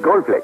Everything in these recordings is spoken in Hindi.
Gold flakes.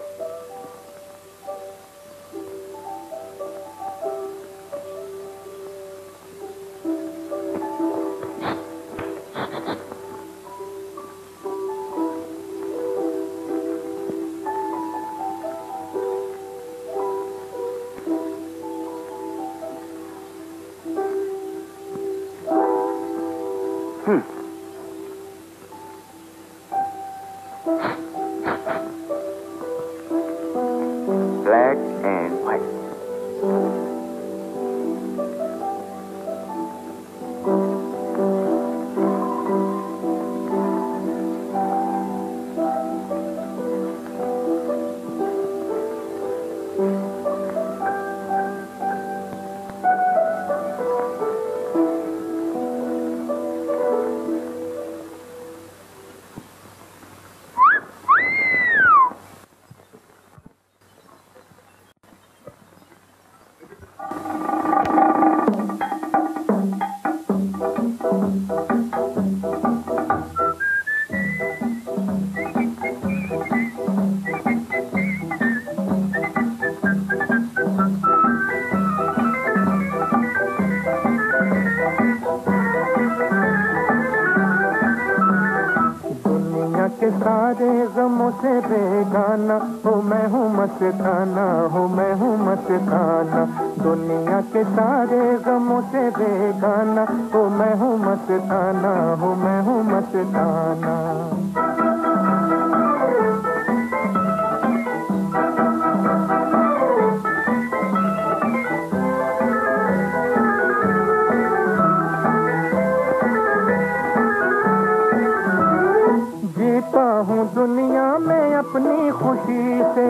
Black and white. सारे गमों से बेगाना हो मैं हूँ मस्ताना, हो मैं हूँ मस्ताना। दुनिया के सारे गमों से बेगाना हो मैं हूँ मस्ताना, हो मैं हूँ मस्ताना। जीता हूँ दुनिया में अपनी खुशी से,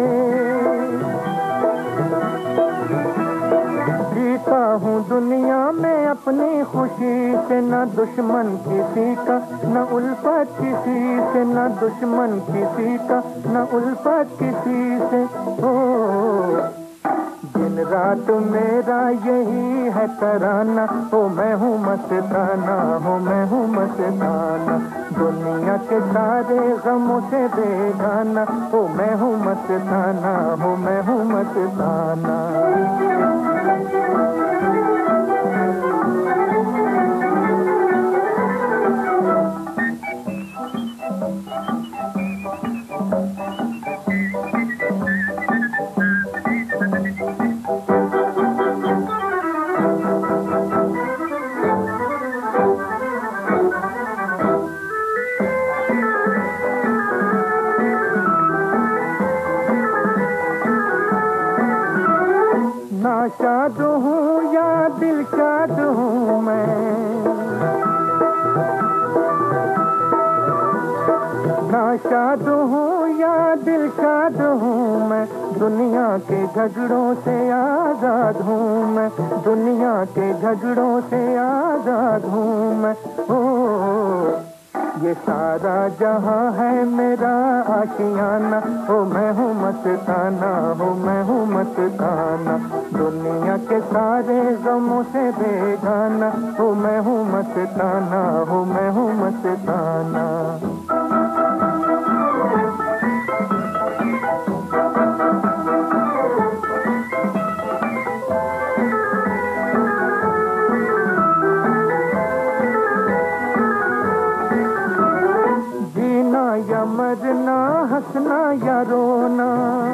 जीता हूँ दुनिया में अपनी खुशी से। न दुश्मन किसी का न उल्फत किसी से, न दुश्मन किसी का न उल्फत किसी से। ओ दिन रात मेरा यही है तराना, हो मैं हूँ मस्ताना, हो मैं हूँ मस्ताना। दुनिया के सारे गमों से बेगाना हो मैं हूँ मस्ताना, हो मैं हूँ मस्ताना। नाशाद हूँ या दिलशाद हूँ मैं, नाशाद हूँ या दिलशाद हूँ मैं। दुनिया के झगड़ों से आजाद हूँ मैं, दुनिया के झगड़ों से आजाद हूँ मैं। ओ ये सारा जहां है मेरा आशियाना, हो मैं हूँ मस्ताना, हो मैं हूँ मस्ताना। दुनिया के सारे गमों से बेगाना हो मैं हूँ मस्ताना, हो मैं हूँ मस्ताना। या मरना, हंसना या रोना,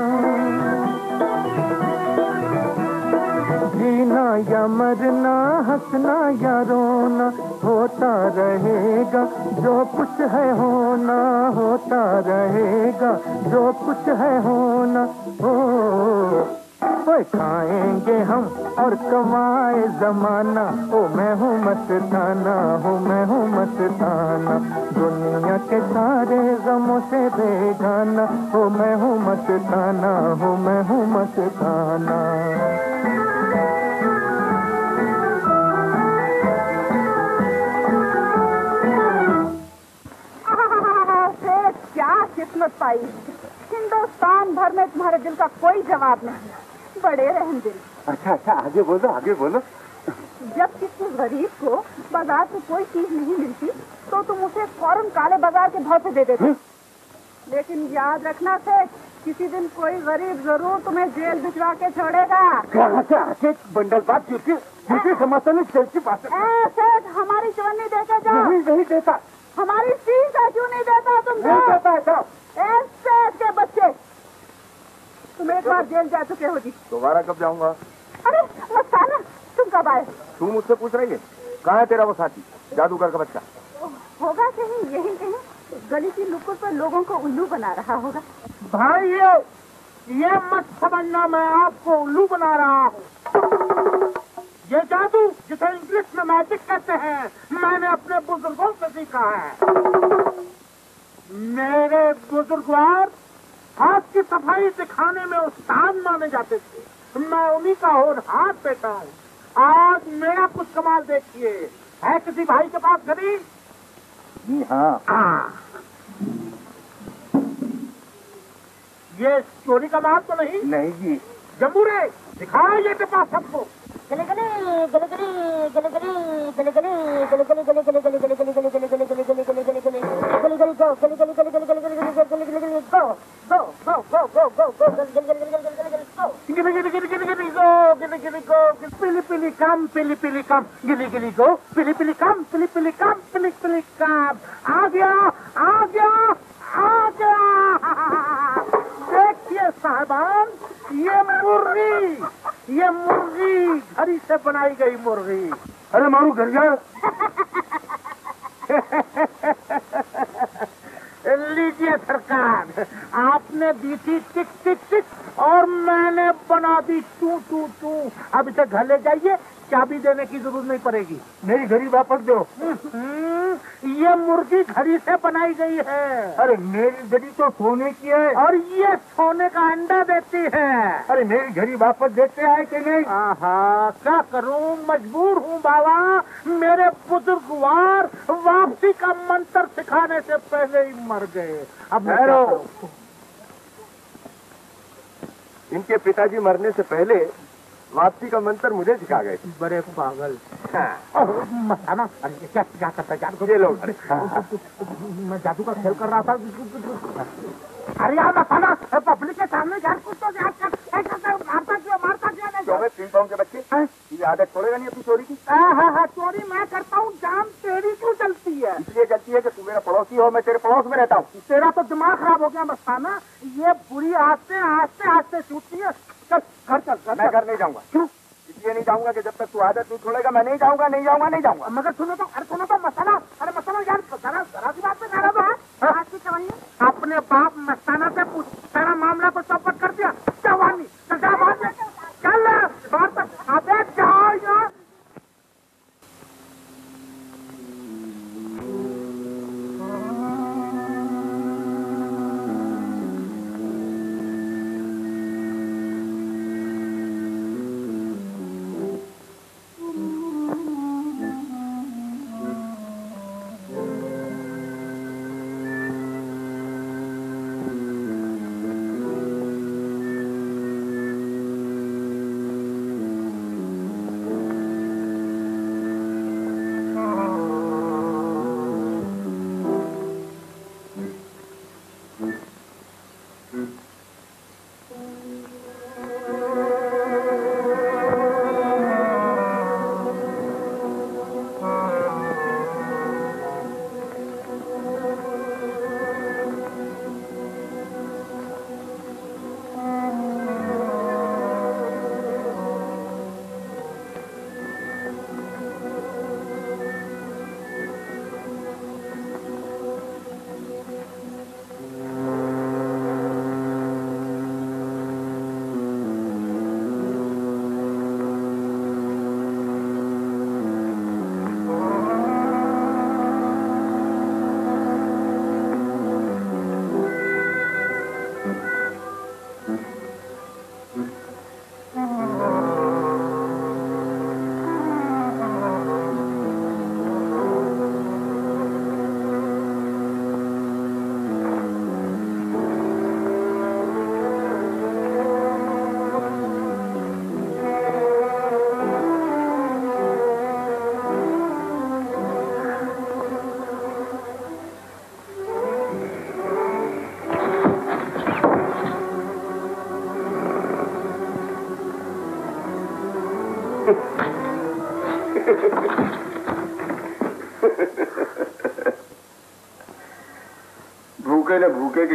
जीना या मरना, हंसना या रोना। होता रहेगा जो कुछ है होना, होता रहेगा जो कुछ है होना। ओ खाएंगे हम और कमाए जमाना, ओ मैं हूँ मस्ताना, हो मैं हूँ मस्ताना। दुनिया के सारे गमों से बेगाना हो मैं हूँ मस्ताना, हो मैं हूँ मस्ताना। क्या किस्मत पाई, हिंदुस्तान भर में तुम्हारे दिल का कोई जवाब नहीं। बड़े रहमदिल। अच्छा आगे बोलो, आगे बोलो। जब किसी गरीब को बाजार में कोई चीज नहीं मिलती तो तुम उसे फौरन काले बाजार के भाव से दे देते। लेकिन याद रखना सेठ, किसी दिन कोई गरीब जरूर तुम्हें जेल भिजवा के छोड़ेगा। कहाँ से आके बंडल बात झूठी समझते नहीं चलती बात। सेठ हमारी चवन्नी देके जाओ। नहीं देता। हमारी फीस क्यों नहीं देता तुम? नहीं देता है जाओ। सेठ के बच्चे, तुम एक बार जेल जा चुके हो जी। दोबारा कब जाऊंगा? अरे मस्ताना, तुम कब आए? तू मुझसे पूछ रही है कहाँ है तेरा वो साथी जादूगर का बच्चा? होगा कहीं यही कहीं गली की नुक्कड़ पर लोगों को उल्लू बना रहा होगा। भाई ये मत समझना मैं आपको उल्लू बना रहा हूँ। ये जादू जिसे इंग्लिश में मैजिक कहते हैं, मैंने अपने बुजुर्गों से सीखा है। मेरे बुजुर्गवार हाथ की सफाई सिखाने में उस्ताद माने जाते थे। मैं उन्हीं का होनहार बेटा हूँ। आज मेरा कुछ कमाल देखिए। है किसी भाई के पास घड़ी? जी हाँ। ये चोरी का माल तो नहीं? नहीं जी। जम्बूरे दिखाओ ये टिपा सबको। पिली पिली कम, पिली पिली कम, गिली गिली गो, पिली पिली कम, पिली पिली कम, पिली पिली कम। आ गया, आ गया, आ गया। देखिए साहबान, ये मुर्गी घड़ी से बनाई गई मुर्गी। अरे मारू घर जा। लीजिए सरकार, आपने दी थी टिक टिक टिक और मैंने बना दी टू टू टू। अब इसे घर ले जाइए, चाबी देने की जरूरत नहीं पड़ेगी। मेरी घड़ी वापस दो। ये मुर्गी घड़ी से बनाई गई है। अरे मेरी घड़ी तो सोने की है। और ये सोने का अंडा देती है। अरे मेरी घड़ी वापस देते हैं कि नहीं? आहा, क्या करूं, मजबूर हूँ बाबा। मेरे बुजुर्गवार वापसी का मंत्र सिखाने से पहले ही मर गए। अब मैं क्या करूं? इनके पिताजी मरने से पहले वापसी का मंत्र मुझे सिखा गए। बड़े पागल। हाँ। मस्ताना, अरे क्या करता है? ये लोग मैं जादू का खेल कर रहा था। अरे यार मस्ताना, पब्लिक के सामने जान कुछ तो मारता क्यों नहीं? पिंग पोंग के बच्चे, ये आदत छोड़ेगा नहीं अपनी चोरी की। हाँ, चोरी मैं करता हूँ, जान तेरी क्यों चलती है? इसलिए चलती है कि तू मेरा पड़ोसी हो, मैं तेरे पड़ोस में रहता हूँ। तेरा तो दिमाग खराब हो गया मस्ताना। ये बुरी आस्ते छूटती है। चल घर चल। मैं घर नहीं जाऊंगा। क्यों? इसलिए नहीं जाऊंगा कि जब तक तू आदत नहीं छोड़ेगा मैं नहीं जाऊंगा। मगर सुनो तो मसाला। अरे मसाला यार, जरा सी बात में कह रहा था। अपने बाप मस्ताना से पूछ, तेरा मामला को चौपट कर दिया। जवानी चल बाहर तक। अबे जाओ यार।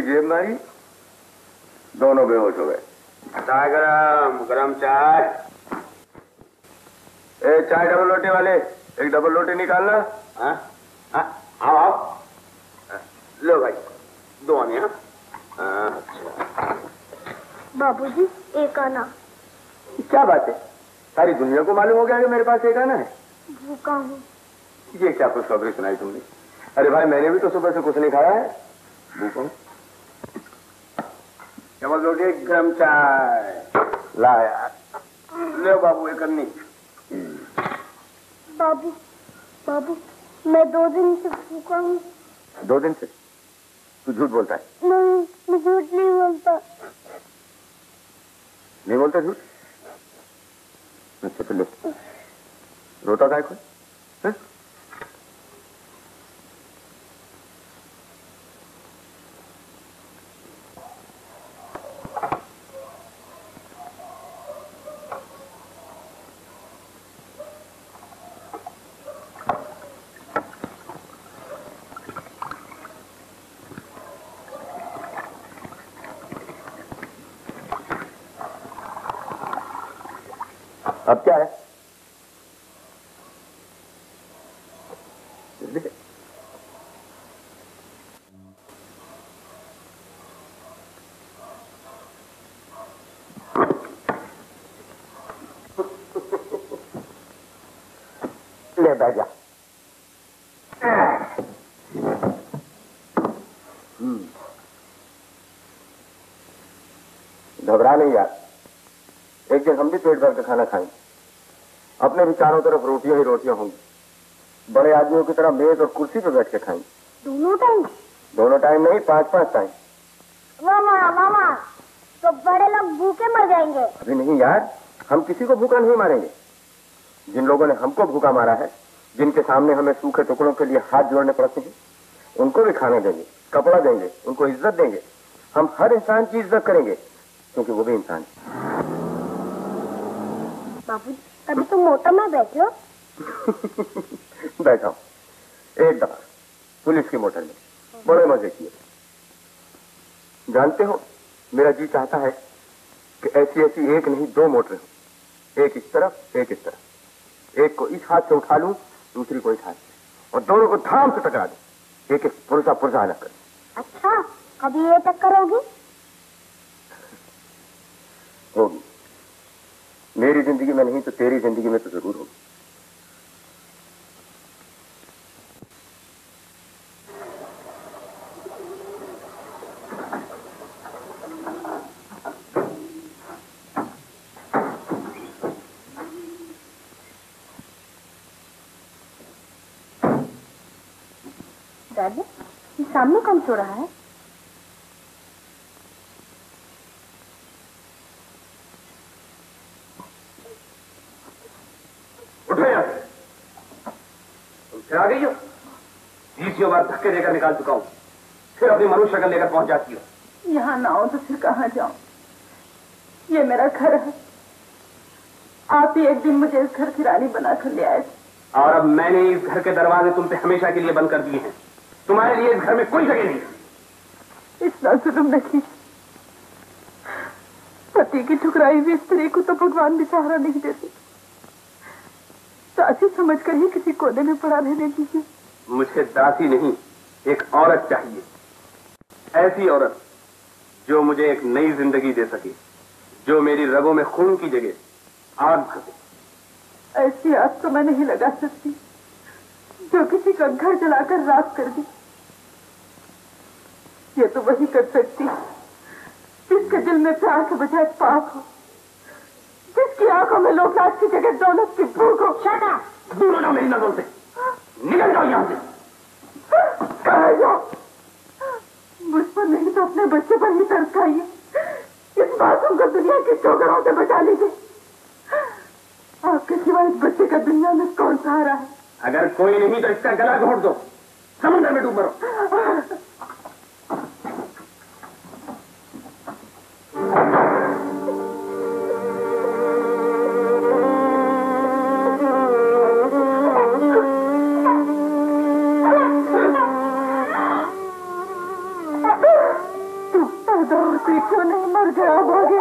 जेब मारी, दोनों बेहोश हो गए। चाय गरम, गरम चाय। ए चाय डबल रोटी वाले, एक डबल रोटी निकालना। हाँ आओ आओ, लो भाई, दो आने। हाँ अच्छा बाबूजी एक आना। क्या बात है, सारी दुनिया को मालूम हो गया कि मेरे पास एक आना है। भूखा हूँ। ये क्या खुशखबरी सुनाई तुमने? अरे भाई मैंने भी तो सुबह से कुछ नहीं खाया है, भूखा हूँ। डबल रोटी गरम चाय ला यार, ले बाबू एक अन्नी। बाबू बाबू मैं 2 दिन से भूखा हूँ। 2 दिन से? तू झूठ बोलता है? नहीं, मैं झूठ नहीं बोलता। नहीं बोलता झूठ? अच्छा तो ले, रोता काय को? अब क्या है? ले बैठ जा। घबरा नहीं यार, एक दिन हम भी पेट भर के खाना खाएंगे। अपने भी चारों तरफ रोटियां ही रोटियां होंगी। बड़े आदमियों की तरह मेज और कुर्सी पे बैठ के खाएंगे। दोनों टाइम? दोनों टाइम नहीं, 5-5 टाइम। मामा मामा तो बड़े लोग भूखे मर जाएंगे। अभी नहीं यार, हम किसी को भूखा नहीं मारेंगे। जिन लोगों ने हमको भूखा मारा है, जिनके सामने हमें सूखे टुकड़ों के लिए हाथ जोड़ने पड़ते हैं, उनको भी खाने देंगे, कपड़ा देंगे, उनको इज्जत देंगे। हम हर इंसान की इज्जत करेंगे क्योंकि वो भी इंसान है। बाबू अभी तो मोटर में बैठे हो। बैठा हूं एक दफा पुलिस की मोटर में, बड़े मजे किए। जानते हो, मेरा जी चाहता है कि ऐसी ऐसी एक नहीं 2 मोटरें हो, एक इस तरफ एक इस तरफ। एक को इस हाथ से उठा लूं, दूसरी को इस हाथ से, और दोनों को धाम से टकरा दूं, एक एक पुरजा पुरजा अलग कर। अच्छा कभी ये टक्कर होगी? होगी। मेरी जिंदगी में नहीं तो तेरी जिंदगी में तो जरूर होगी। दादी ये सामने कौन सो रहा है? आ गई हो? 20 बार धक्के देकर निकाल चुका हूं, फिर अपनी मनुष्य शक्ल लेकर पहुंच जाती हो। यहाँ ना हो तो फिर कहाँ जाऊं? ये मेरा घर है। आप ही एक दिन मुझे इस घर की रानी बनाकर ले आए थे। और अब मैंने इस घर के दरवाजे तुम पे हमेशा के लिए बंद कर दिए हैं। तुम्हारे लिए इस घर में कोई जगह नहीं। इतना जुल्म नहीं। पति की ठुकराई हुई स्त्री को तो भगवान भी सहारा नहीं देते। दासी समझकर ही किसी कोने में पड़ा रहने दीजिए। मुझे दासी नहीं, एक औरत चाहिए। ऐसी औरत जो मुझे एक नई जिंदगी दे सके, जो मेरी रगों में खून की जगह आग भर दे। ऐसी आग तो मैं नहीं लगा सकती जो किसी का घर जलाकर राख कर दी। ये तो वही कर सकती जिसके दिल में प्यार के बजाय पाप हो, जिसकी आंखों में लोकलाज की जगह दौलत की भूख हो। शटा, दूर जाओ मेरी नजरों से, निकल जाओ यहां से। मुझ पर नहीं तो अपने बच्चे पर ही तरस खाइए। इस मासूम को दुनिया की ठोकरों से बचा लीजिए। आपके सिवा इस बच्चे का दुनिया में कौन सहारा है? अगर कोई नहीं तो इसका गला घोट दो, समुद्र में डूब मरो। खुदा उसे क्यों नहीं मर गया होगे?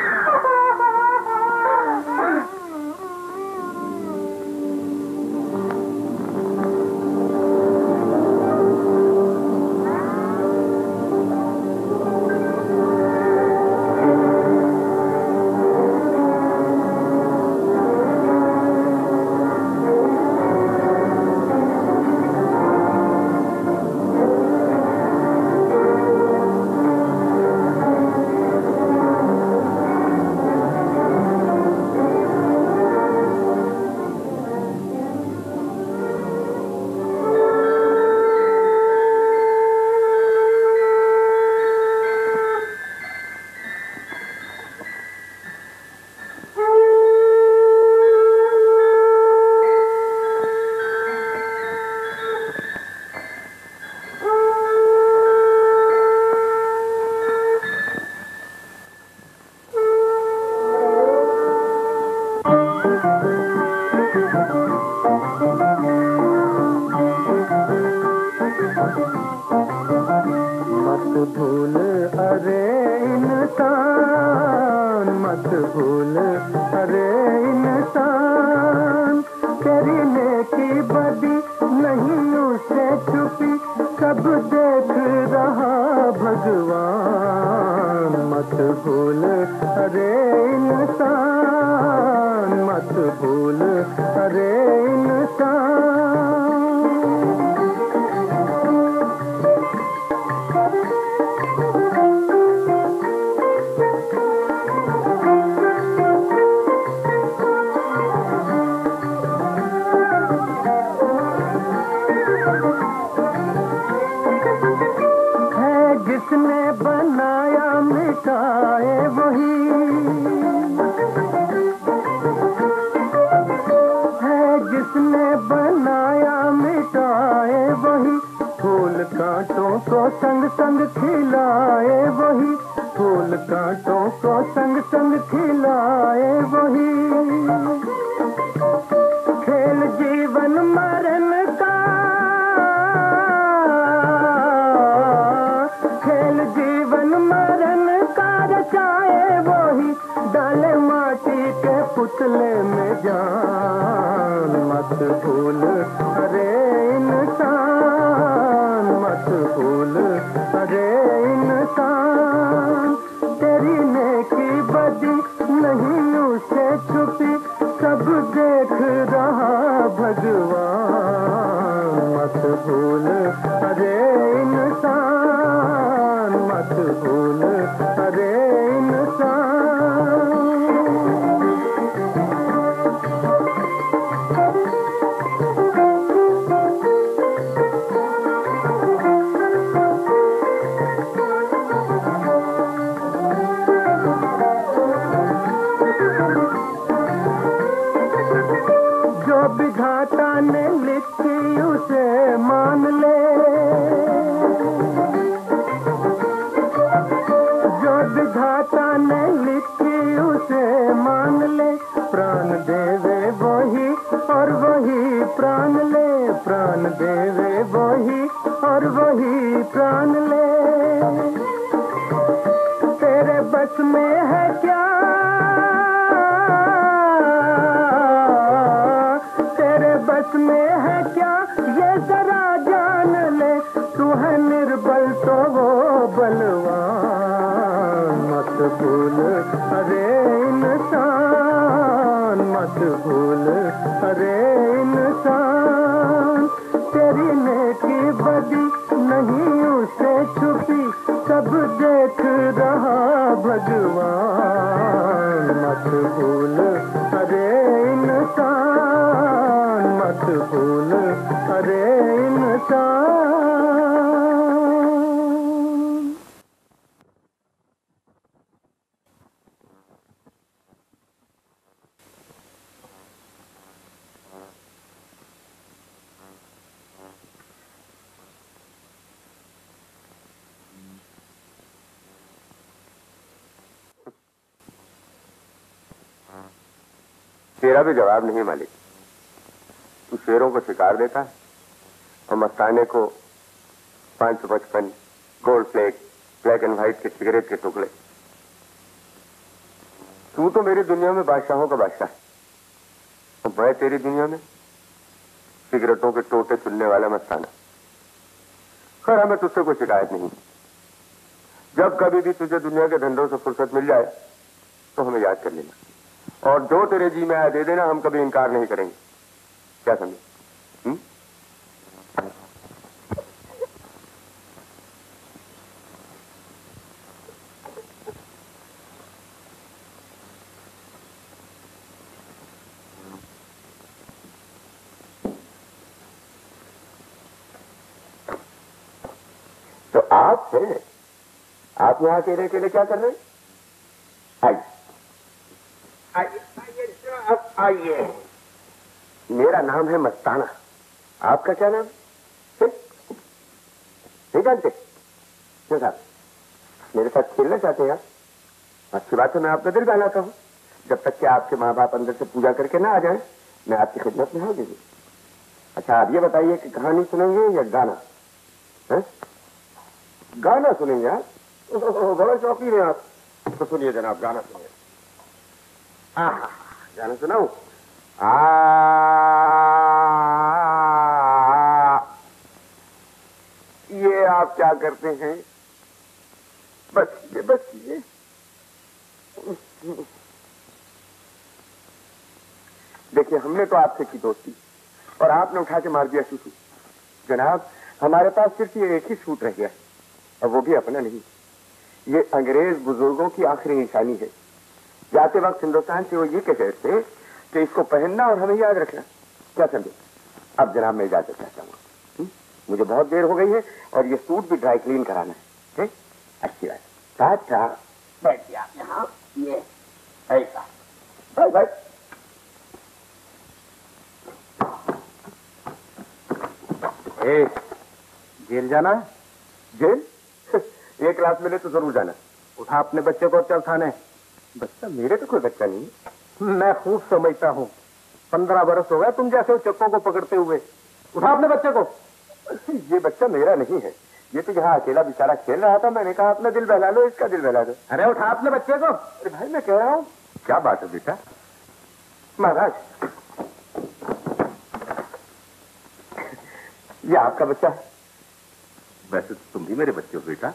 तेरा भी जवाब नहीं मालिक। तू शेरों को शिकार देता और मस्ताने को 555 gold plate black and white के सिगरेट के टुकड़े। तू तो मेरी दुनिया में बादशाहों का बादशाह है, तो मैं तेरी दुनिया में सिगरेटों के टोटे चुनने वाला मस्ताना। खैर, हमें तुझसे कोई शिकायत नहीं। जब कभी भी तुझे दुनिया के धंधों से फुर्सत मिल जाए तो हमें याद कर लेना, और जो तेरे जी में आया दे देना, हम कभी इनकार नहीं करेंगे। क्या समझे? तो आप हैं, आप यहाँ अकेले अकेले क्या कर रहे हैं? आइए आइए आइए, अब आइए। मेरा नाम है मस्ताना, आपका क्या नाम? नहीं जानते? क्यों साहब, मेरे साथ खेलना चाहते हैं आप? अच्छी बात है, मैं आपका दिल बहलाता हूँ। जब तक कि आपके माँ बाप अंदर से पूजा करके ना आ जाए, मैं आपकी खिदमत में हाजिर हूँ। अच्छा, आप ये बताइए कि कहानी सुनेंगे या गाना? है? गाना सुनेंगे आप? बड़े शौकीन हैं आप। तो सुनिए जनाब, गाना सुनिए। गाना सुनाऊं? ये आप क्या करते हैं? बस ये देखिए, हमने तो आपसे की दोस्ती और आपने उठा के मार दिया सूसू। जनाब, हमारे पास सिर्फ ये एक ही सूट रह गया है, और वो भी अपना नहीं। ये अंग्रेज बुजुर्गों की आखिरी निशानी है। जाते वक्त हिंदुस्तान से वो ये कह रहे थे कि इसको पहनना और हमें याद रखना। क्या समझे? अब जनाब मैं इजाजत चाहता हूँ, मुझे बहुत देर हो गई है और ये सूट भी ड्राई क्लीन कराना है। अच्छी बात। अच्छा बैठिए आप यहाँ। ये ऐसा भाई जेल जाना है? जेल? एक क्लास मिले तो जरूर जाना। उठा अपने बच्चे को चल थाने। बच्चा? मेरे तो कोई बच्चा नहीं। मैं खूब समझता हूँ, 15 बरस हो गए तुम जैसे चक्कों को पकड़ते हुए। उठा अपने बच्चे को। ये बच्चा मेरा नहीं है, ये तो यहाँ अकेला बेचारा खेल रहा था। मैंने कहा अपना दिल बहला लो, इसका दिल बहला दो। अरे उठा अपने बच्चे को। अरे भाई मैं कह रहा हूँ। क्या बात है बेटा? महाराज, ये आपका बच्चा है? वैसे तो तुम भी मेरे बच्चे हो बेटा।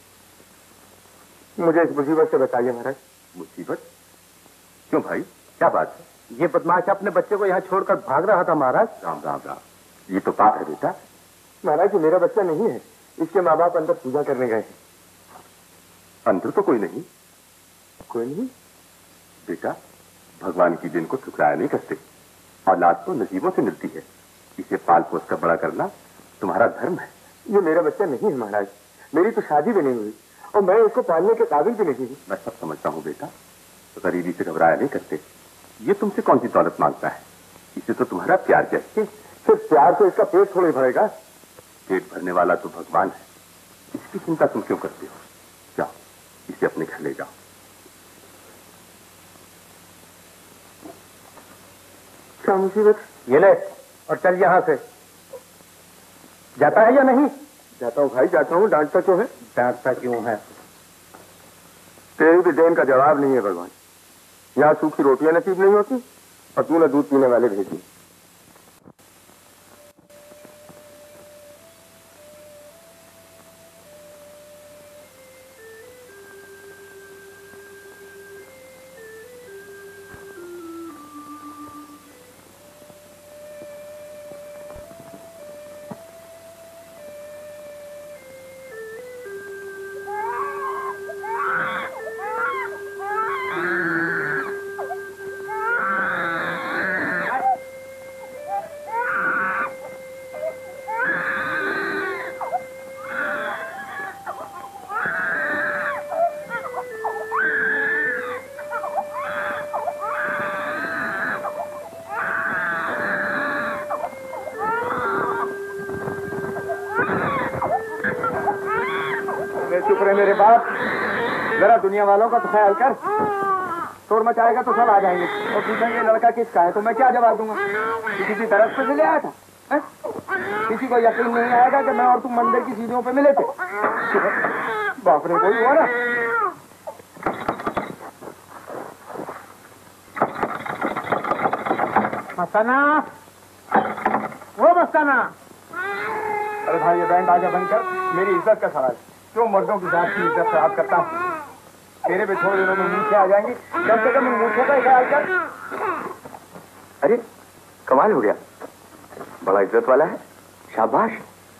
मुझे इस मुसीबत से बताइए महाराज। मुसीबत? क्यों भाई, क्या बात है? ये बदमाश अपने बच्चे को यहाँ छोड़कर भाग रहा था महाराज। राम राम राम, ये तो पाप है बेटा। महाराज, ये मेरा बच्चा नहीं है, इसके माँ बाप अंदर पूजा करने गए हैं। अंदर तो कोई नहीं? कोई नहीं बेटा, भगवान की दिन को ठुकराया नहीं करते। औलाद तो नसीबों से मिलती है, इसे पाल पोस कर बड़ा करना तुम्हारा धर्म है। ये मेरा बच्चा नहीं है महाराज, मेरी तो शादी भी नहीं हुई और मैं इसको पालने के काबिल भी नहीं हूँ। मैं सब समझता हूँ बेटा, तो गरीबी से घबराया नहीं करते। ये तुमसे कौन सी दौलत मांगता है? इसे तो तुम्हारा प्यार चाहिए। सिर्फ प्यार तो इसका पेट थोड़ी भरेगा। पेट भरने वाला तो भगवान है, इसकी चिंता तुम क्यों करते हो? जाओ, इसे अपने घर ले जाओ। क्या मुसीबत? ये ले और चल यहाँ से। जाता है या नहीं? जाता हूँ भाई, जाता हूँ। डांटता क्यों है? डांटता क्यों है? तेरी भी देन का जवाब नहीं है भगवान। यहाँ सूखी रोटियां नसीब नहीं होती और तूने दूध पीने वाले भेज दिए। चुप रहे मेरे बाप, जरा दुनिया वालों का तो ख्याल कर। शोर मचाएगा तो सब आ जाएंगे और पूछेंगे लड़का किसका है, तो मैं क्या जवाब दूंगा? किसी की तरफ से ले आया था? किसी को यकीन नहीं आएगा कि मैं और तुम मंदिर की सीढ़ियों पे मिले थे। बाप रे, कोई हुआ ना? मस्ताना, वो मस्ताना। अरे भाई, ये बैंड आजा बंद कर, मेरी इज्जत का सवाल। क्यों मर्दों की जात की इज्जत खराब करता हूँ? मेरे भी थोड़े दिनों में मूछें आ जाएंगी, कम से कम मूछों का ख्याल कर। अरे कमाल हो गया, बड़ा इज्जत वाला है, शाबाश।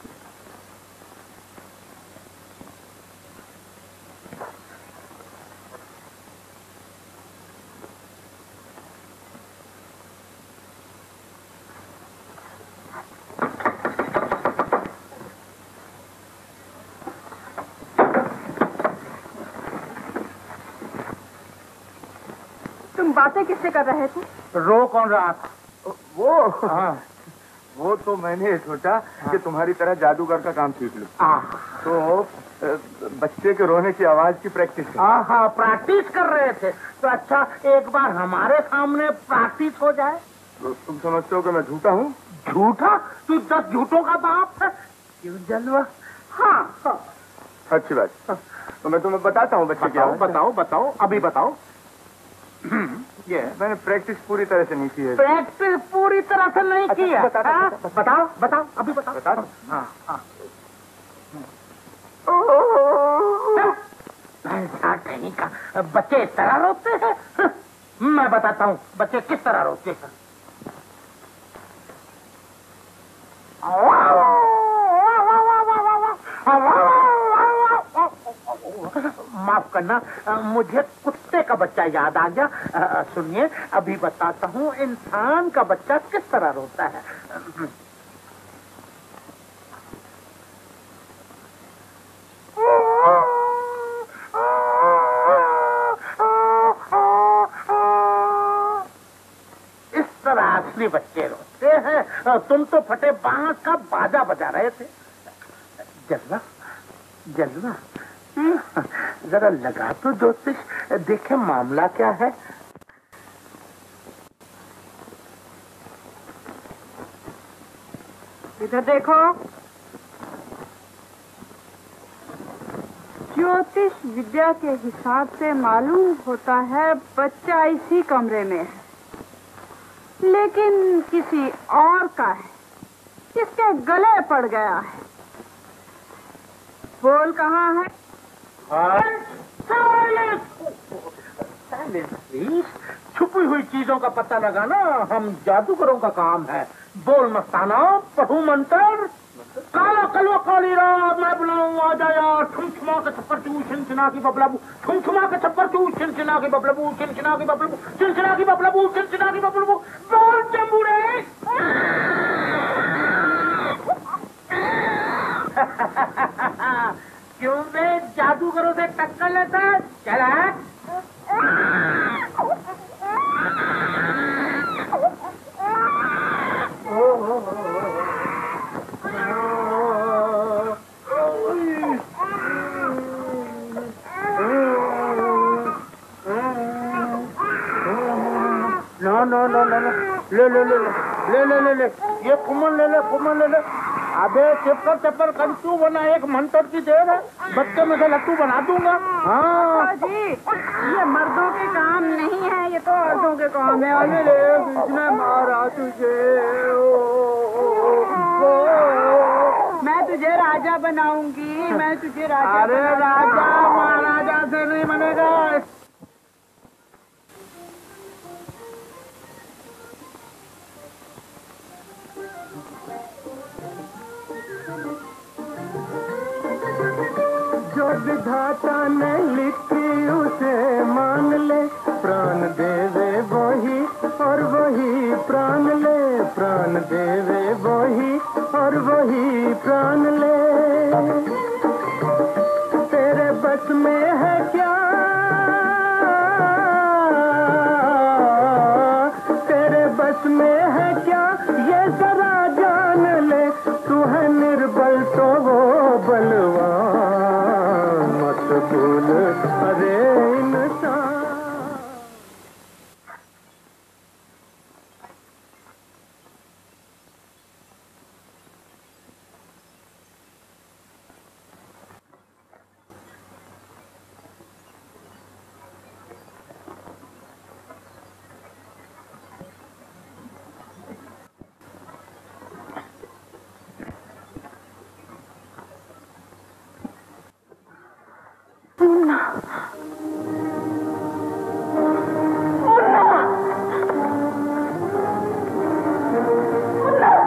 बातें किससे कर रहे थे? रो कौन रहा था? वो हाँ, वो तो मैंने सोचा कि तुम्हारी तरह जादूगर का काम सीख लूं। तो बच्चे के रोने की आवाज की प्रैक्टिस प्रैक्टिस कर रहे थे। तो अच्छा, एक बार हमारे सामने प्रैक्टिस हो जाए। तो तुम समझते हो कि मैं झूठा हूँ? झूठा? तू 10 झूठों का बाप है। क्यों जलवा? हाँ, अच्छी बात। तो मैं तुम्हें बताता हूँ बच्चे क्या। बताओ, अभी बताओ। ये मैंने प्रैक्टिस पूरी तरह से नहीं की है। प्रैक्टिस पूरी तरह से नहीं की है? बताओ, अभी बताओ। नहीं का बच्चे इस तरह रोते हैं? मैं बताता हूँ बच्चे किस तरह रोते हैं। माफ करना, मुझे कुत्ते का बच्चा याद आ गया। सुनिए, अभी बताता हूँ इंसान का बच्चा किस तरह रोता है। इस तरह असली बच्चे रोते हैं। तुम तो फटे बांस का बाजा बजा रहे थे। जलवा जरा लगा तो ज्योतिष, देखे मामला क्या है। इधर देखो। ज्योतिष विद्या के हिसाब से मालूम होता है बच्चा इसी कमरे में है, लेकिन किसी और का है, इसके गले पड़ गया है। बोल कहाँ है? छुपी हुई चीजों का पता लगाना हम जादूगरों का काम है। बोल मस्ताना, पढ़ू मंत्र। काला कलवा काली रात मैं बुलाऊं आ जाया। ठुमठुमा के छप्पर चू छिनछिना की बबलाबू, ठुमठुमा के छप्पर चू छिनछिना की बबलाबू, छिनछिना की बबलाबू, छिनछिना की बबलाबू, छिनछिना की बबलाबू। बोल चंबूरे। क्यों बे जादूगरों से टक्कर लेता है? चला नो ले ये कुमन ले। अबे चप्पल कंचू बना, एक मंत्र की देर है। बच्चे में से लट्टू बना दूंगा। हाँ जी, ये मर्दों के काम नहीं है, ये तो औरतों के काम है। अरे किसने मारा तुझे? मैं तुझे राजा बनाऊंगी, मैं तुझे राजा। अरे राजा महाराजा से नहीं बनेगा। जो विधाता ने लिखी उसे मान ले, प्राण देवे वही और वही प्राण ले, प्राण देवे वही और वही प्राण ले। तेरे बस में है क्या, तेरे बस में है क्या, ये जरा जान ले। तू है निर्बल तो वो बलवान मत भूल, अरे इंसान। मुन्ना, मुन्ना, मुन्ना।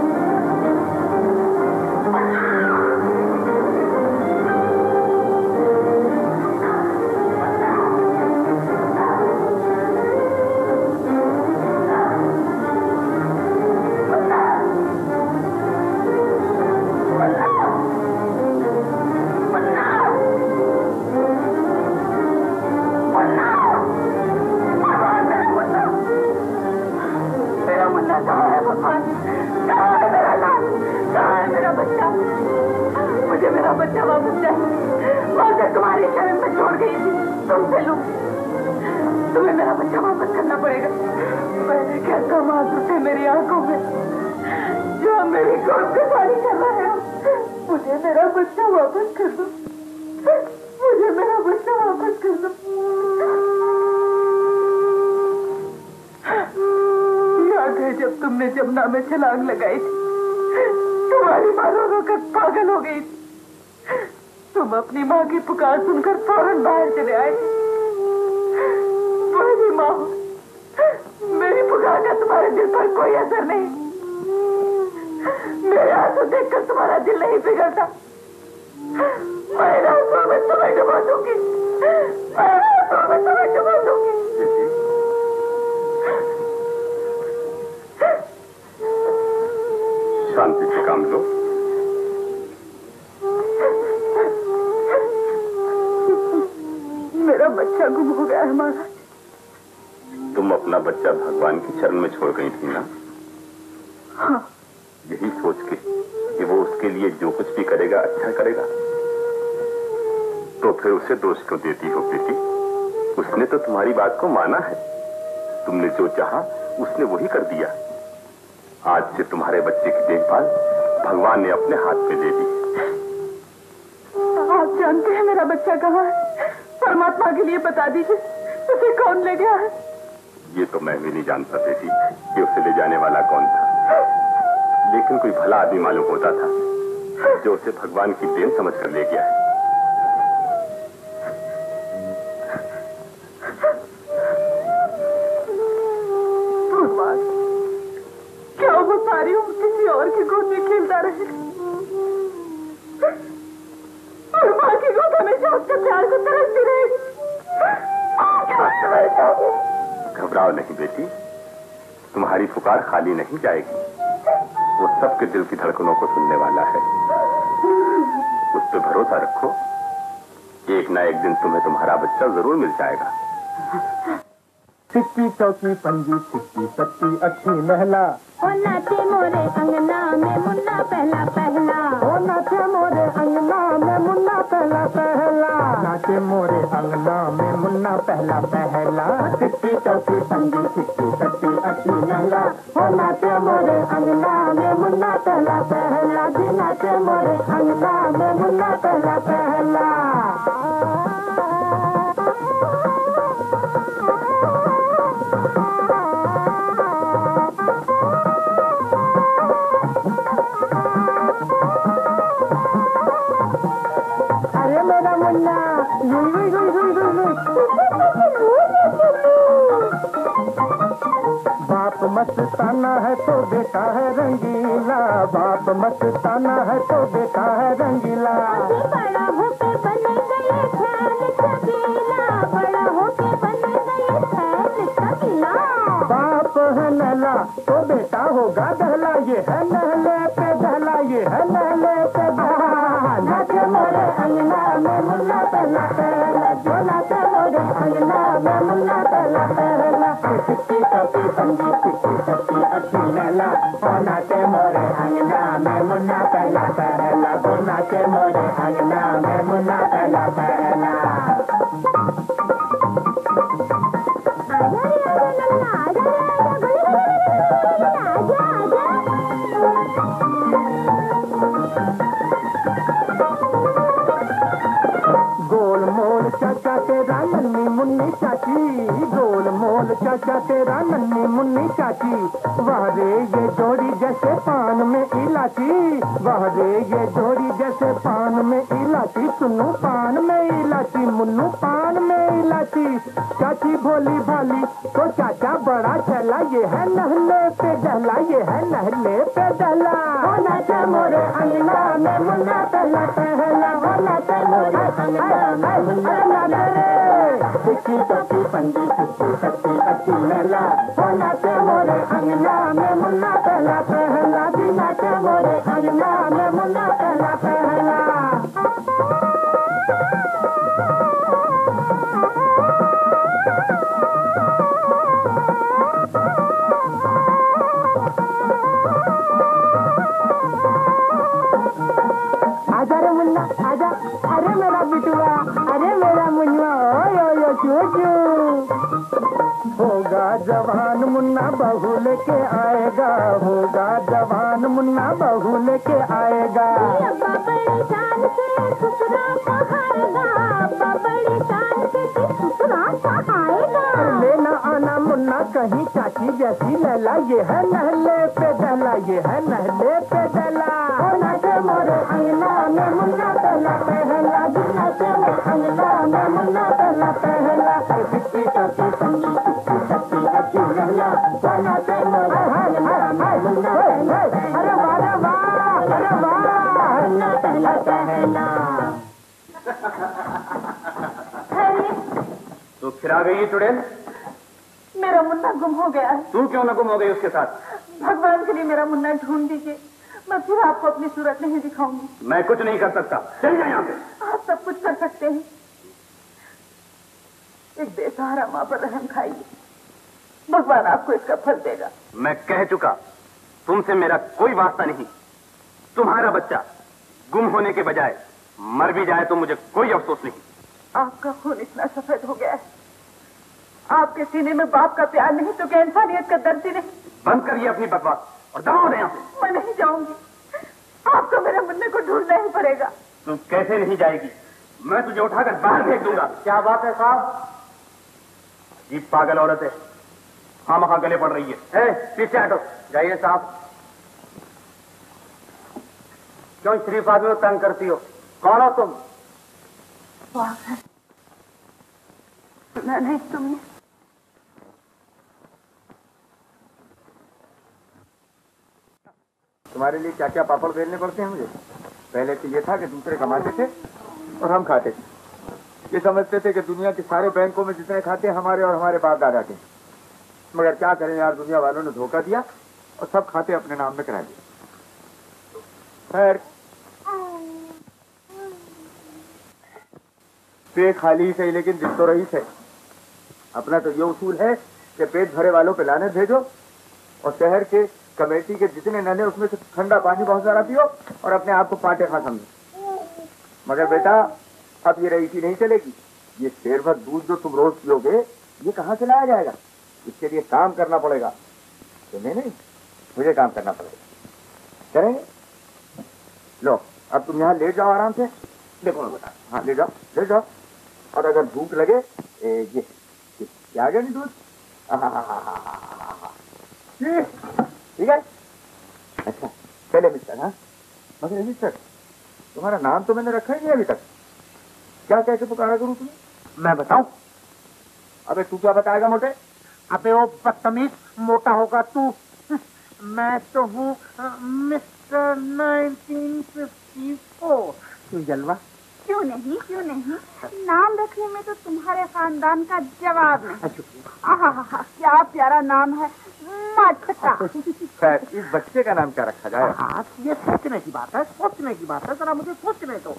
मुझे मेरा बच्चा वापस चाहिए। मैं तुम्हारी शरण में छोड़ गई थी, तुमसे लूं। तुम्हें मेरा बच्चा वापस करना पड़ेगा। मैंने क्या कम आंसू थे मेरी आंखों में, जो मेरी गोद पे पानी कर रहा है। मुझे मेरा बच्चा वापस कर दो, मुझे मेरा बच्चा वापस कर दो। याद है जब तुमने जमुना में छलांग लगाई थी, तुम्हारी माँ रो कर पागल हो गई थी। तुम अपनी माँ की पुकार सुनकर फौरन बाहर चले आए। मेरी माँ, मेरी पुकार का तुम्हारे दिल पर कोई असर नहीं। मेरे आंसू देखकर तुम्हारा दिल नहीं पिघलता। मेरे आंसू में तुम्हें डुबा दूंगी, मेरे आंसू में तुम्हें डुबा दूंगी। शांति से काम लो। मेरा बच्चा गुम हो गया है महाराज। तुम अपना बच्चा भगवान की शरण में छोड़ गई थी ना? हाँ। यही सोच के कि वो उसके लिए जो कुछ भी करेगा अच्छा करेगा, तो फिर उसे दोष क्यों देती हो बेटी? उसने तो तुम्हारी बात को माना है। तुमने जो चाहा उसने वही कर दिया। आज से तुम्हारे बच्चे की देखभाल भगवान ने अपने हाथ में ले ली। आप जानते हैं मेरा बच्चा कहाँ है? परमात्मा के लिए बता दीजिए, उसे कौन ले गया है? ये तो मैं भी नहीं जानता बेटी कि उसे ले जाने वाला कौन था, लेकिन कोई भला आदमी मालूम होता था जो उसे भगवान की देन समझकर ले गया है। भगवान, क्या वो सारी उम्र किसी और की गोद में खेलता रहे और माँ की गोद हमेशा उसके प्यार को तरसती रहेगी? घबराओ नहीं बेटी, तुम्हारी पुकार खाली नहीं जाएगी। वो सबके दिल की धड़कनों को सुनने वाला है। उस पर भरोसा रखो, एक ना एक दिन तुम्हें तुम्हारा बच्चा जरूर मिल जाएगा। सिक्की चौकी पंजी सिक्की सत्ती अच्छी महिला, ओ नाचे मोरे अंगना में मुन्ना पहला पहला, ओ नाचे मोरे अंगना में मुन्ना पहला पहला, नाचे मोरे अंगना में मुन्ना पहला पहला। सिक्की चौकी पंजी सिक्की सत्ती अच्छी महिला, ओ नाचे मोरे अंगना में मुन्ना पहला पहला, जी नाचे मोरे अंगना में मुन्ना पहला पहला। अरे मेरा मुन्ना, बाप मस्ताना है तो बेटा है रंगीला, बाप मस्ताना है तो बेटा है रंगीला। बड़ा होके बने गए खैर छबीला, बड़ा होके बने गए खैर छबीला। बाप है नहला तो बेटा होगा दहला, ये है नहले पे दहला, ये है नहले पे दहला। नाचे मोरे अंगना में मुन्ना पहला पहला, जो नाचे मोरे अंगना में मुन्ना पहला पहला। सिक्की टोपी पंजी सिक्की सत्ती अच्छी महिला, ओ नाचे मोरे अंगना में मुन्ना पहला पहला, तो नाचे मोरे अंगना में मुन्ना पहला पहला। गोल मोल चाचा तेरा नन्नी मुन्नी चाची, गोल मोल चाचा तेरा नन्नी मुन्नी चाची। वाह रे ये जोड़ी जैसे पान में इलाची, वाह रे ये जोड़ी जैसे पान में इलाची। सुन्नू पान में इलाची, मुन्नू पान में इलाची। चाची भोली भाली तो चाचा बड़ा चला, ये है नहले पे दहला, ये है नहले पे दहला। होना चा मोरे अंगना में मुन्ना पहला पहला, होना चा मोरे अंगना में मुन्ना पहला। सिक्की टोपी पंजी सिक्की सच्ची अच्छी लैला, होना चा मोरे अंगना में मुन्ना पहला पहला। बिना चा मोरे अंगना में मुन्ना पहला पहला। आजा रे मुन्ना आजा, अरे मेरा बिटुआ, अरे मेरा मुन्ना, ओ यो चूचू। होगा जवान मुन्ना बहू लेके आएगा, होगा जवान मुन्ना बहू लेके आएगा। अब्बा बड़ी शान से ससुरा कहाएगा, अब्बा बड़ी शान से ससुरा कहाएगा। लेना आना मुन्ना कहीं चाची जैसी लैला, ये है नहले पे दहला, ये है नहले पे दहला। होना के मोरे अंगना में मुन्ना पहला पहला, बिना के मोरे अंगना में मुन्ना पहला पहला। सिक्की टोपी पंजी सिक्की सच्ची अच्छी लैला, होना के मोरे अंगना में मुन्ना पहला। अरे वाह रे वाह, अरे वाह, मुन्ना पहला पहला। तो फिर आ गई चुड़ैल। मेरा मुन्ना गुम हो गया है। तू क्यों न गुम हो गई उसके साथ? भगवान के लिए मेरा मुन्ना ढूंढ दीजिए, मैं फिर आपको अपनी सूरत नहीं दिखाऊंगी। मैं कुछ नहीं कर सकता, चल जा यहाँ से। आप सब कुछ कर सकते हैं। एक बेसहारा माँ पर रहम खाइए, भगवान आपको इसका फल देगा। मैं कह चुका, तुमसे मेरा कोई वास्ता नहीं। तुम्हारा बच्चा गुम होने के बजाय मर भी जाए तो मुझे कोई अफसोस नहीं। आपका खून इतना सफेद हो गया है, आपके सीने में बाप का प्यार नहीं तो क्या इंसानियत का दर्द ही नहीं? बंद करिए अपनी बकवास और दबाओ दे यहाँ से। मैं नहीं जाऊंगी, आपको मेरे मुन्ने को ढूंढना ही पड़ेगा। तू कैसे नहीं जाएगी? मैं तुझे उठाकर बाहर फेंक दूंगा। क्या बात है साहब? ये पागल औरत है, हाँ वहां गले पड़ रही है। पीछे हटो, जाइए साहब। क्यों शरीफ आदमी को तंग करती हो? कौन हो तुम? सुना नहीं तुमने? तुम्हारे लिए क्या क्या पापड़ बेलने पड़ते हैं मुझे। पहले तो ये था कि दूसरे कमाते थे और हम खाते थे। ये समझते थे कि दुनिया के सारे बैंकों में जितने खाते हैं हमारे और हमारे बाप दादा के। मगर क्या करें यार, दुनिया वालों ने धोखा दिया और सब खाते अपने नाम में करा दिए। खैर पेट खाली सही लेकिन दिल तो रही सही। अपना तो ये उसूल है कि पेट भरे वालों पे लाने भेजो और शहर के कमेटी के जितने नन्हे उसमें से ठंडा पानी बहुत सारा पियो और अपने आप को पाटे खा समझो। मगर बेटा अब ये रईसी नहीं चलेगी। ये शेर भर दूध जो तुम रोज पियोगे ये कहाँ से लाया जाएगा? इसके लिए काम करना पड़ेगा। तुम्हें नहीं, मुझे काम करना पड़ेगा। करेंगे? लो अब तुम यहाँ लेट जाओ आराम से। देखो मैं बता, हाँ ले जाओ ले जाओ। और अगर भूख लगे ये क्या गया नहीं दूध? ठीक है। अच्छा चले मिस्टर। हाँ मगर मिस्टर तुम्हारा नाम तो मैंने रखा ही नहीं अभी तक। क्या कैसे पुकारा करूं तुम्हें? मैं बताऊं? अबे तू क्या बताएगा मोटे? अबे वो बदतमीज, मोटा होगा तू। मैं तो हूँ मिस्टर 1954। क्यों जलवा? क्यों नहीं, क्यों नहीं, नाम रखने में तो तुम्हारे खानदान का जवाब नहीं। आहा, क्या प्यारा नाम है, मटका। खैर इस बच्चे का नाम क्या रखा जाए? हाँ ये सोचने की बात है, सोचने की बात है, जरा मुझे सोचने दो।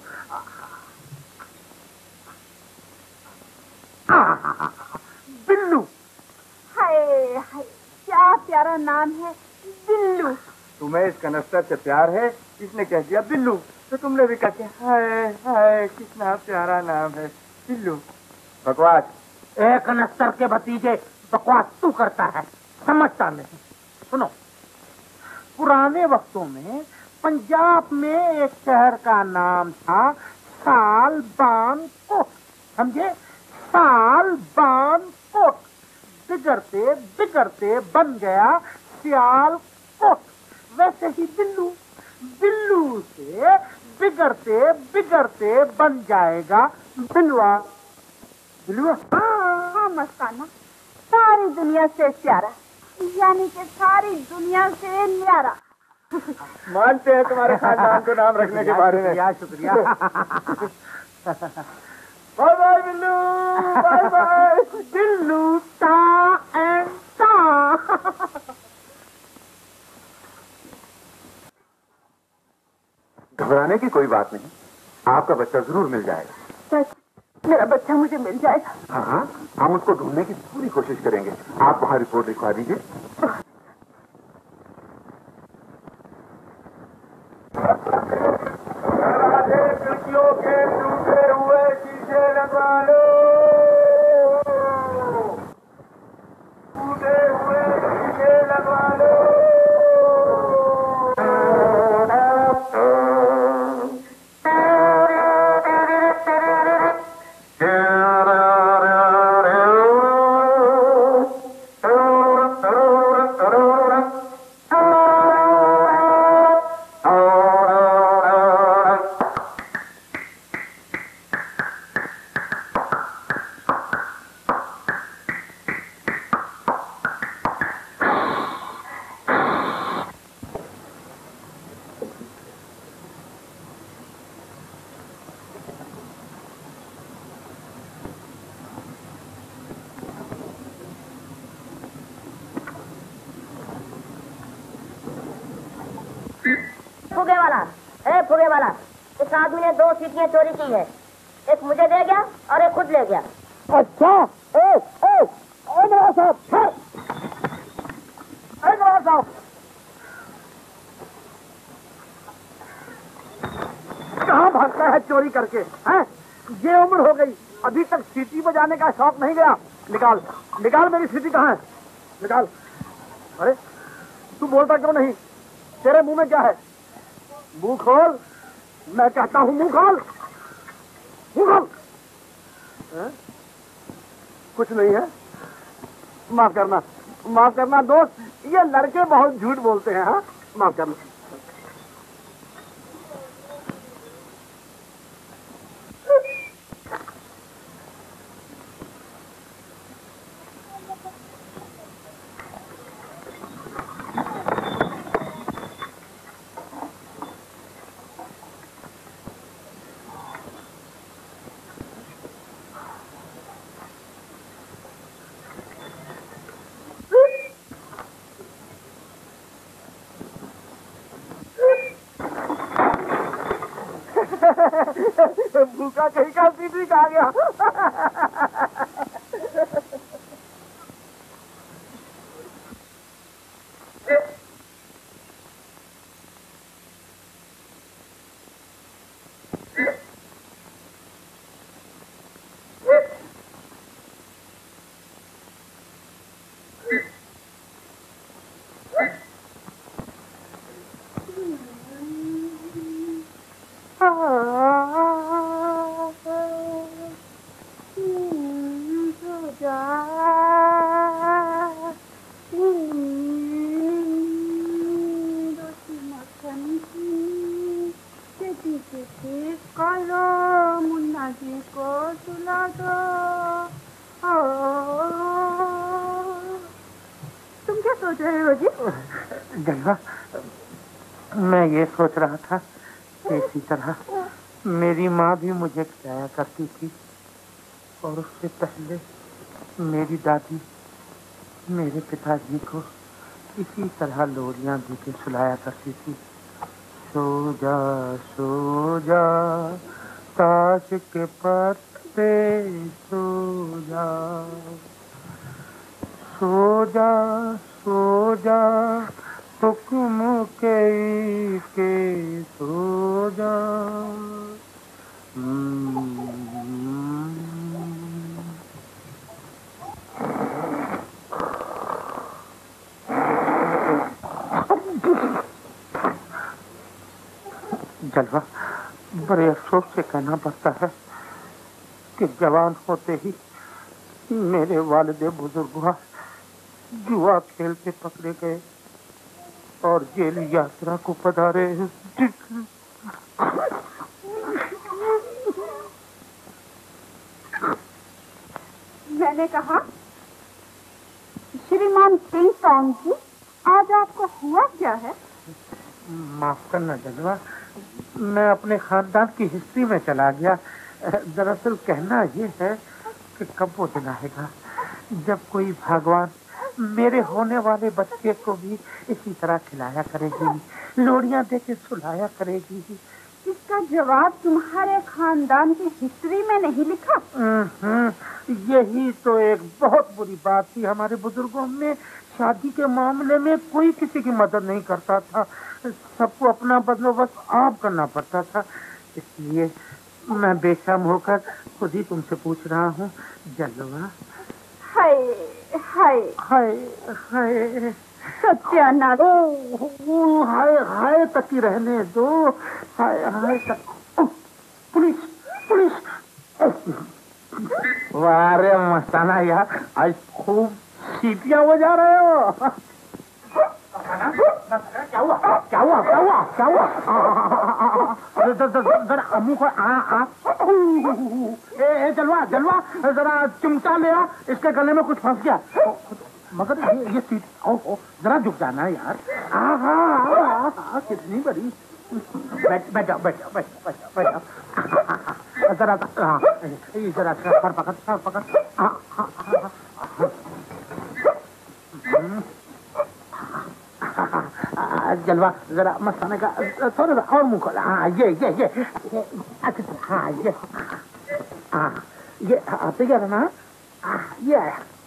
बिल्लू। हाय हाय, क्या प्यारा नाम है, बिल्लू। तुम्हें इस कनस्तर से प्यार है, इसने कह दिया बिल्लू, तो तुमने भी कहा हाय हाय कितना प्यारा नाम है बिल्लू। बकवास। एक नस्तर के भतीजे बकवास तू करता है, समझता नहीं। सुनो, पुराने वक्तों में पंजाब में एक शहर का नाम था सालबान कोट। समझे? साल बान कोट, बिगड़ते बिगड़ते बन गया सियाल कोट। वैसे ही बिल्लू, बिल्लू से बिगड़ते बिगड़ते बन जाएगा बिलवा। बिलवा? हाँ मस्ताना, सारी दुनिया से प्यारा, यानी कि सारी दुनिया से न्यारा। मानते हैं तुम्हारे खानदान को नाम रखने के बारे में। शुक्रिया। Bye bye Billu, bye bye Billu, ta and टा। घबराने की कोई बात नहीं, आपका बच्चा जरूर मिल जाएगा। मेरा बच्चा मुझे मिल जाएगा। हाँ हाँ, हम उसको ढूंढने की पूरी कोशिश करेंगे। आप वहाँ रिपोर्ट लिखवा दीजिए। खिड़कियों के टूटे हुए शीशे लगवा लो, टूटे हुए शीशे लगवा लो। फुगे वाला, इस आदमी ने 2 सीटियां चोरी की है। एक मुझे दे गया और एक खुद ले गया। अच्छा, नवाब साहब, नवाब साहब, कहाँ भागता है चोरी करके? हैं? ये उम्र हो गई, अभी तक सीटी बजाने का शौक नहीं गया। निकाल निकाल, मेरी सीटी कहाँ है? निकाल। अरे तू बोलता क्यों नहीं? तेरे मुंह में क्या है? मुंह खोल, मैं कहता हूँ मुंह खोल, मुंह खोल। कुछ नहीं है। माफ करना दोस्त, ये लड़के बहुत झूठ बोलते हैं। हाँ, माफ करना। भूखा कहीं का सीधी खा गया। तुम क्या सोच रहे हो जी? जलवा, मैं ये सोच रहा था कि इसी तरह मेरी माँ भी मुझे खिलाया करती थी, और उससे पहले मेरी दादी मेरे पिताजी को इसी तरह लोरियां दी के सुलाया करती थी। सो जा ताश के पत्ते, सो जा हुक्म के सो जा। जलवा, बड़े अफसोस से कहना पड़ता है कि जवान होते ही मेरे वालिदे बुजुर्ग जुआ खेलते पकड़े गए और जेल यात्रा को पधारे। मैंने कहा श्रीमान टिंग टोंग जी, आज आपको हुआ क्या है? माफ करना जलवा, मैं अपने खानदान की हिस्ट्री में चला गया। दरअसल कहना ये है कि कब वो दिन आएगा जब कोई भगवान मेरे होने वाले बच्चे को भी इसी तरह खिलाया करेगी, लोड़ियां दे के सुलाया करेगी। इसका जवाब तुम्हारे खानदान की हिस्ट्री में नहीं लिखा? यही तो एक बहुत बुरी बात थी हमारे बुजुर्गों में। शादी के मामले में कोई किसी की मदद नहीं करता था, सबको अपना बंदोबस्त आप करना पड़ता था। इसलिए मैं बेशर्म होकर खुद ही तुमसे पूछ रहा हूँ जलवा। हाय हाय हाय हाय सत्यानाश। हाय हाय तक ही रहने दो, हाय हाय तक। Police police. वारे मस्ताना यार, आज खूब सीटियां बजा रहे हो। क्या हुआ क्या हुआ क्या हुआ क्या हुआ? जरा अम्मू को जलवा जलवा जरा चिमटा ले आ, इसके गले में कुछ फंस गया। मगर ये सीट जरा झुक जाना है यार। कितनी बड़ी। बैठ जाओ बैठ जाओ बैठ जाओ बैठ जाओ जरा। जरा सर पकड़ सर पकड़। जलवा जरा मस्ताने का थोड़ा सा और मुंह खोला। हाँ ये अच्छा हाँ ये तैयार है ना? ये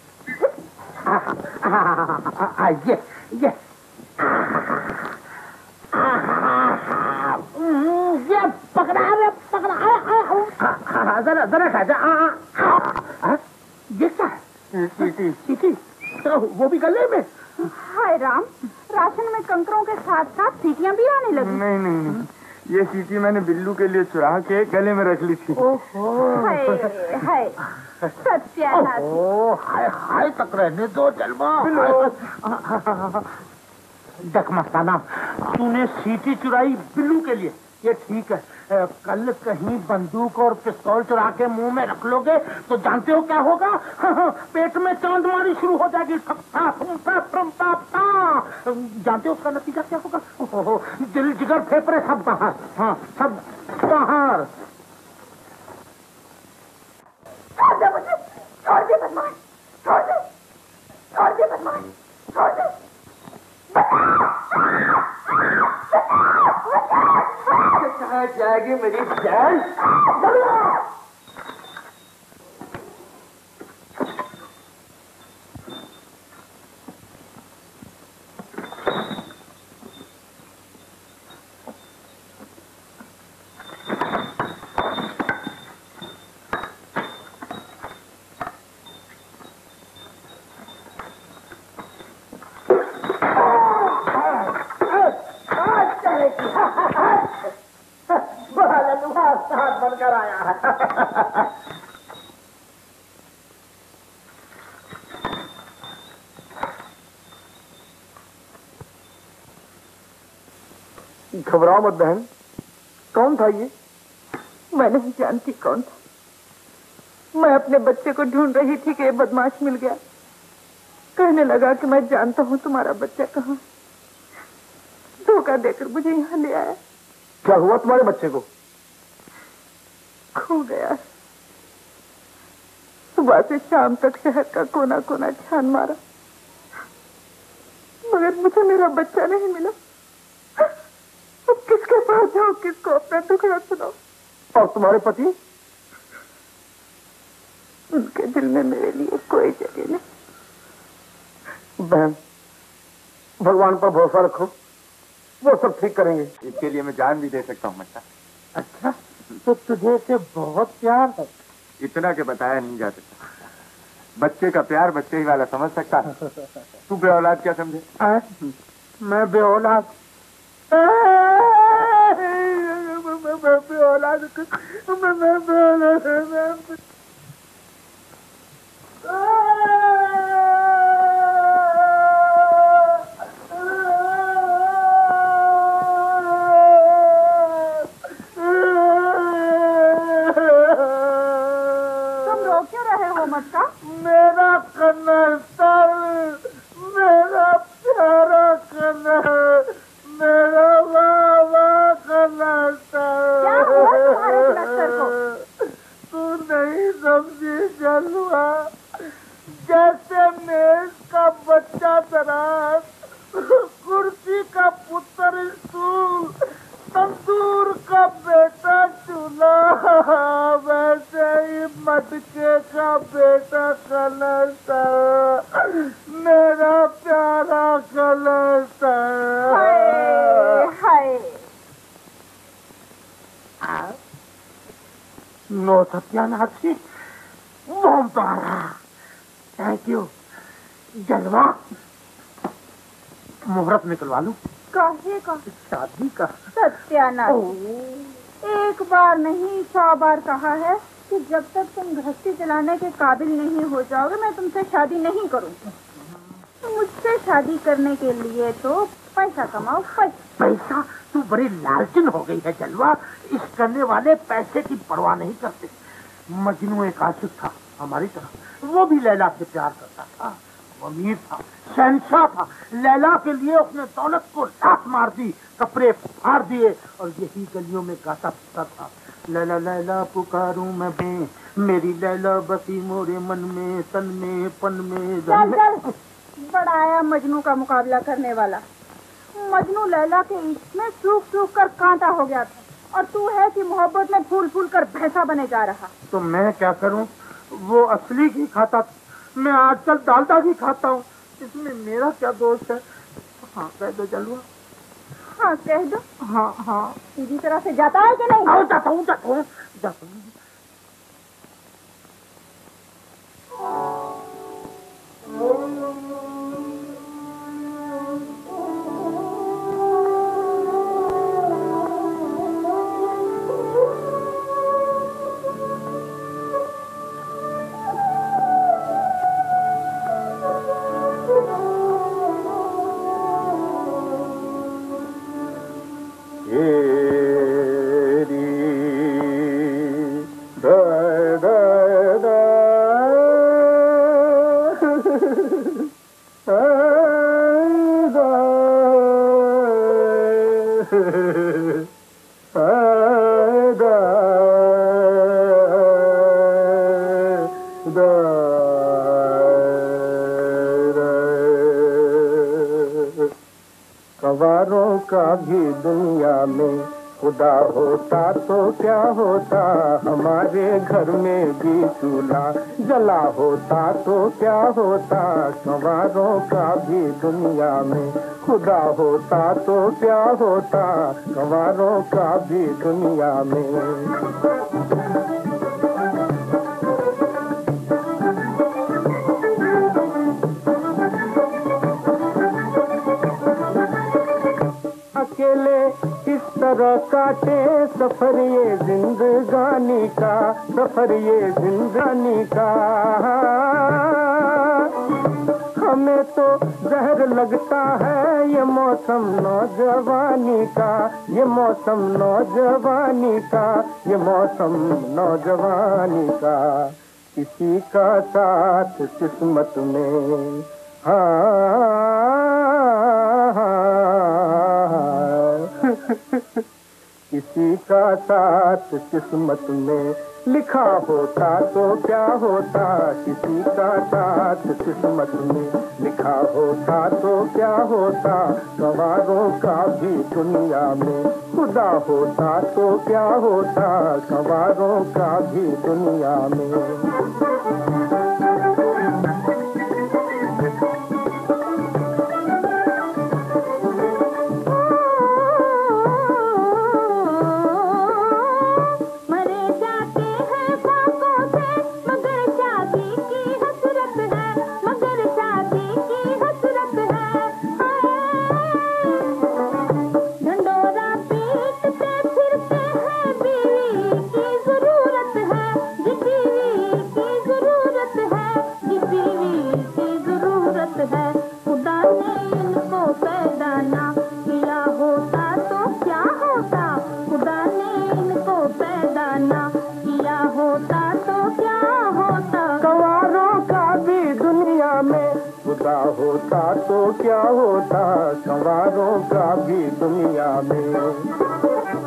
ये पकड़ा रे पकड़ा। जरा जरा खा। ये क्या सीटी तो वो भी गले में? हाय राम, राशन में कंकरों के साथ साथ सीटियां भी आने लगी। नहीं, ये सीटी मैंने बिल्लू के लिए चुरा के गले में रख ली थी। हाय हाय सत्यानाश। हाय हाय तक रहने दो जलवा। देख मस्ताना, तूने सीटी चुराई बिल्लू के लिए, ये ठीक है। कल कहीं बंदूक और पिस्तौल चुरा के मुंह में रख लोगे तो जानते हो क्या होगा? पेट में चांदमारी शुरू हो जाएगी। जानते हो उसका नतीजा क्या होगा? दिल जिगर फेफड़े सब बाहर। हाँ सब बाहर। छोड़ दे बदमाश, छोड़ दे बदमाश, छोड़ दे। कहाँ जाएगी मेरी जान? बनकर आया है। घबराओ मत बहन। कौन था ये? मैं नहीं जानती कौन था। मैं अपने बच्चे को ढूंढ रही थी कि ये बदमाश मिल गया। कहने लगा कि मैं जानता हूँ तुम्हारा बच्चा कहाँ। धोखा देकर मुझे यहाँ ले आया। क्या हुआ तुम्हारे बच्चे को? खो गया। सुबह से शाम तक शहर का कोना कोना छान मारा, मगर मुझे मेरा बच्चा नहीं मिला। अब किसके पास जाओ, किसको अपना दुखड़ा सुनाओ? और तुम्हारे पति? उनके दिल में मेरे लिए कोई जगह नहीं। बहन, भगवान पर भरोसा रखो, वो सब ठीक करेंगे। इसके लिए मैं जान भी दे सकता हूँ मच्चा। अच्छा, तो तुझे से बहुत प्यार है? इतना के बताया नहीं जा सकता। बच्चे का प्यार बच्चे ही वाला समझ सकता है। तू बेऔलाद क्या समझे? मैं बेऔलाद? बेऔलाद मेरा कनस्तर, मेरा प्यारा कनस्तर, मेरा बाबा कनस्तर। क्या हुआ तुम्हारे कनस्तर को? तू नहीं समझी जलवा, जैसे मेज का बच्चा दराज, कुर्सी का पुत्र स्टूल, तंदूर का बेटा चूल्हा, वैसे ही मटके का बेटा कलस्तर, मेरा प्यारा कलस्तर। हाय नो सत्यानाशी, बॉम तो आ रहा। थैंक यू जलवा। मुहूर्त निकलवा लूं? काहे का? शादी का। सत्यानाश, एक बार नहीं 100 बार कहा है कि जब तक तुम गृहस्थी चलाने के काबिल नहीं हो जाओगे मैं तुमसे शादी नहीं करूंगी। मुझसे शादी करने के लिए तो पैसा कमाओ। पैसा? तू बड़ी लालचिन हो गई है जलवा। इस करने वाले पैसे की परवाह नहीं करते। मजनू एक आशिक था हमारी तरह, वो भी लैला से प्यार करता था। वो अमीर था, शहंशाह था। लैला के लिए उसने दौलत को लात मार दी, कपड़े फाड़ दिए और यही गलियों में गाता फिरता था। लैला लैला पुकारूं मैं बे, मेरी लैला बसी मोरे मन में, तन में, पन में। चल बड़ा आया मजनू का मुकाबला करने वाला। मजनू लैला के इश्क में सूख सूख कर कांटा हो गया था और तू है कि मोहब्बत में फूल फूल कर भैंसा बने जा रहा। तो मैं क्या करूं? वो असली घी खाता, मैं आजकल डालडा घी खाता हूँ। इसमें मेरा क्या दोष है? हाँ कह दो जलवा। हाँ कह दो। हाँ हाँ। सीधी तरह से जाता है कि नहीं? जाता हूँ जाता हूँ जाता हूँ। कवारों का भी दुनिया में खुदा होता तो क्या होता, हमारे घर में भी चूल्हा जला होता तो क्या होता। कवारों का भी दुनिया में खुदा होता तो क्या होता, कवारों का भी दुनिया में। अकेले इस तरह काटे सफर ये जिंदगानी का, सफर ये जिंदगानी का। हमें तो जहर लगता है ये मौसम नौजवानी का, ये मौसम नौजवानी का, ये मौसम नौजवानी का। किसी का साथ किस्मत में किसी का साथ किस्मत में लिखा होता तो क्या होता, किसी का साथ किस्मत में लिखा होता तो क्या होता। गवारों का भी दुनिया में खुदा होता तो क्या होता, गवारों का भी दुनिया में। की होता तो क्या होता संवारों का भी दुनिया में।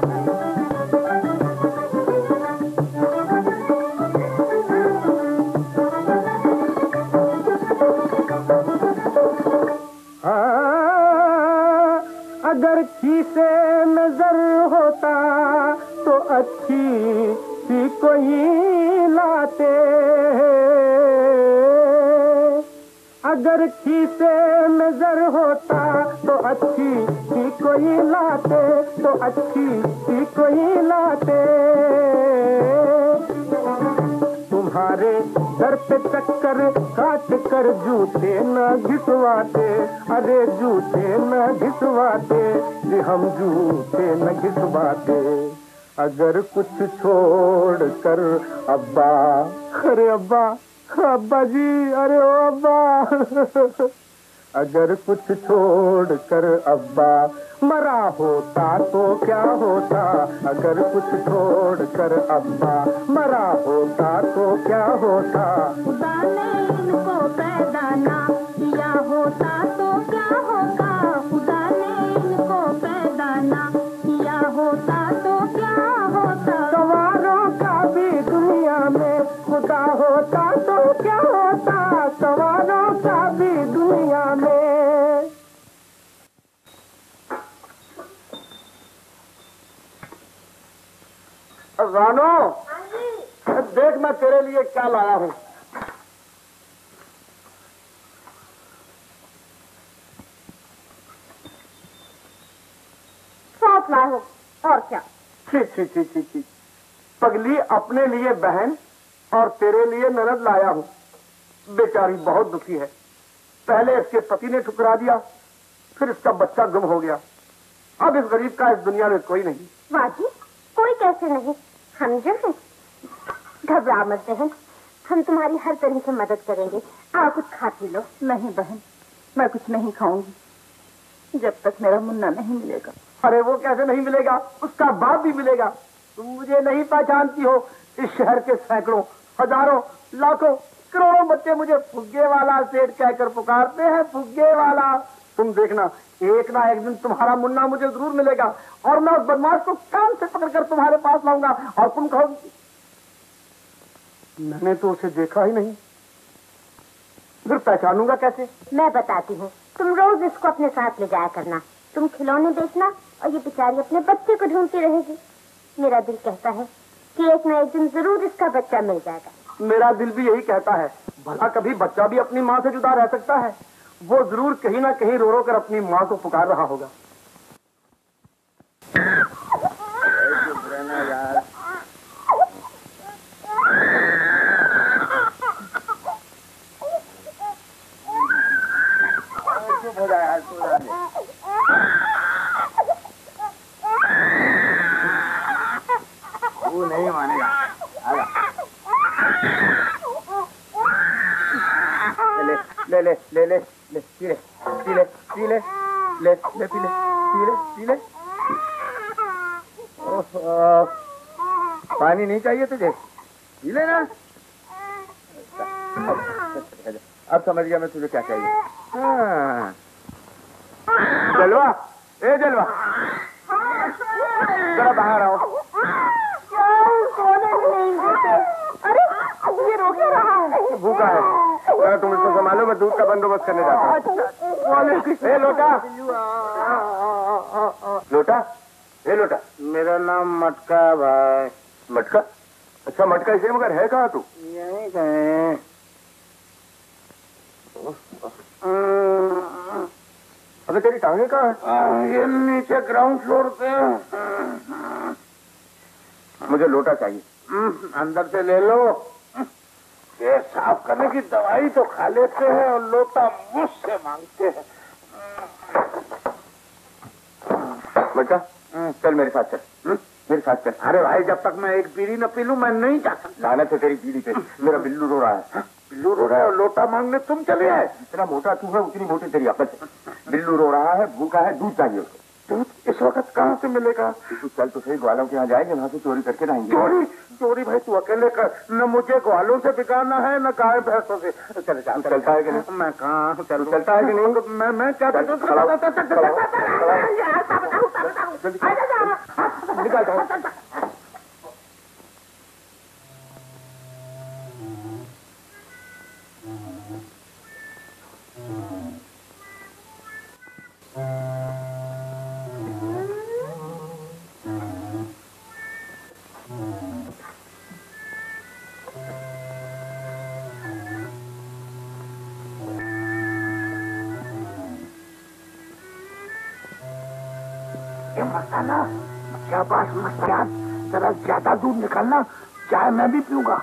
अगर खीसे नजर होता तो अच्छी सी कोई लाते, अगर खीसे नजर होता तो अच्छी सी कोई लाते, तो अच्छी सी कोई लाते। तुम्हारे सर पे चक्कर काट कर जूते न घिसवाते, अरे जूते न घिसवाते जी, हम जूते न घिसवाते। अगर कुछ छोड़ कर अब्बा, अरे अब्बा, अब्बा जी, अरे ओ अब्बा, अगर कुछ छोड़ कर अब्बा मरा होता तो क्या होता, अगर कुछ छोड़ कर अब्बा मरा होता तो क्या होता। खुदा ने इनको पैदा ना किया होता तो क्या होता, खुदा ने इनको पैदा ना किया होता तो क्या होता। सवारों का भी दुनिया में खुदा होता तो क्या होता, सवारों का भी दुनिया में। रानो, देख मैं तेरे लिए क्या लाया हूँ। सौंप लाए हो, और क्या। छी छी छी छी छी, पगली अपने लिए बहन और तेरे लिए ननद लाया हूँ। बेचारी बहुत दुखी है। पहले इसके पति ने ठुकरा दिया, फिर इसका बच्चा गुम हो गया। अब इस गरीब का इस दुनिया में कोई नहीं। बाजी, कोई कैसे नहीं, हम जो हैं। घबरा मत बहन, हम तुम्हारी हर तरह से मदद करेंगे। आओ कुछ खा पी लो। नहीं बहन, मैं कुछ नहीं खाऊंगी जब तक मेरा मुन्ना नहीं मिलेगा। अरे वो कैसे नहीं मिलेगा, उसका बाप भी मिलेगा। तुम मुझे नहीं पहचानती हो। इस शहर के सैकड़ों, हजारों, लाखों, करोड़ों बच्चे मुझे फुग्गे वाला सेठ कहकर पुकारते हैं, फुग्गे वाला। तुम देखना, एक ना एक दिन तुम्हारा मुन्ना मुझे जरूर मिलेगा और मैं उस बदमाश को कान से पकड़कर तुम्हारे पास लाऊंगा और तुम कहोगी मैंने तो उसे देखा ही नहीं, फिर पहचानूंगा कैसे। मैं बताती हूँ, तुम रोज इसको अपने साथ ले जाया करना। तुम खिलौने बेचना और ये बेचारी अपने बच्चे को ढूंढती रहेगी। मेरा दिल कहता है कि एक ना एक दिन जरूर इसका बच्चा मिल जाएगा। मेरा दिल भी यही कहता है। भला कभी बच्चा भी अपनी माँ से जुदा रह सकता है? वो जरूर कहीं ना कहीं रो रो कर अपनी माँ को पुकार रहा होगा। वो नहीं मानेगा। ले ले ले ले ले पी ले पी ले पी ले ले ले पी ले पी ले पी ले। पानी नहीं चाहिए तुझे? पी ले ना। अब समझ गया मैं तुझे क्या चाहिए। हाँ। जलवा, ए जलवा, जरा बाहर आओ। अरे ये रो क्या रहा है? भूखा है। अगर तुम इसको संभालो, मैं दूध का बंदोबस्त करने जाता हूँ। ए लोटा, लोटा, ए लोटा। मेरा नाम मटका भाई। मटका? अच्छा मटका, इसे मगर है कहाँ तू? यहीं कहीं। अबे तेरी टांगे कहाँ है? ये नीचे ग्राउंड फ्लोर पे। मुझे लोटा चाहिए। अंदर से ले लो। ये साफ करने की दवाई तो खा लेते हैं और लोटा मुझसे मांगते हैं। मटका, चल मेरे साथ चल। मेरे साथ चल। अरे भाई, जब तक मैं एक बीड़ी न पी लूं मैं नहीं जा सकता। लानत है तेरी बीड़ी पे। मेरा बिल्लू रो रहा है। बिल्लू रो रहा है और लोटा मांगने तुम चले आए। जितना मोटा तू है उतनी मोटी तेरी अकल है। बिल्लू रो रहा है, भूखा है, दूध चाहिए उसको। दूध इस वक्त कहाँ से मिलेगा? तू चल तो सही, ग्वालों के यहाँ जाएंगे, वहाँ से चोरी करके लाएंगे। चोरी? चोरी भाई तू अकेले कर, न मुझे ग्वालों से बिगाड़ना है न गाय भैंसों से। चले जा। चलता है कि नहीं? मैं कहाँ चलूं? चलता है कि नहीं? मैं क्या निकल मस्ताना, शाबाश मस्तान, जरा ज्यादा दूध निकालना, चाय मैं भी पीऊंगा।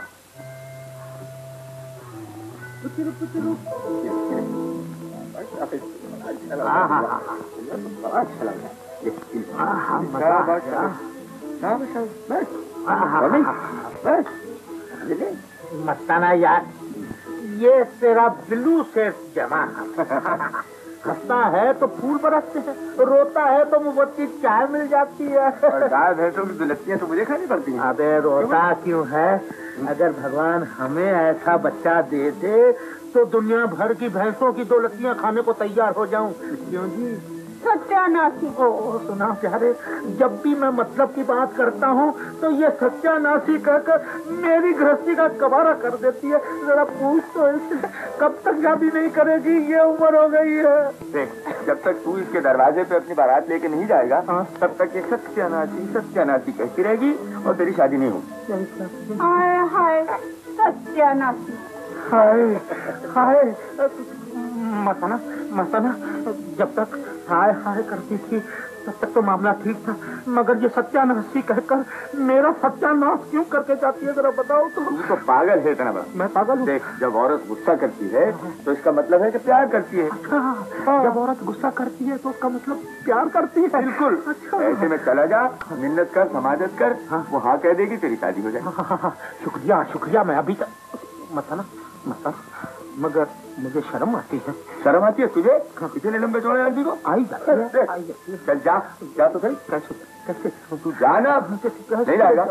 मस्ताना यार, ये तेरा बिल्लू से जमा हंसता है तो फूल बरसते हैं, रोता है तो मोमबत्ती चाय मिल जाती है। गाय भैंसों की दुलत्तियाँ तो मुझे खानी पड़ती हैं। अबे रोता क्यों है? अगर भगवान हमें ऐसा बच्चा दे दे तो दुनिया भर की भैंसों की दौलतियाँ खाने को तैयार हो जाऊं। क्यों जी? सत्यानाशी। ओ सुना प्यारे, जब भी मैं मतलब की बात करता हूँ तो ये सत्यानाशी कहकर मेरी गृहस्थी का कबारा कर देती है। जरा पूछ तो इससे, कब तक शादी नहीं करेगी? ये उम्र हो गई है। देख, जब तक तू इसके दरवाजे पे अपनी बारात लेके नहीं जाएगा, तब तक ये सत्यानाशी कहती रहेगी और तेरी शादी नहीं होगी। हाय हाय सत्यानाशी। हाय हाय मस्ताना, मस्ताना, जब तक हाय हाय करती थी तब तक तो मामला ठीक था, मगर ये सत्यानाशी कहकर मेरा सत्यानाश क्यों करके जाती है? जरा बताओ तो। तू तो पागल है इतना बड़ा। मैं पागल हूँ? देख, जब औरत गुस्सा करती है तो इसका मतलब है कि प्यार करती है। अच्छा, जब औरत गुस्सा करती है तो उसका मतलब प्यार करती है? बिल्कुल। अच्छा, ऐसे में चला जा, मिन्नत कर, समाजत कर, वो हाँ कह देगी, तेरी शादी हो जाएगी। शुक्रिया शुक्रिया, मैं अभी मस्ताना, मगर मुझे शर्म आती है। शर्म आती है तुझे? इतने लंबे चौड़े आदमी को? आई जाती है। चल जा, जा तो सही। कैसे कैसे? तू जाना, नहीं जाएगा।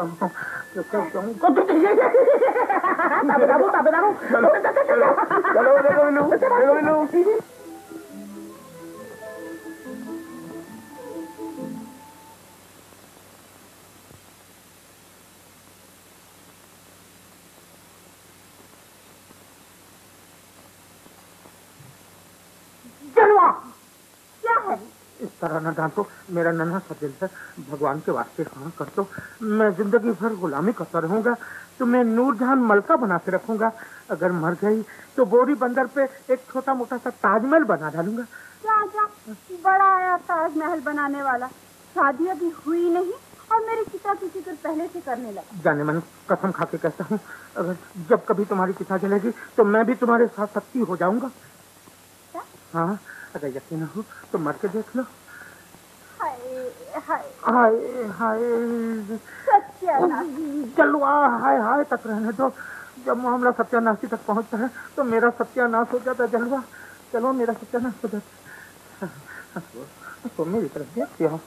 चलो देखो बिल्लू। क्या है? इस तरह न डांटो, मेरा नन्हा सा दिल है, भगवान के वास्ते हाँ कर दो। मैं जिंदगी भर गुलामी करता रहूंगा, तुम्हें नूरजहान मलका बना के रखूंगा। अगर मर गई तो बोरी बंदर पे एक छोटा मोटा सा ताजमहल बना डालूंगा। क्या क्या बड़ा आया ताजमहल बनाने वाला? शादी अभी हुई नहीं और मेरी चिता की फिक्र पहले से करने लगा। जाने मन कसम खा के कहता हूँ, अगर जब कभी तुम्हारी चिता जलेगी तो मैं भी तुम्हारे साथ सख्ती हो जाऊंगा। हाँ, अगर यकीन हो तो मर के देख लो। हाय हाय हाय हाय सत्यानाशी। चलो हाय हाय तक रहने दो, जब मामला सत्यानाशी तक पहुंचता है तो मेरा सत्यानाश हो जाता है। जलवा, चलो मेरा सत्यानाश हो जाता है। तो मेरी तरफ देखती हो।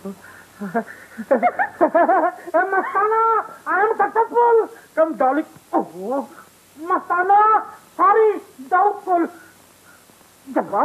Mastana, I am successful, come darling. Oh Mastana, sorry, doubtful. जलवा,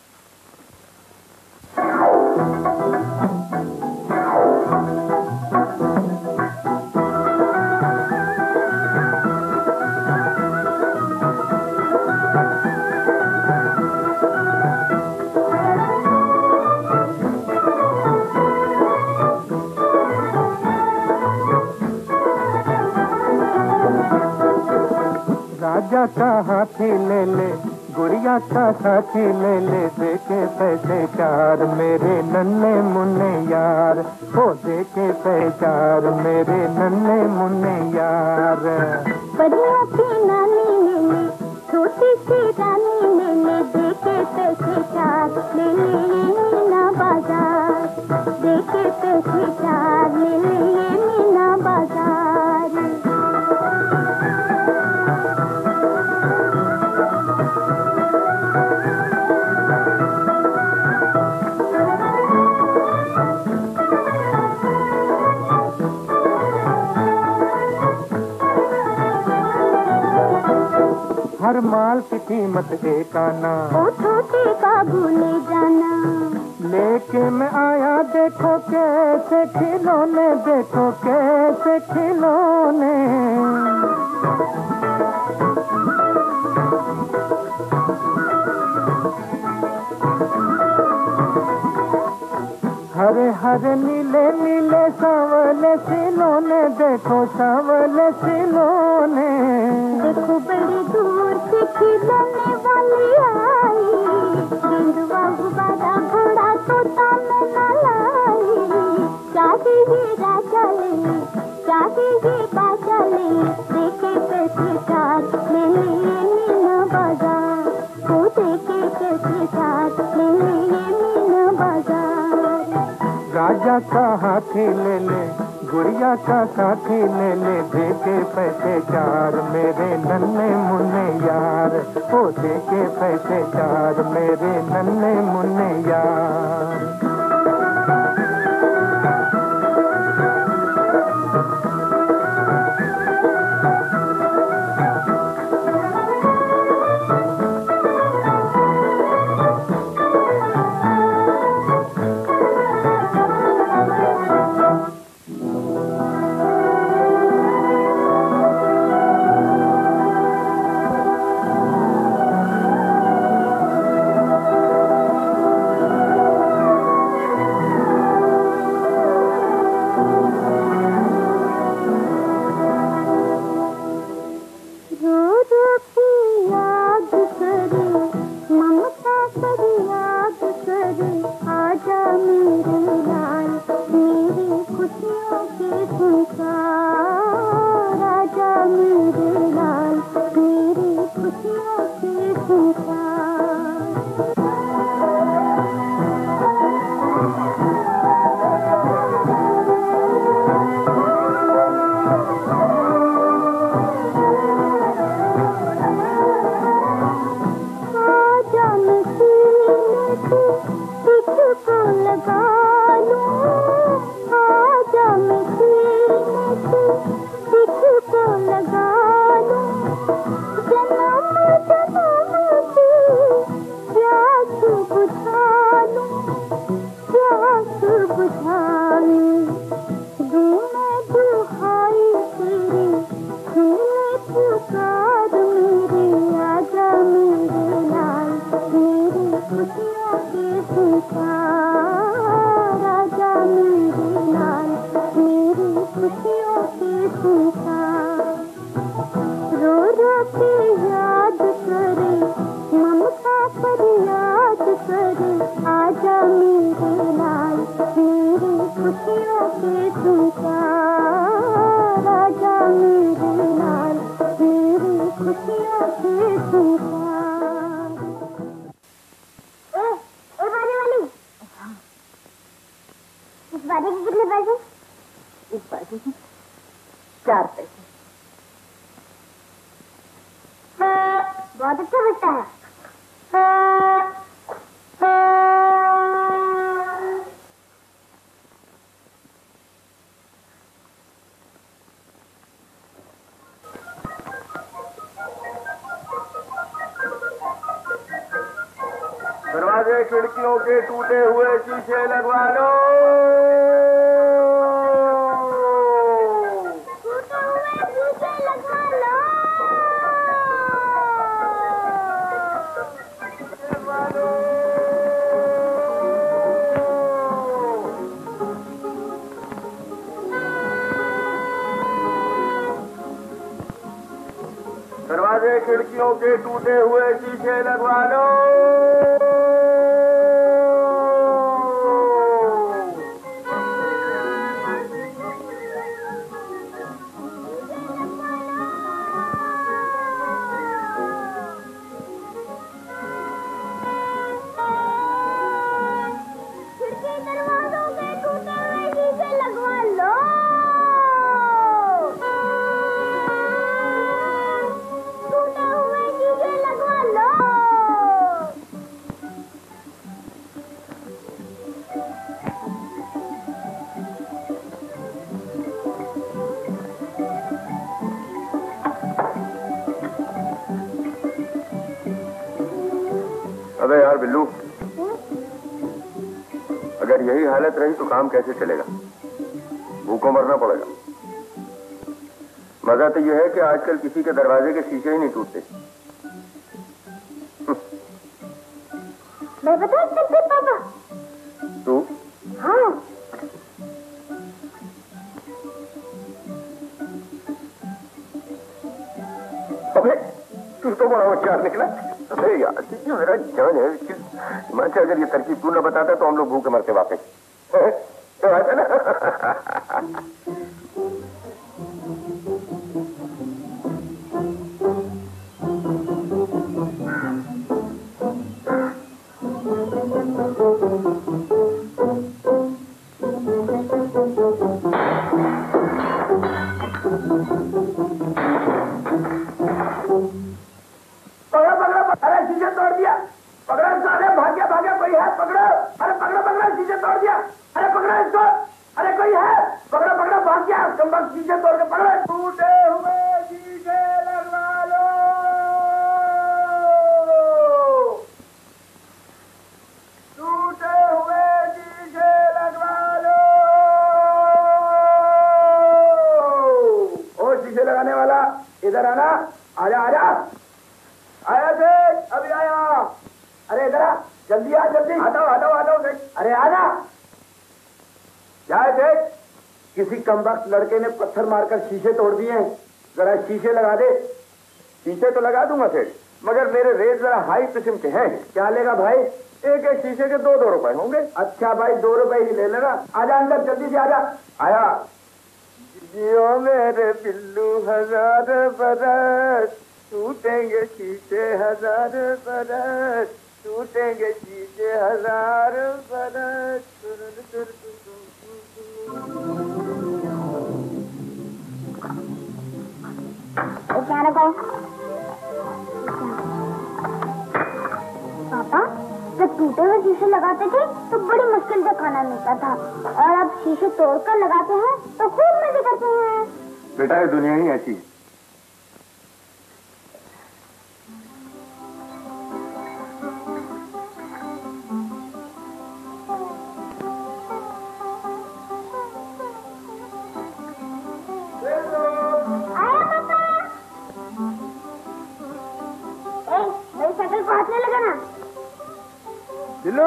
राजा का हाथी ले ले, गुड़िया का साथी ले ले, देके पैसे चार मेरे नन्हे मुन्ने यार, हो देके पहचार मेरे नन्हे मुन्ने यार। परियों की नानी ले ले, छोटी सी रानी ले ले, देके पैसे चार ले ले ये मीना बाजार, देके पैसे चार ले ले ये मीना बाजार। हर माल की कीमत एक आना, ओ छोटे बाबू ले जाना। लेके मैं आया देखो कैसे खिलौने, देखो कैसे खिलौने। हरे हरे नीले नीले सांवले खिलौने, देखो सांवले खिलौने। देखो बड़ी दूर से खिलौने वाली आई, गेंदुआ गुब्बारा घोड़ा तोता में न लाई। चाहे ये राजा ले, चाहे ये बाजा ले, देखे पैसे साथ ले लिए मीना बाजार। वो देखे पैसे साथ ले लिए मीना बाजार। राजा का हाथी ले ले, गुड़िया का साथी ले ले, देके पैसे चार मेरे नन्हे मुन्ने यार। ओ देके पैसे चार मेरे नन्हे मुन्ने यार। बहुत अच्छा बच्चा है। दरवाजे खिड़कियों के टूटे हुए शीशे लगवा लो। दरवाजे खिड़कियों के टूटे हुए शीशे लगवा लो। अबे यार बिल्लू, अगर यही हालत रही तो काम कैसे चलेगा? भूखों मरना पड़ेगा। मजा तो यह है कि आजकल किसी के दरवाजे के शीशे ही नहीं टूटते। मैं बता सकती पापा? तू? हाँ। अबे तू तो बड़ा होशियार निकला। अबे यार ये मेरा जान है। मैं अगर ये तरकीब तू न बताता तो हम लोग भूखे मरते वापस। तो ऐसा ना। इधर आना, आजा आजा, आया देख, अभी आया। अरे इधर आ, जल्दी आ, जल्दी आता हूँ देख। अरे आना, जाए देख, किसी कमबख्त लड़के ने पत्थर मारकर शीशे तोड़ दिए हैं, जरा शीशे लगा दे। शीशे तो लगा दूंगा सेठ, मगर मेरे रेट जरा हाई किस्म के हैं। क्या लेगा भाई? एक एक शीशे के 2-2 रुपए होंगे। अच्छा भाई 2 रुपए ही ले लेना। आजा अंदर जल्दी से आजा। आया। जियो मेरे बिल्लू 1000 बरस, टूटेंगे शीशे 1000 बरस, टूटेंगे शीशे 1000 बरस। क्या लगाओ? पापा जब टूटे हुए शीशे लगाते थे तो बड़ी मुश्किल से खाना मिलता था, और अब शीशे तोड़कर लगाते हैं तो खूब मजे करते हैं। बेटा ये दुनिया ही ऐसी है। मेरी साइकिल को हाथ नहीं लगाना। बिल्लू,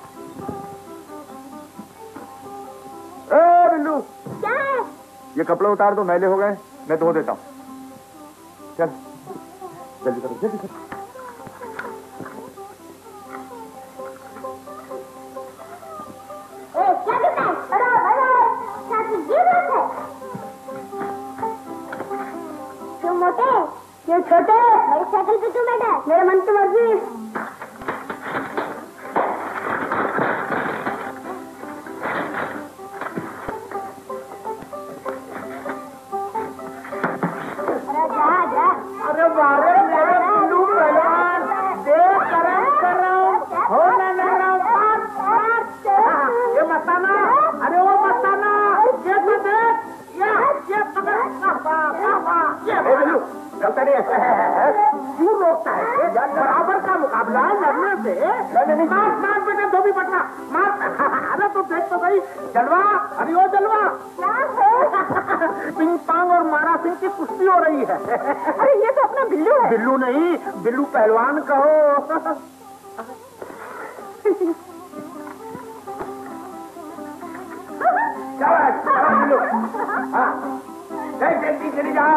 बिल्लू, क्या है? ये कपड़े उतार दो, मैले हो गए, मैं धो देता हूँ। चल जल्दी करो, जल्दी करो। क्या करता है? ये बात है। क्यों मोटे, क्यों छोटे? मेरी साइकिल पे क्यों बैठा है? मेरा मन की मर्जी। क्यों रोकता है? बराबर का मुकाबला लड़ने से मार बेटे धोबी पटना मार। अरे तो देख तो भाई जलवा, अरे वो जलवा पिंग पांग और मारा सिंह की कुश्ती हो रही है। अरे ये तो अपना बिल्लू है। बिल्लू नहीं, बिल्लू पहलवान कहो। बिल्लू जल्दी चली जा।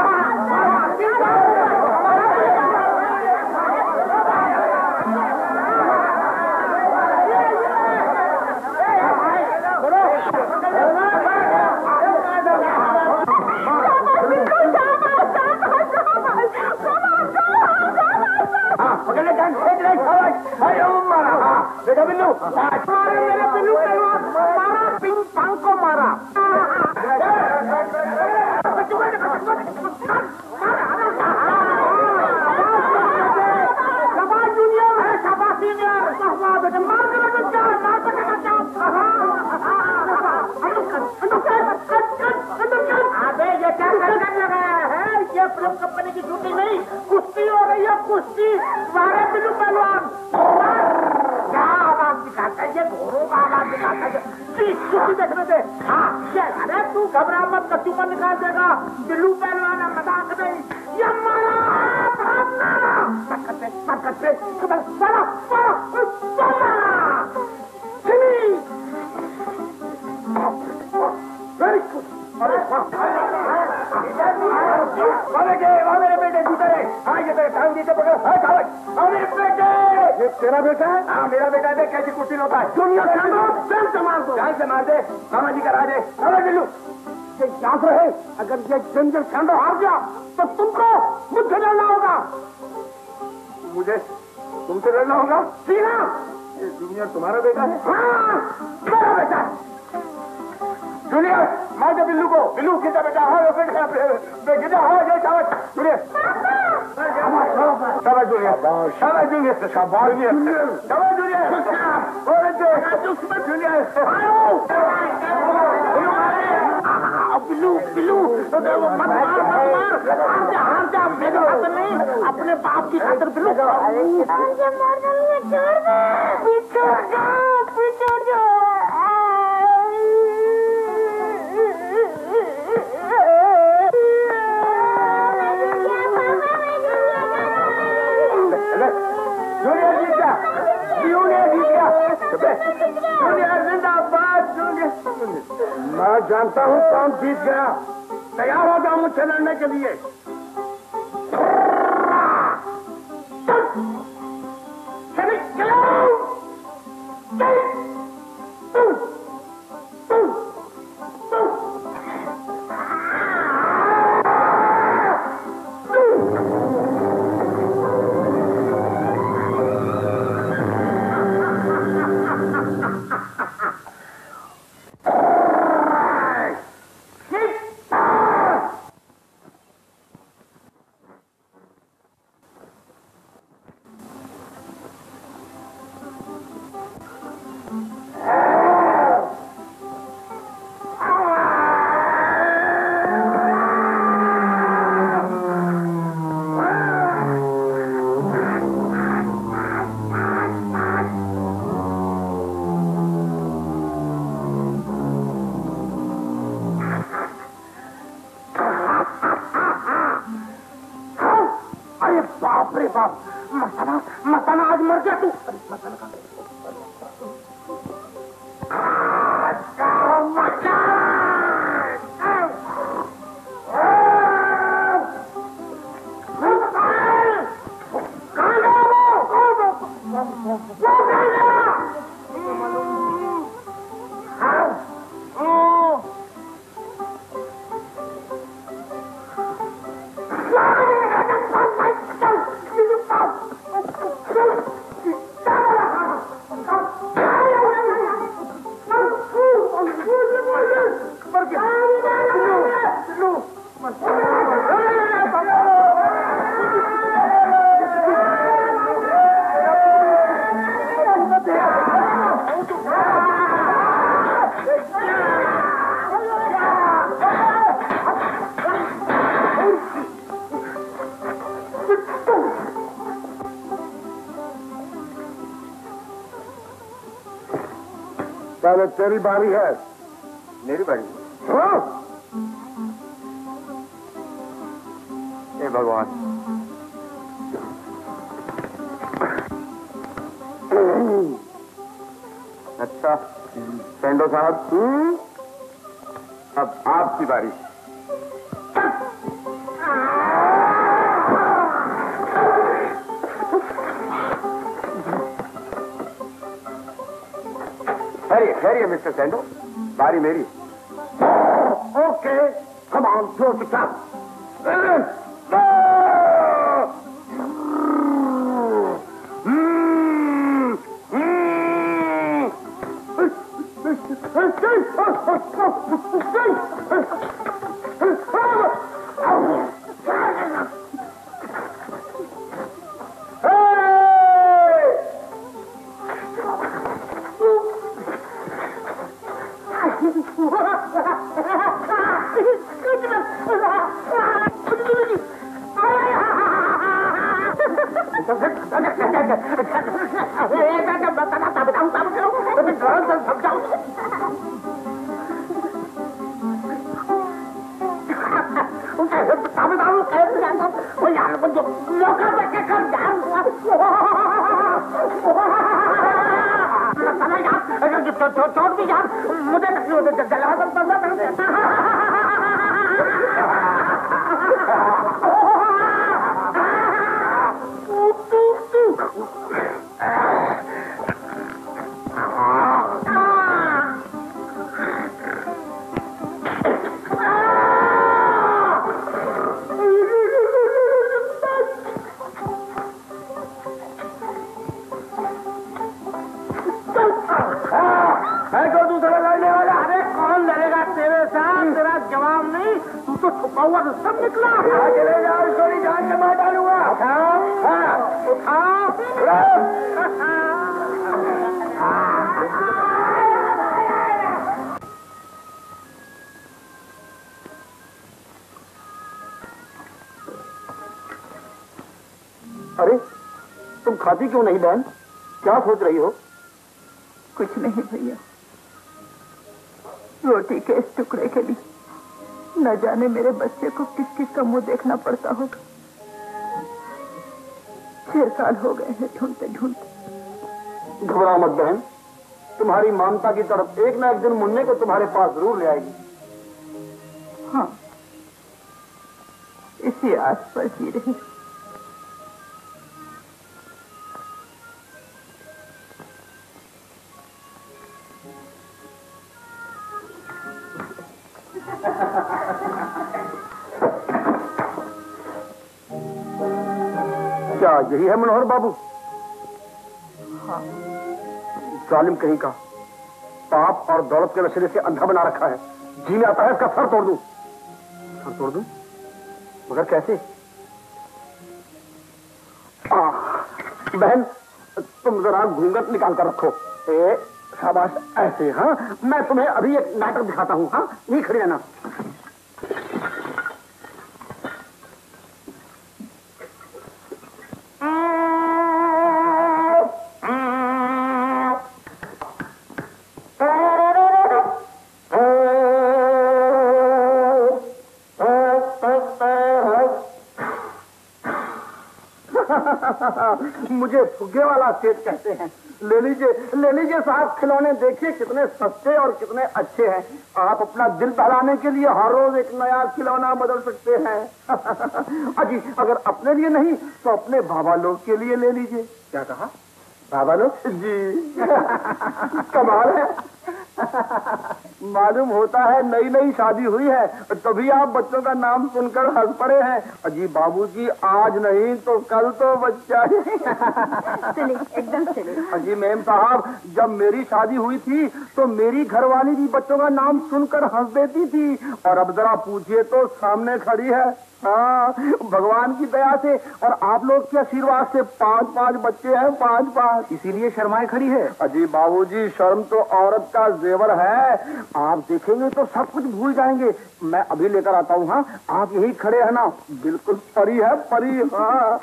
बेटा बिल्लू, मेरे बिल्लू पहलवान मारा, पिंग पांग को मारा। शाबाश जूनियर है, शाबाश सीनियर, शाबाश बेटे, मार कर बच्चा, मार कर बच्चा। अबे ये क्या करने लगाया है? ये फिल्म कंपनी की शूटिंग नहीं, कुश्ती हो रही है, कुश्ती। मारे बिल्लू पहलवान। भोरों का आवाज निकालता है। कुर्सी देखने दे। हाँ अरे तू घबरा मत, कचूमर निकाल देगा। बिल्लू पहलवान मजाक नहीं, ये मारा वेरी गुड। अरे मेरे बेटे दूसरे हाँ ये तेरे टांग नीचे पकड़। अरे बेटे ये तेरा बेटा है? हाँ मेरा बेटा है। कैसी कुर्सी होता है? दुनिया से मार दो, जान से मार दे। मामा जी का राज है। अरे बिल्लू ये याद रहे, अगर ये जंगल छंडो हार गया तो तुमको मुझसे लड़ना होगा। मुझे तुमसे लड़ना होगा? सीना ये जूनियर तुम्हारा बेटा है? हाँ मेरा बेटा। जूनियर मार दे बिल्लू को। बिल्लू कितना बेटा है? कितना हो जाए शाबाश जूनियर। शाबाश जूनियर, शाबाश जूनियर, शाबाश जूनियर, शाबाश जूनियर। बिल्लू बिल्लू मत मार हार जा मेरे खातर नहीं, अपने बाप की खातर बिल्लू। जूनियर जीत गया, जूनियर जीत गया, जूनियर जिंदाबाद। जूनियर मैं जानता हूँ कौन जीत गया। तैयार हो जाओ मुझसे लड़ने के लिए। मस्ताना आज मर गया तू। पहले तेरी बारी है। मेरी बारी? हाँ? हे भगवान, अच्छा सेंडो साहब, अब आपकी बारी। खैरिए मिस्टर सेंडो, बारी मेरी। Okay come on throw the top. चोट भी यार मुझे जला हुआ तो सब निकला। चले जाओ, इसको जान से मार डालूंगा। अरे तुम खाती क्यों नहीं बहन? क्या सोच रही हो? कुछ नहीं भैया, रोटी के इस टुकड़े के लिए न जाने मेरे बच्चे को किस किस का मुंह देखना पड़ता होगा। 6 साल हो गए हैं ढूंढते ढूंढते। घबराओ मत बहन, तुम्हारी ममता की तरफ एक ना एक दिन मुन्ने को तुम्हारे पास जरूर ले आएगी। हाँ, इसी आस पर जी रही। क्या यही है मनोहर बाबू? हाँ। जालिम कहीं का, पाप और दौलत के नशे से अंधा बना रखा है। जी में आता है इसका सर तोड़ दूं। सर तोड़ दूं? मगर कैसे? बहन तुम जरा घूंघट निकाल कर रखो। शाबाश, ऐसे। हाँ, मैं तुम्हें अभी एक नाटक दिखाता हूँ। हाँ, नहीं खड़ी रहना। मुझे फुग्गे वाला सेठ कहते हैं। ले लीजिए साहब, खिलौने देखिए कितने सस्ते और कितने अच्छे हैं। आप अपना दिल बहलाने के लिए हर रोज एक नया खिलौना बदल सकते हैं। अजी, अगर अपने लिए नहीं तो अपने बाबा लोग के लिए ले लीजिए। क्या कहा? बाबा लोग? जी। कमाल है। मालूम होता है नई नई शादी हुई है, तभी आप बच्चों का नाम सुनकर हंस पड़े हैं। अजी बाबूजी, आज नहीं तो कल तो बच्चा चलिए, एकदम चलिए। अजी मेम साहब, जब मेरी शादी हुई थी तो मेरी घरवाली भी बच्चों का नाम सुनकर हंस देती थी, और अब जरा पूछिए तो सामने खड़ी है। हाँ, भगवान की दया से और आप लोग के आशीर्वाद से 5-5 बच्चे हैं, 5-5। इसीलिए शर्माए खड़ी है। अजी बाबूजी, शर्म तो औरत का जेवर है। आप देखेंगे तो सब कुछ भूल जाएंगे। मैं अभी लेकर आता हूँ। हाँ, आप यही खड़े हैं ना, बिल्कुल परी है, परी। हाँ,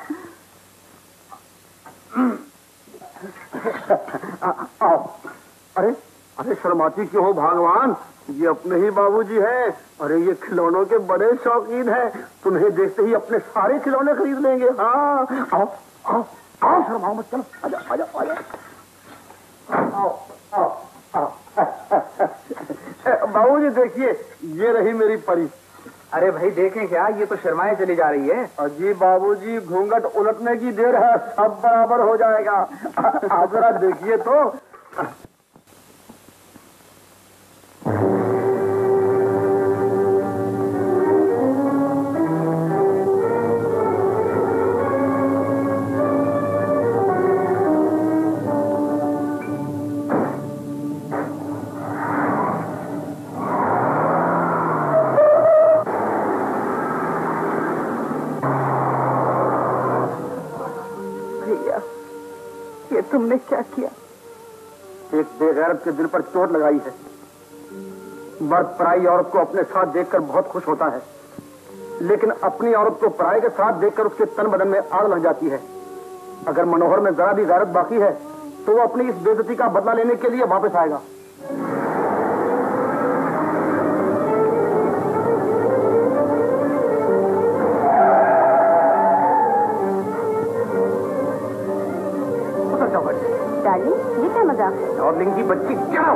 आओ। अरे अरे, शर्माती क्यों हो भगवान? ये अपने ही बाबूजी हैं। अरे ये खिलौनों के बड़े शौकीन हैं, तुम्हें देखते ही अपने सारे खिलौने खरीद लेंगे। हाँ, आओ आओ आओ, शर्माओ मत, चलो आजा आजा आजा, आओ आओ आओ। बाबूजी देखिए, ये रही मेरी परी। अरे भाई देखें क्या, ये तो शर्माए चली जा रही है। अजी बाबूजी, घूंघट उलटने की देर है, सब बराबर हो जाएगा। आप जरा देखिए तो। तुमने क्या किया? एक बेगैरत के दिल पर चोट लगाई है। मर्द पराई औरत को अपने साथ देखकर बहुत खुश होता है, लेकिन अपनी औरत को पराई के साथ देखकर उसके तन बदन में आग लग जाती है। अगर मनोहर में जरा भी गैरत बाकी है तो वो अपनी इस बेइज्जती का बदला लेने के लिए वापस आएगा। डार्लिंग, ये क्या मजाक है? डार्लिंग की बच्ची क्या?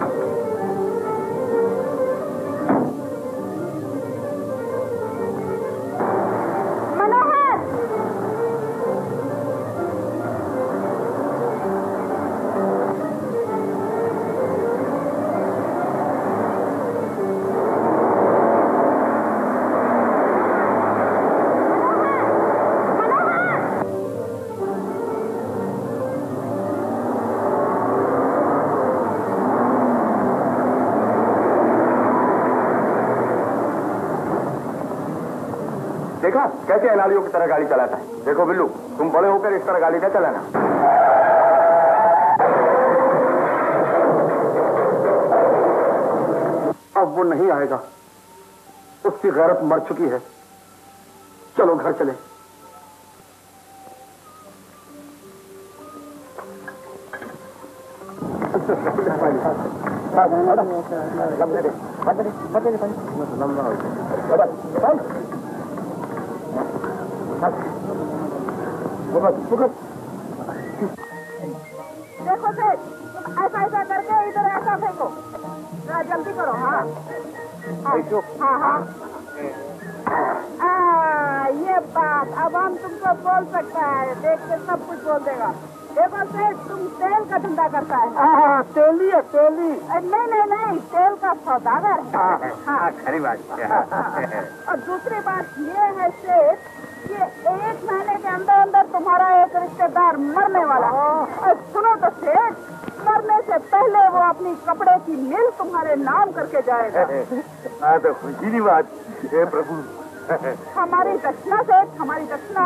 देखा कैसे अनाड़ियों की तरह गाड़ी चलाता है। देखो बिल्लू, तुम बड़े होकर इस तरह गाड़ी न चलाना। अब वो नहीं आएगा, उसकी गैरत मर चुकी है। चलो घर चले। देखो सेठ, ऐसा ऐसा करके इधर ऐसा फेंको। जल्दी करो। हाँ हाँ हाँ, ये बात अब हम तुमको बोल सकता है, देख के सब कुछ बोल देगा। देखो सेठ, तुम तेल का धंधा करता है। तेली है, तेली। नहीं नहीं नहीं, तेल का सौदागर है। हाँ खरी बात। और दूसरी बात ये है सेठ, कि 1 महीने के अंदर अंदर तुम्हारा एक रिश्तेदार मरने वाला। और सुनो तो सेठ, मरने से पहले वो अपनी कपड़े की मिल तुम्हारे नाम करके जाएगा। तो खुशी की बात है प्रभु। हमारी दक्षिणा सेठ, हमारी दक्षिणा।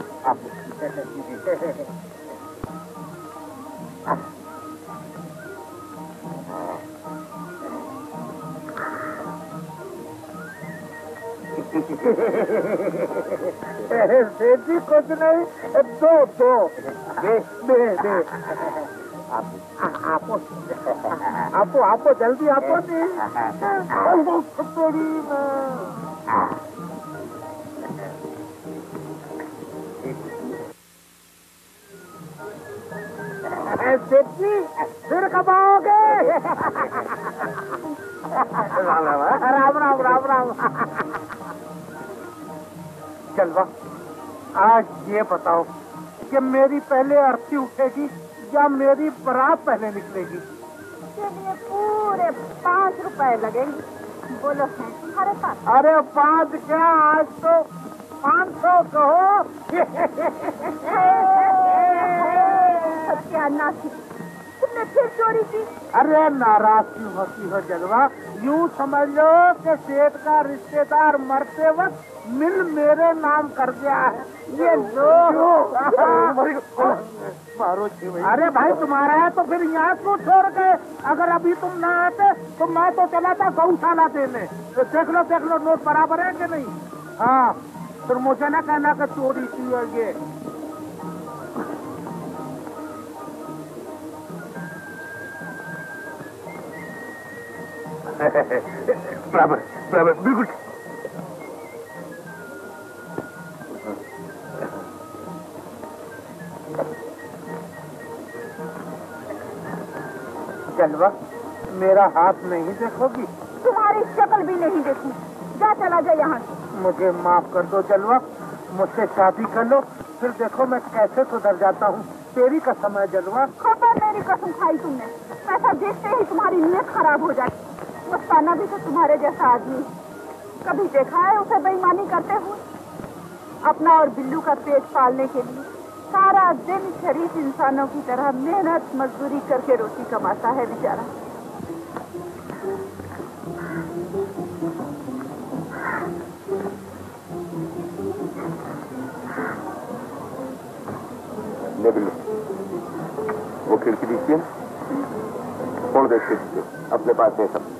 सेठ जी कुछ नहीं, दो दे आपो जल्दी आपो नहीं। सेठ जी फिर कब आओगे? राम राम राम राम। चलवा, आज ये बताओ कि मेरी पहले अर्थी उठेगी या मेरी बारात पहले निकलेगी? इसके लिए पूरे 5 रुपए लगेंगे। बोलो है तुम्हारे पास? अरे 5 क्या, आज तो 500 कहो। सत्यानाशी, तुमने फिर चोरी की? अरे नाराज क्यों होती हो जलवा? यूं समझ लो कि सेठ का रिश्तेदार मरते वक्त मिल मेरे नाम कर गया है। ये लो। अरे भाई तुम्हारा है तो फिर यहाँ क्यों छोड़ गए? अगर अभी तुम ना आते तो मैं तो चला था गौशाला देने। तो देख लो नोट बराबर है कि नहीं? हाँ, फिर मुझे ना कहना कि चोरी की है ये। बराबर बराबर बिल्कुल। जलवा, मेरा हाथ नहीं देखोगी? तुम्हारी शक्ल भी नहीं देखी। जा चला जा यहाँ से। मुझे माफ कर दो जलवा, मुझसे शादी कर लो, फिर देखो मैं कैसे सुधर जाता हूँ। तेरी कसम है जलवा। खबर मेरी कसम खाई तुमने। पैसा देखते ही तुम्हारी नीयत खराब हो जाती। मस्ताना भी तो तुम्हारे जैसा आदमी, कभी देखा है उसे बेईमानी करते हुए? अपना और बिल्लू का पेट पालने के लिए सारा दिन शरीफ इंसानों की तरह मेहनत मजदूरी करके रोटी कमाता है बेचारा। ले बिल्लू, वो खिड़की दिखती है, फोड़ दे खिड़की, अपने पास है सब।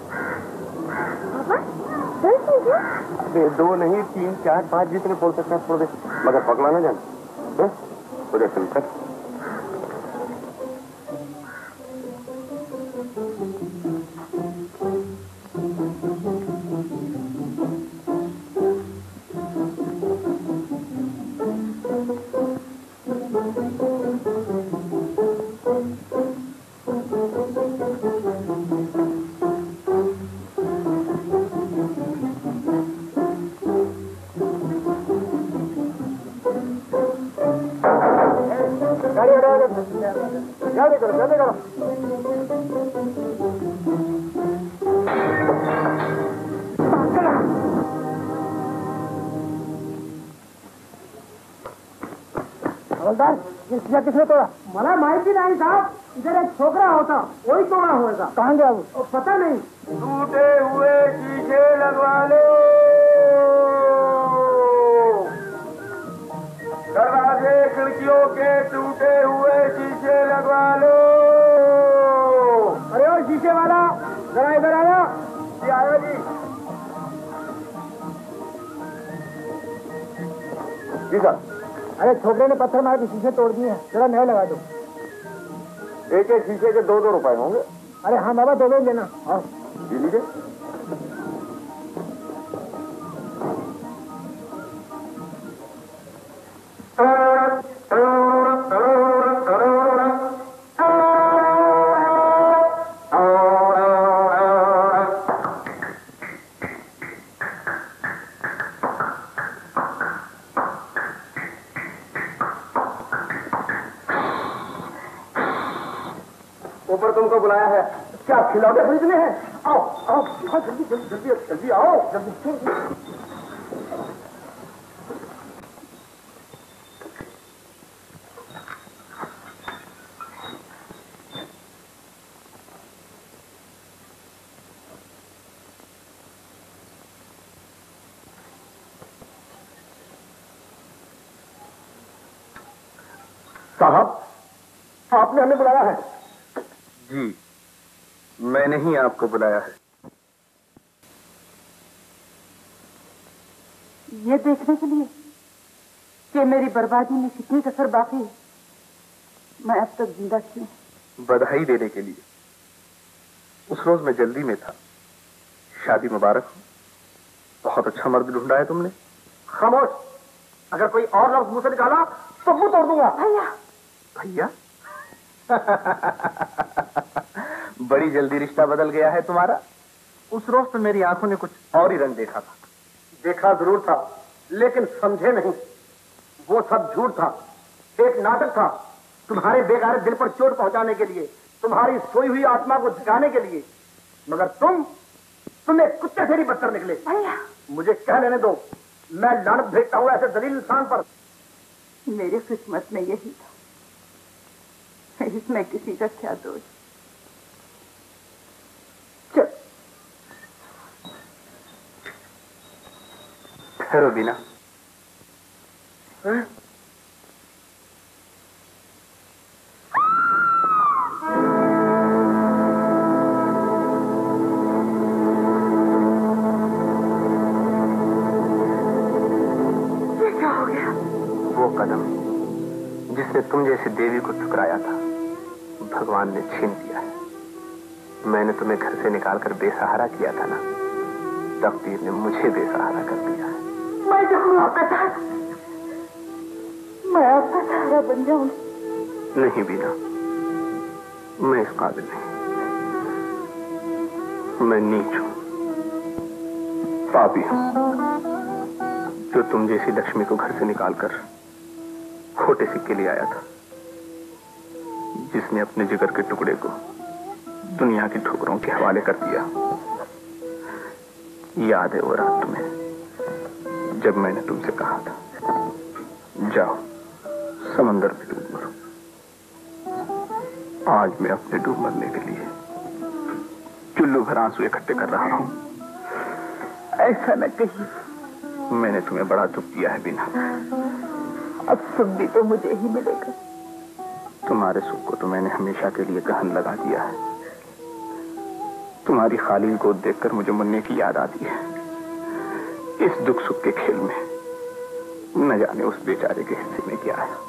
अरे 2 नहीं 3 4 5 जितने फोड़ सकते हैं फोड़ दे, मगर पकड़ा ना जाना। उधर चल कर। करो जल्दी करो। हवलदार, ये शीशा किसने तोड़ा? मला माहिती नहीं साहब, इधर एक छोकरा होता वही तोड़ा होगा। कहाँ गया वो? पता नहीं। टूटे हुए शीशे लगवा लो, दरवाजे खिड़कियों के टूटे हुए शीशे लगवा लो। अरे ओ शीशे वाला, जरा इधर आया। जी आया जी। जी सर। अरे छोकरे ने पत्थर मार के शीशे तोड़ दिए हैं, जरा नए लगा दो। एक एक शीशे के 2-2 रुपए होंगे। अरे हाँ बाबा, 2 लेना। हाँ जी लीजिए। ऊपर तुमको बुलाया है। क्या खिलौने खरीदने हैं? आओ आओ, हाँ जल्दी जल्दी जल्दी जल्दी आओ जल्दी। साहब, आपने हमें बुलाया है। जी, मैंने ही आपको बुलाया है। ये देखने के लिए कि मेरी बर्बादी में कितनी कसर बाकी है, मैं अब तक जिंदा क्यों? बधाई देने के लिए। उस रोज मैं जल्दी में था। शादी मुबारक हो। बहुत अच्छा मर्द ढूंढा है तुमने। खामोश, अगर कोई और लफ्ज मुंह से निकाला तो मुंह तोड़ दूंगा। भैया भैया बड़ी जल्दी रिश्ता बदल गया है तुम्हारा। उस रोज तो मेरी आंखों ने कुछ और ही रंग देखा था। देखा जरूर था, लेकिन समझे नहीं। वो सब झूठ था, एक नाटक था, तुम्हारे बेगारे दिल पर चोट पहुंचाने के लिए, तुम्हारी सोई हुई आत्मा को जगाने के लिए। मगर तुम एक कुत्ते से भी बदतर निकले। भैया, मुझे कह लेने दो, मैं लानत भेजता हूं ऐसे दलील इंसान पर। मेरी किस्मत में यही था, इसमें किसी का क्या दोष। चल ठहरो बिना। क्या हो गया? वो कदम जिसने तुम जैसी देवी को ठुकराया था, भगवान ने छीन लिया है। मैंने तुम्हें घर से निकालकर बेसहारा किया था ना, तकदीर ने मुझे बेसहारा कर दिया है। मैं जो हूँ आपका सहारा, मैं आपका सहारा बन जाऊं? नहीं बीना, मैं इस काबिल नहीं। मैं नीच हूं, पापी हूं, जो तुम जैसी लक्ष्मी को घर से निकालकर खोटे सिक्के ले आया था, जिसने अपने जिगर के टुकड़े को दुनिया की ठोकरों के हवाले कर दिया। याद है वो रात तुम्हें, जब मैंने तुमसे कहा था, जाओ समंदर में डूब मरो। आज मैं अपने डूब मरने के लिए चुल्लू भर आंसू इकट्ठे कर रहा हूं। ऐसा न कहिए, मैंने तुम्हें बड़ा दुख दिया है बिना। अब सुख भी तो मुझे ही मिलेगा। तुम्हारे सुख को तो मैंने हमेशा के लिए गहन लगा दिया है। तुम्हारी खालील को देखकर मुझे मुन्ने की याद आती है। इस दुख सुख के खेल में न जाने उस बेचारे के हिस्से में क्या है।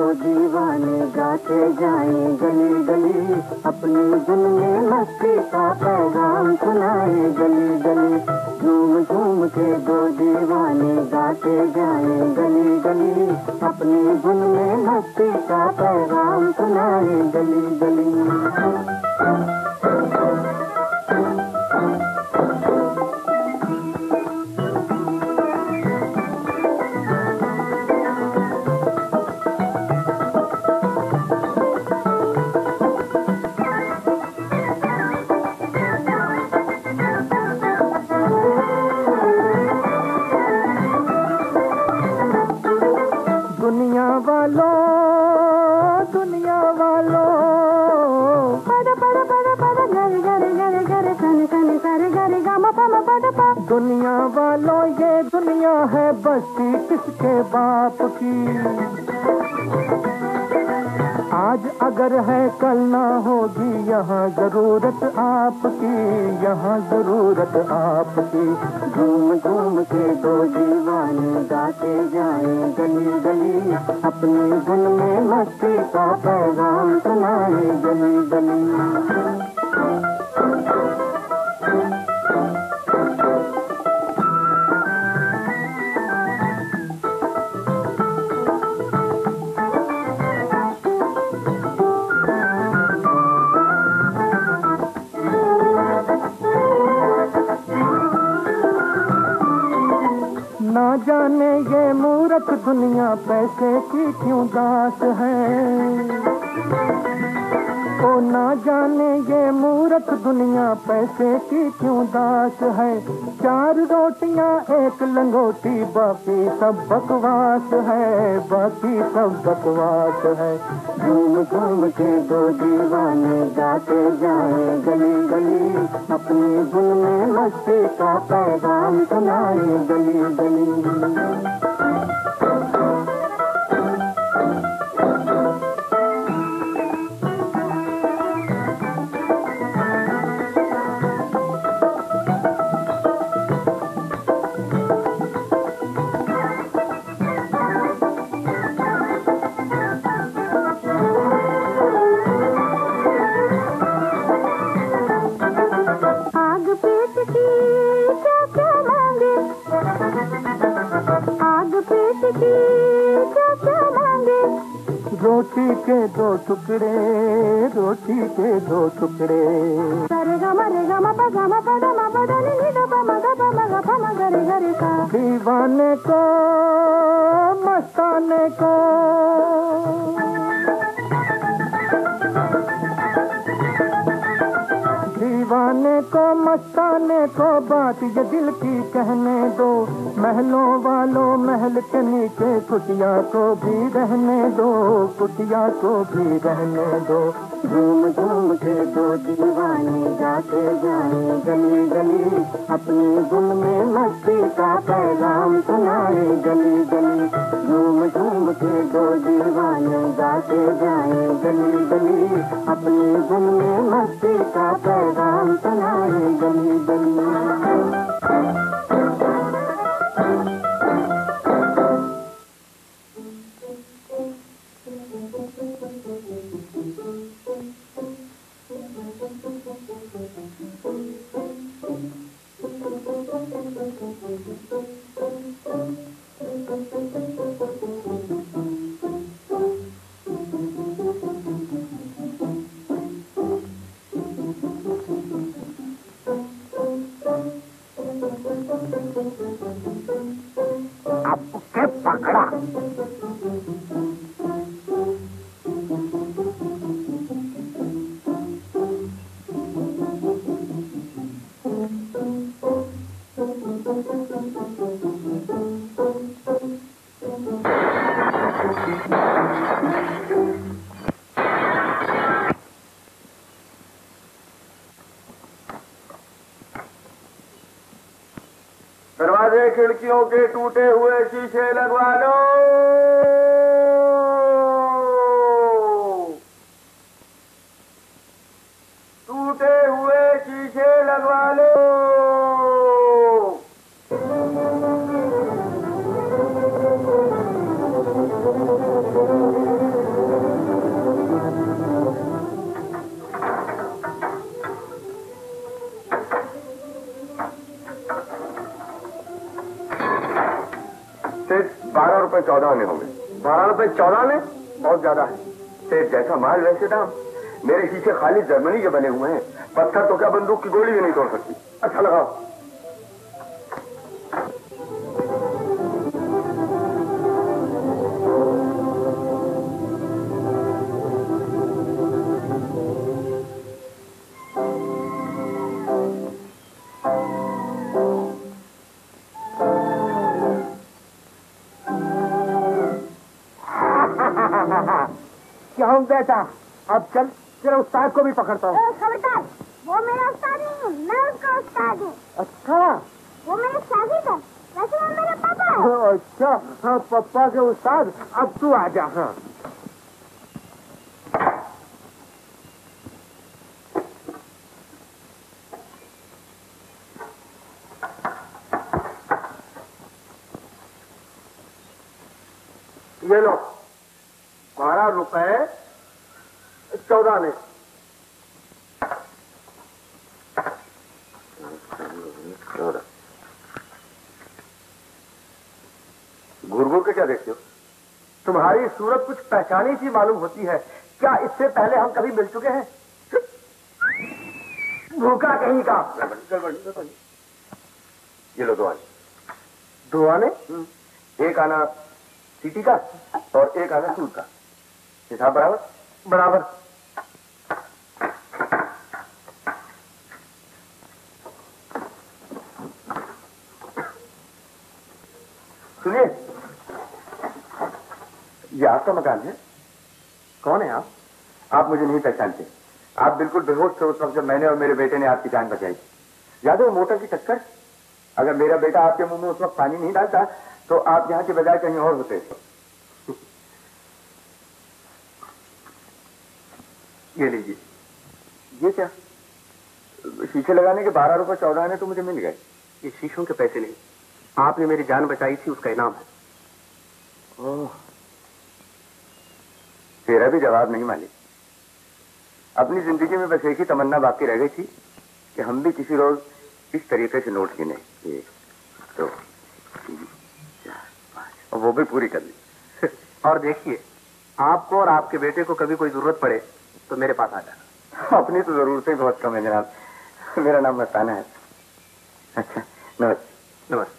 दीवाने गाते जाएं गली गली, अपनी धुन में मस्ती का पैगाम सुनाए गली गली। झूम झूम के दो दीवाने गाते जाएं गली गली, अपनी धुन में मस्ती का पैगाम सुनाए गली गली। दुनिया वालों ये दुनिया है बस्ती किसके बाप की, आज अगर है कल ना होगी यहाँ जरूरत आपकी, यहाँ जरूरत आपकी। झूम झूम के दो दीवाने गाते जाएं गली गली, अपनी धुन में मस्ती का पैगाम सुनाए गली गली। ना जाने ये मूर्ख दुनिया पैसे की क्यों दास है, ओ ना जाने ये मूर्ख दुनिया पैसे की क्यों दास है। चार रोटियां एक लंगोटी बाकी सब बकवास है, बाकी सब बकवास है। झूम झूम के दो दीवाने गाते जाए गली गली, अपनी धुन में मस्ती का पैगाम सुनाए गली गली। रोटी के दो टुकड़े, रोटी के दो टुकड़े। दीवाने को मस्ताने को, दीवाने को मस्ताने को बात ये दिल की कहने दो। महलों वालों महल के नीचे कुटिया को भी रहने दो, कुटिया को भी रहने दो। झूम झूम के दो दीवाने गाते जाए गली गली, अपनी धुन में मस्ती का पैगाम सुनाए गली गली। झूम झूम के दो दीवाने गाते जाए गली गली, अपनी धुन में मस्ती का पैगाम सुनाए गली गली। आपके पकड़ा। दरवाजे खिड़कियों के टूटे हुए शीशे लगवा लो। टूटे हुए शीशे लगवा लो। 14 आने होंगे। 12 रुपए 14 आने बहुत ज्यादा है। सेठ जैसा माल वैसे दाम। मेरे शीशे खाली जर्मनी के बने हुए हैं, पत्थर तो क्या बंदूक की गोली भी नहीं तोड़ सकती। अच्छा लगाओ। क्या हूँ बेटा, अब चल तेरे उस्ताद को भी पकड़ता हूँ। खबरदार, वो मेरा उस्ताद नहीं है, मैं उसका उस्ताद हूँ। अच्छा, वो मेरे शागिर्द है, वैसे वो मेरा पापा है। अच्छा, हाँ पप्पा के उस्ताद, अब तू आ जा। हाँ ये लो 12 रुपए 14 आने। घूर घूर के क्या देखते हो? तुम्हारी सूरत कुछ पहचानी सी मालूम होती है। क्या इससे पहले हम कभी मिल चुके हैं? भूखा कहीं का। ये लो 2 आने। 2 आने? एक आना सीटी का और एक आना सूद का। हिसाब बराबर? बराबर। सुनिए, ये आपका मकान है? कौन है आप? आप मुझे नहीं पहचानते। आप बिल्कुल बेहोश थे उस वक्त जब मैंने और मेरे बेटे ने आपकी जान बचाई। याद है वो मोटर की टक्कर? अगर मेरा बेटा आपके मुंह में उस वक्त पानी नहीं डालता तो आप यहाँ के बजाय कहीं और होते। ये लीजिए। ये क्या? शीशे लगाने के 12 रुपए 14 आने तो मुझे मिल गए। ये शीशों के पैसे नहीं, आपने मेरी जान बचाई थी उसका इनाम है। ओह, तेरा भी जवाब नहीं मालिक। अपनी जिंदगी में बस एक ही तमन्ना बाकी रह गई थी कि हम भी किसी रोज इस तरीके से नोट गिने। 1 2 3 4 5 और वो भी पूरी कर ली। और देखिए, आपको और आपके बेटे को कभी कोई जरूरत पड़े तो मेरे पास आ जाना। अपनी तो जरूरतें बहुत कम है जनाब। मेरा नाम मस्ताना है। अच्छा, नमस्ते। नमस्ते।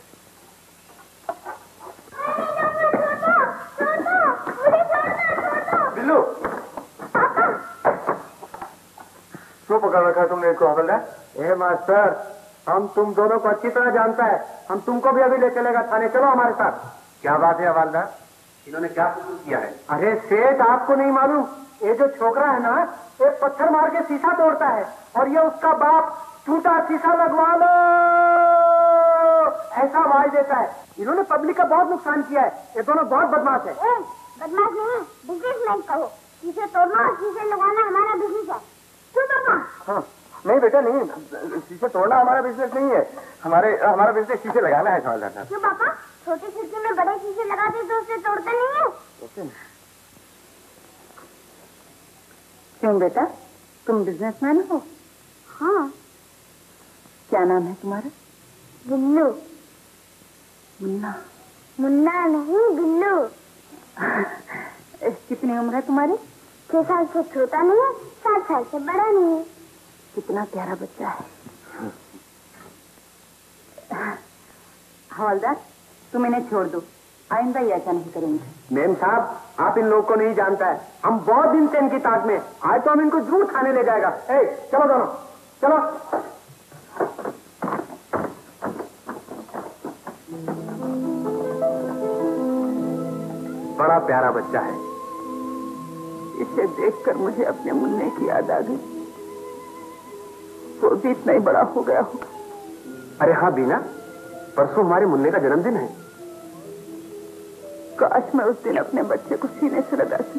बिल्लू, क्यों पकड़ रखा तुमने इसको हवलदार? ए मास्टर, हम तुम दोनों को अच्छी तरह जानता है। हम तुमको भी अभी ले चलेगा थाने, चलो हमारे साथ। क्या बात है हवलदार? इन्होंने क्या कसूर किया है? अरे सेठ, आपको नहीं मालूम? ये जो छोकरा है ना, एक पत्थर मार के शीशा तोड़ता है और ये उसका बाप टूटा शीशा लगवा लो ऐसा आवाज देता है। इन्होंने पब्लिक का बहुत नुकसान किया है। ये दोनों बहुत बदमाश है। बदमाश नहीं, बिजनेसमैन कहो। शीशे तोड़ना और शीशे लगाना हमारा बिजनेस है। क्यों पापा? हाँ, नहीं बेटा नहीं, शीशे तोड़ना हमारा बिजनेस नहीं है। हमारा बिजनेस शीशे लगाना है हवलदार साहब। क्यों पापा? छोटे खिड़की में बड़े शीशे लगाते तो उससे तोड़ते नहीं है। क्यों बेटा, तुम बिजनेसमैन हो? हाँ। क्या नाम है तुम्हारा? बिल्लू। मुन्ना? मुन्ना नहीं, बिल्लू। कितनी उम्र है तुम्हारी? 6 साल से छोटा नहीं है, 7 साल से बड़ा नहीं है। कितना प्यारा बच्चा है। हवलदार, तुम इन्हें छोड़ दो, आइंदा ये ऐसा नहीं करेंगे। मेम साहब, आप इन लोग को नहीं जानता है। हम बहुत दिन से इनकी ताक में। आज तो हम इनको जरूर खाने ले जाएगा। चलो दोनों, चलो। बड़ा प्यारा बच्चा है। इसे देखकर मुझे अपने मुन्ने की याद आ गई। वो भी इतना ही बड़ा हो गया होगा। अरे हाँ बीना, परसों हमारे मुन्ने का जन्मदिन है। काश मैं उस दिन अपने बच्चे को सीने से लगा सकती,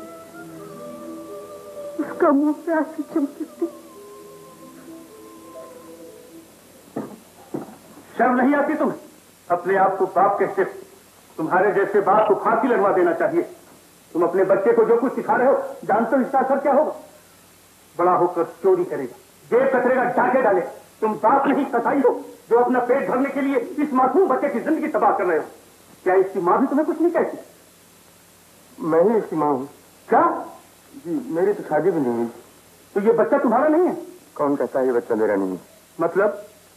उसका मुंह पे आंसू चम सकती। शर्म नहीं आती तुम्हें? अपने आप को बाप कहते हो? तुम्हारे जैसे बाप को फांसी लगवा देना चाहिए। तुम अपने बच्चे को जो कुछ सिखा रहे हो, जानते हो इसका असर क्या होगा? बड़ा होकर चोरी करेगा, जेब कतरेगा, डाके डाले। तुम बाप नहीं कसाई हो जो अपना पेट भरने के लिए इस मासूम बच्चे की जिंदगी तबाह कर रहे हो। क्या इसकी माँ भी तुम्हें कुछ नहीं कहती? मैं ही इसकी माँ हूँ। क्या? जी, मेरी तो शादी भी नहीं हुई। तो ये बच्चा तुम्हारा नहीं है? कौन कहता है ये बच्चा मेरा नहीं है? मतलब?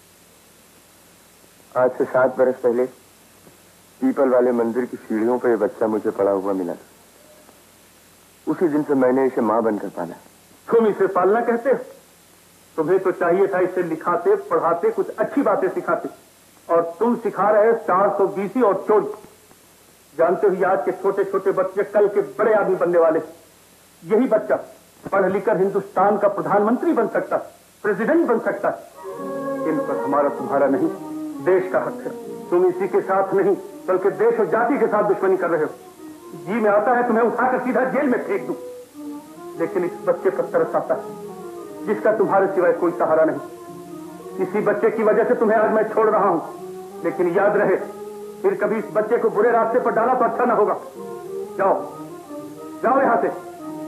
आज से 7 बरस पहले पीपल वाले मंदिर की सीढ़ियों पर ये बच्चा मुझे पड़ा हुआ मिला। उसी दिन से मैंने इसे माँ बनकर पाला। तुम इसे पालना कहते हो? तुम्हें तो चाहिए था इसे लिखाते, पढ़ाते, कुछ अच्छी बातें सिखाते, और तुम सिखा रहे 420 और चोरी। जानते हो आज के छोटे छोटे बच्चे कल के बड़े आदमी बनने वाले। यही बच्चा पढ़ लिखकर हिंदुस्तान का प्रधानमंत्री बन सकता, प्रेसिडेंट बन सकता। इन पर हमारा तुम्हारा नहीं, देश का हक है। तुम इसी के साथ नहीं बल्कि देश और जाति के साथ दुश्मनी कर रहे हो। जी में आता है तुम्हें उठाकर सीधा जेल में फेंक दूं, लेकिन इस बच्चे पर तरस आता है जिसका तुम्हारे सिवाय कोई सहारा नहीं। इसी बच्चे की वजह से तुम्हें आज मैं छोड़ रहा हूं, लेकिन याद रहे फिर कभी इस बच्चे को बुरे रास्ते पर डाला तो अच्छा ना होगा। जाओ जाओ यहां से।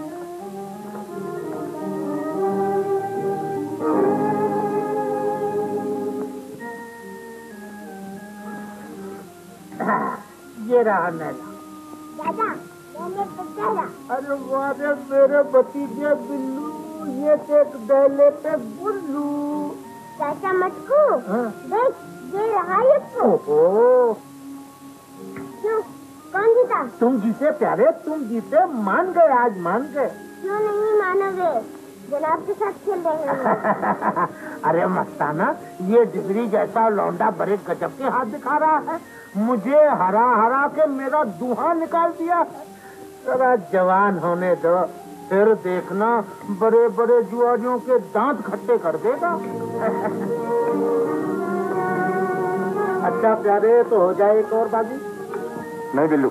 ये रहा नैना। दादा, मैंने बताया। अरे वारे मेरे भतीजे बिल्लू, ये देख डैले पे बुल्लू। चाचा मटकू, देख ये रहा ये तो। ओहो, क्यों? कौन जीता? तुम जीते प्यारे, तुम जीते। मान गए, आज मान गए। क्यों नहीं मानोगे? जनाब के साथ खेल रहे हैं। अरे मस्ताना, ये डिग्री जैसा लौंडा बड़े गजब के हाथ दिखा रहा है। मुझे हरा हरा के मेरा दूहा निकाल दिया। जरा जवान होने दो, फिर देखना बड़े बड़े जुआरियों के दांत खट्टे कर देगा। अच्छा प्यारे, तो हो जाए एक और बाजी। नहीं बिल्लू,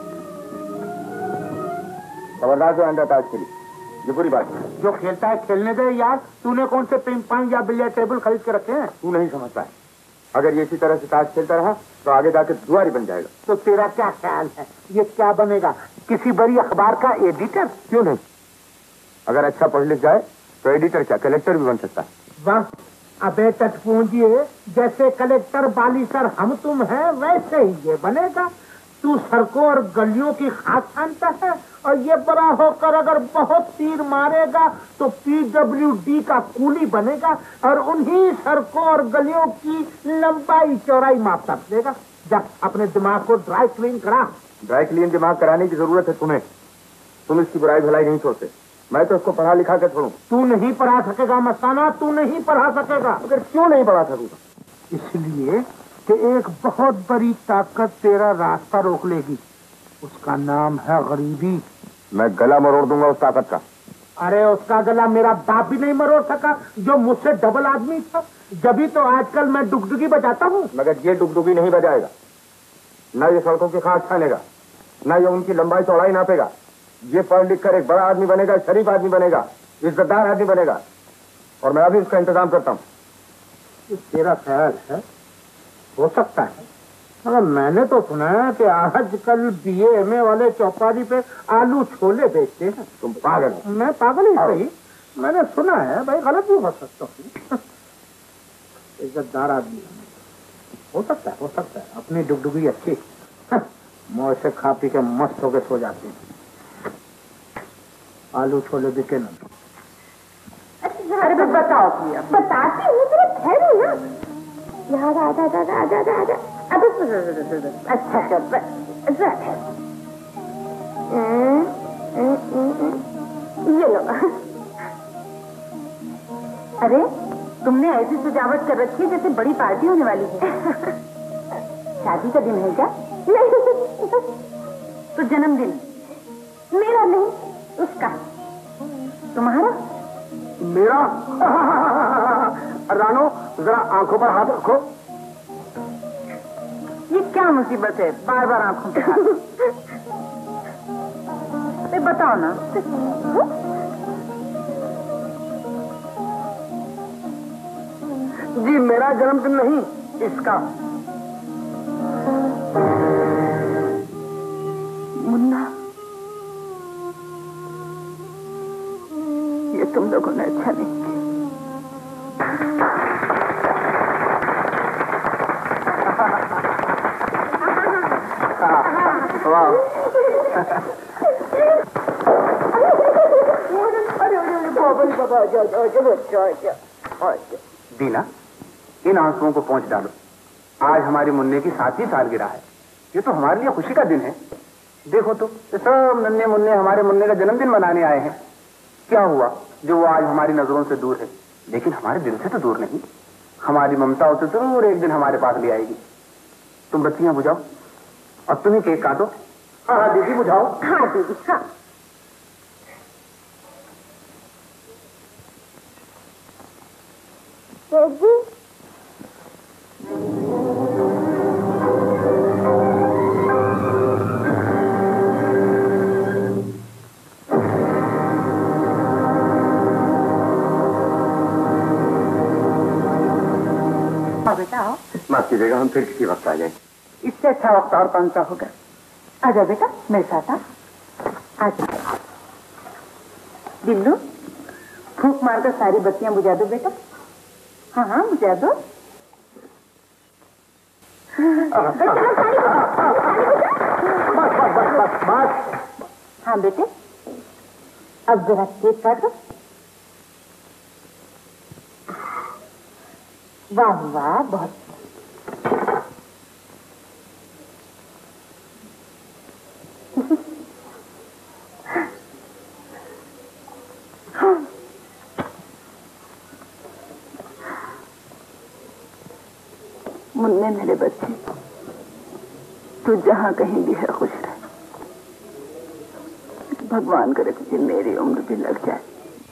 खबरदार जो अंडा ताज खेली, ये बुरी बात है। जो खेलता है खेलने दे यार। तूने कौन से पिंग पांग या बिलियर्ड टेबल खरीद के रखे हैं? तू नहीं समझता है, अगर ये इसी तरह से ताश खेलता रहा तो आगे जाके जुआरी बन जाएगा। तो तेरा क्या ख्याल है, ये क्या बनेगा? किसी बड़ी अखबार का एडिटर? क्यों नहीं, अगर अच्छा पढ़ लिख जाए तो एडिटर क्या कलेक्टर भी बन सकता है। वाह, अबे टटपूंजिए, जैसे कलेक्टर बाली सर हम तुम हैं वैसे ही ये बनेगा। तू सड़कों और गलियों की खास जानता है, और ये बड़ा होकर अगर बहुत तीर मारेगा तो PWD का कूली बनेगा और उन्हीं सड़कों और गलियों की लंबाई चौड़ाई मापता फिरेगा। जब अपने दिमाग को ड्राई क्लीन करा। ड्राई क्लीन दिमाग कराने की जरूरत है तुम्हें। तुम इसकी बुराई भलाई नहीं छोड़ते, मैं तो उसको पढ़ा लिखा कर छोड़ूं। तू नहीं पढ़ा सकेगा मस्ताना, तू नहीं पढ़ा सकेगा। अगर क्यों नहीं पढ़ा सकूंगा? इसलिए कि एक बहुत बड़ी ताकत तेरा रास्ता रोक लेगी। उसका नाम है गरीबी। मैं गला मरोड़ दूंगा उस ताकत का। अरे उसका गला मेरा बाप भी नहीं मरोड़ सका, जो मुझसे डबल आदमी था। जब तो आजकल मैं डुगडुगी बजाता हूँ। मगर ये डुगडुगी नहीं बजाएगा, न ये सड़कों की खास छानेगा, न ये उनकी लंबाई चौड़ाई नापेगा। ये पढ़ लिख कर एक बड़ा आदमी बनेगा, शरीफ आदमी बनेगा, इज्जतदार आदमी बनेगा, और मैं अभी उसका इंतजाम करता हूँ। तेरा ख्याल है? हो सकता है, मगर मैंने तो सुना है कि आजकल BA वाले चौपारी पे आलू छोले बेचते हैं। तुम पागल हो। मैं पागल ही सही, मैंने सुना है भाई, गलत भी हो सकता हूँ। इज्जतदार आदमी हो सकता है, हो सकता है। अपनी डुगडुगी अच्छी, मौज से खा पी के मस्त होके सो जाते हैं। आलू छोले बिके ना। अरे बस बताओ भैया। बताती हूँ, तेरे ठहरो ना। यहाँ आजा। अब अच्छा ये लो। अरे तुमने ऐसी सजावट कर रखी है जैसे बड़ी पार्टी होने वाली है। शादी का दिन है क्या? नहीं। तो जन्मदिन? मेरा नहीं, उसका। तुम्हारा? मेरा? रानो, जरा आंखों पर हाथ रखो। ये क्या मुसीबत है, बार बार आंखों पे हाथ? बताओ ना। जी मेरा जन्मदिन नहीं, इसका। मुन्ना, ये तुम लोगों ने अच्छा नहीं किया। दीना, इन आंसुओं को पोंछ डालो। आज हमारी मुन्ने की 7वीं सालगिरह है। ये तो हमारे लिए खुशी का दिन है। देखो तो, सब नन्हे मुन्ने हमारे मुन्ने का जन्मदिन मनाने आए हैं। क्या हुआ जो वो आज हमारी नजरों से दूर है, लेकिन हमारे दिल से तो दूर नहीं। हमारी ममता उसे जरूर एक दिन हमारे पास ले आएगी। तुम बत्तियां बुझाओ और तुम्हें केक काटो। हाँ हाँ दीदी बुझाओ। हाँ दीदी, हाँ। जी बेटा आओ। माफ कीजिएगा, हम फिर किसी वक्त आ जाएंगे। इससे अच्छा वक्त और कौन सा होगा। आजा बेटा मेरे साथ आ। आजा बिल्लू, फूंक मारकर सारी बत्तियां बुझा दो बेटा। हाँ हाँ बुझा दो। हाँ बेटे, अब जरा केक काटो। वाह वाह, बहुत मुन्ने मेरे बच्चे, तू जहां कहीं भी है खुश रह। भगवान करे तुझे मेरी उम्र भी लग जाए।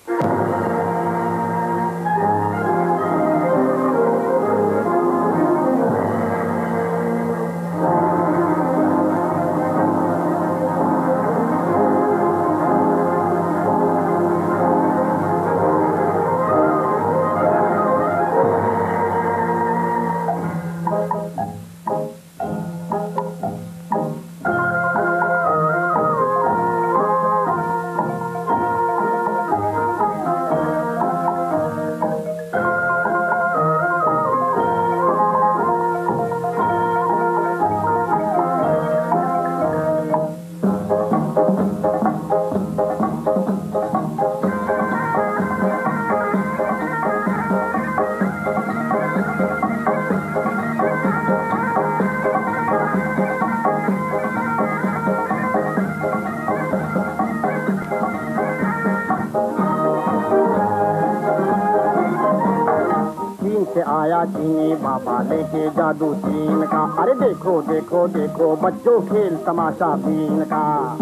आया चीनी बाबा लेके जादू चीन का। अरे देखो देखो देखो बच्चों खेल तमाशा बीन का।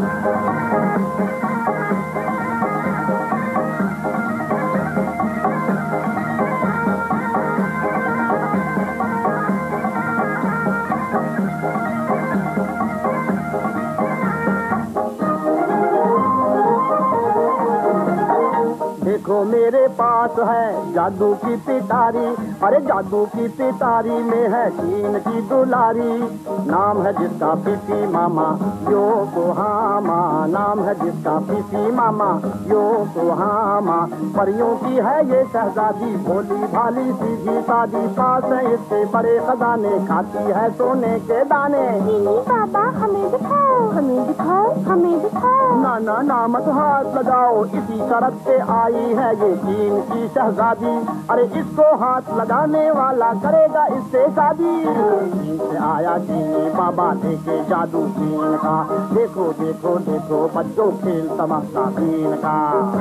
देखो मेरे पास है जादू की पिटारी। अरे जादू की पिटारी में है चीन की दुलारी। नाम है जिसका पीसी मामा योकोहामा। नाम है जिसका पीसी मामा योकोहामा। परियों की है ये शहजादी, भोली भाली सीधी सादी। पास है इसके बड़े खजाने, खाती है सोने के दाने। पापा हमें दिखाओ, हमें दिखाओ, हमें दिखाओ। ना ना ना मत हाथ लगाओ, इसी सड़क से आई है ये चीन की शहजादी। अरे इसको हाथ लगाने वाला करेगा इससे शादी। चीन से आया चीनी बाबा लेके जादू चीन का। देखो देखो देखो बच्चों खेल तमाशा चीन का।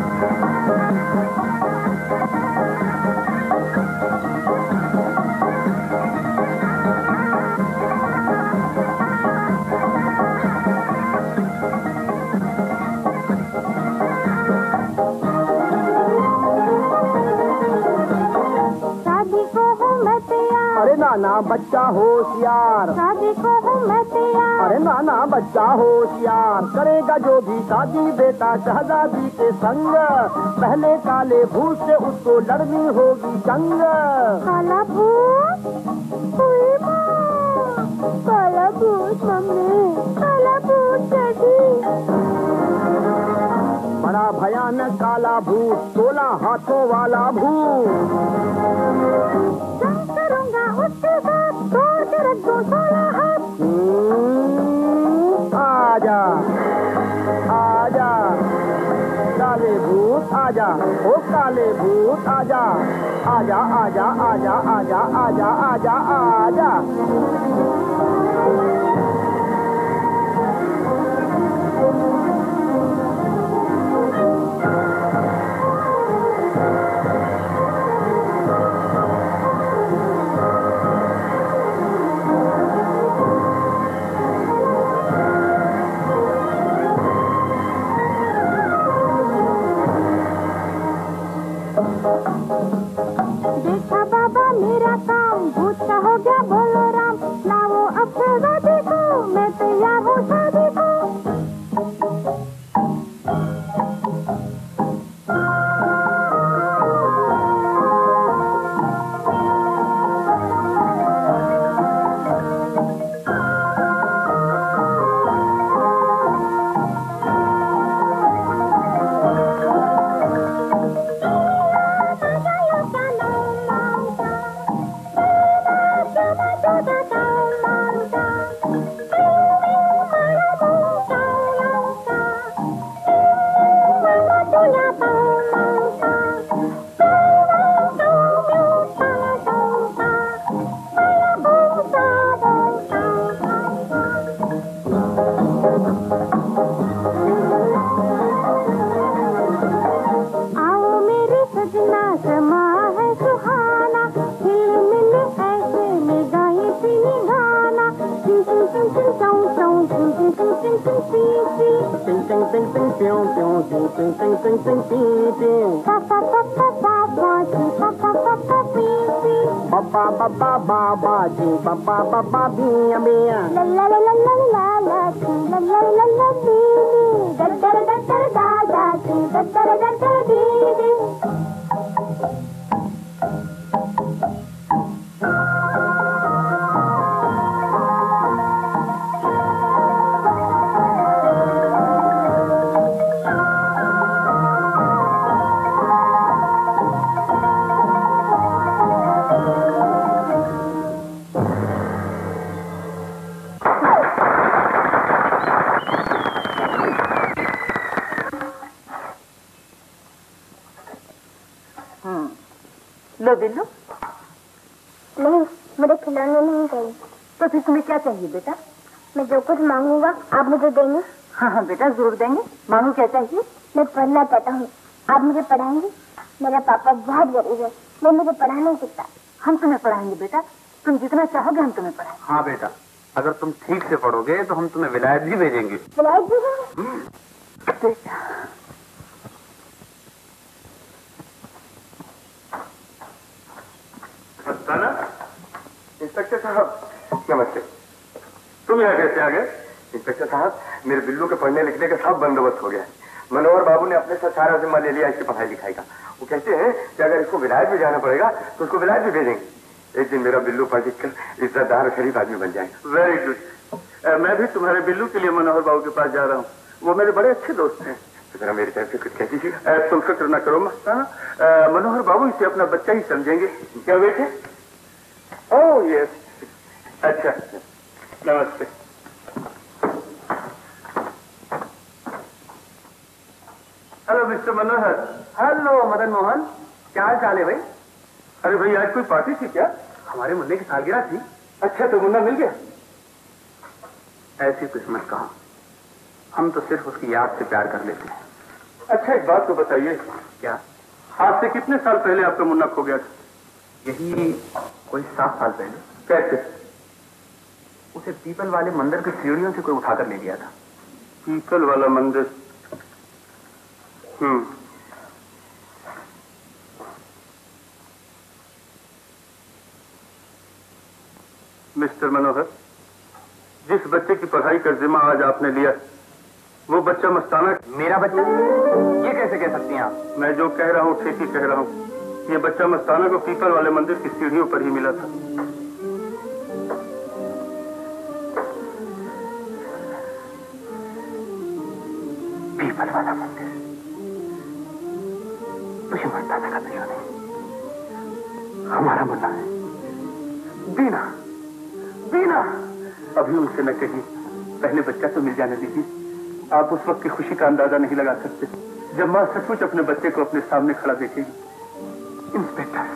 अरे नाना बच्चा होशियार, शादी को हूँ मैं तैयार। अरे नाना बच्चा होशियार, करेगा जो भी शादी बेटा शहजादी के संग। पहले काले भूत से उसको लड़नी होगी जंग। काला भूत, काला भूत मम्मी, काला भूत डैडी। बड़ा भयानक काला भूत, 16 हाथों वाला भूत। जंग करूंगा उसके साथ, तोड़ के रख दो 16 हाथ। आजा आजा काले भूत आजा, ओ काले भूत आजा आजा आजा आजा आजा आजा आजा आजा। देखा बाबा मेरा काम भूत सा हो गया बोलो राम, लाओ अब सजा देखो मैं तैयार हूँ शादी को। बाबाजी बाबा बाबा बिया बिया ला ला ला ला ला ला ला ला ला ला ला दीदी दद्दर दद्दर दादा की दद्दर दद्दर दीदी। लो बिल्लू। नहीं, मुझे खिलौने नहीं चाहिए। तो फिर तुम्हें क्या चाहिए बेटा? मैं जो कुछ मांगूंगा आप मुझे देंगे? हाँ हाँ बेटा जरूर देंगे। मांगो क्या चाहिए? मैं पढ़ना चाहता हूँ, आप मुझे पढ़ाएंगे? मेरा पापा बहुत गरीब है, वो मुझे पढ़ा नहीं सकता। हम तुम्हें पढ़ाएंगे बेटा, तुम जितना चाहोगे हम तुम्हें पढ़ाएंगे। हाँ बेटा, अगर तुम ठीक से पढ़ोगे तो हम तुम्हें विलायत भी भेजेंगे। विलायत भेजेंगे? इंस्पेक्टर साहब नमस्ते। तुम यहाँ कैसे आ गए? इंस्पेक्टर साहब, मेरे बिल्लू के पढ़ने लिखने का सब बंदोबस्त हो गया है। मनोहर बाबू ने अपने साथ सारा जिम्मा ले लिया इसकी पढ़ाई लिखाई का। वो कहते हैं कि अगर इसको विलायत भी जाना पड़ेगा तो उसको विलायत भी भेजेंगे। एक दिन मेरा बिल्लू पढ़ लिख कर इज्जतदार शरीफ आदमी बन जाएगा। Very good. मैं भी तुम्हारे बिल्लू के लिए मनोहर बाबू के पास जा रहा हूँ, वो मेरे बड़े अच्छे दोस्त हैं। तो जरा मेरी तरफ से कुछ कह दीजिएगा। तुम फिक्र न करो मस्ताना, मनोहर बाबू इसे अपना बच्चा ही समझेंगे। क्या बेटे? ओह यस, अच्छा नमस्ते। Hello mister Manohar. Hello Madan Mohan, क्या हाल चाल है भाई? अरे भाई आज कोई पार्टी थी क्या? हमारे मुन्ने की सालगिरह थी। अच्छा तो मुन्ना मिल गया? ऐसी किस्मत कहाँ, हम तो सिर्फ उसकी याद से प्यार कर लेते हैं। अच्छा एक बात तो बताइए, क्या? आज से कितने साल पहले आपका मुन्ना खो गया था? यही कोई 7 साल पहले। कैसे? उसे पीपल वाले मंदिर की सीढ़ियों से कोई उठाकर ले गया था। पीपल वाला मंदिर? मिस्टर मनोहर, जिस बच्चे की पढ़ाई का जिम्मा आज आपने लिया वो बच्चा मस्ताना। मेरा बच्चा? ये कैसे कह सकती हैं आप? मैं जो कह रहा हूँ ठीक ही कह रहा हूँ। ये बच्चा मस्ताना को पीपल वाले मंदिर की सीढ़ियों पर ही मिला था। पीपल वाला मंदिर? मुझे मस्ताना का पीछा नहीं, हमारा मुन्ना है। बीना, बीना। अभी उनसे न कही पहले बच्चा तो मिल जाने दीजिए। आप उस वक्त की खुशी का अंदाजा नहीं लगा सकते जब माँ सचमुच अपने बच्चे को अपने सामने खड़ा देखेगी। इंस्पेक्टर,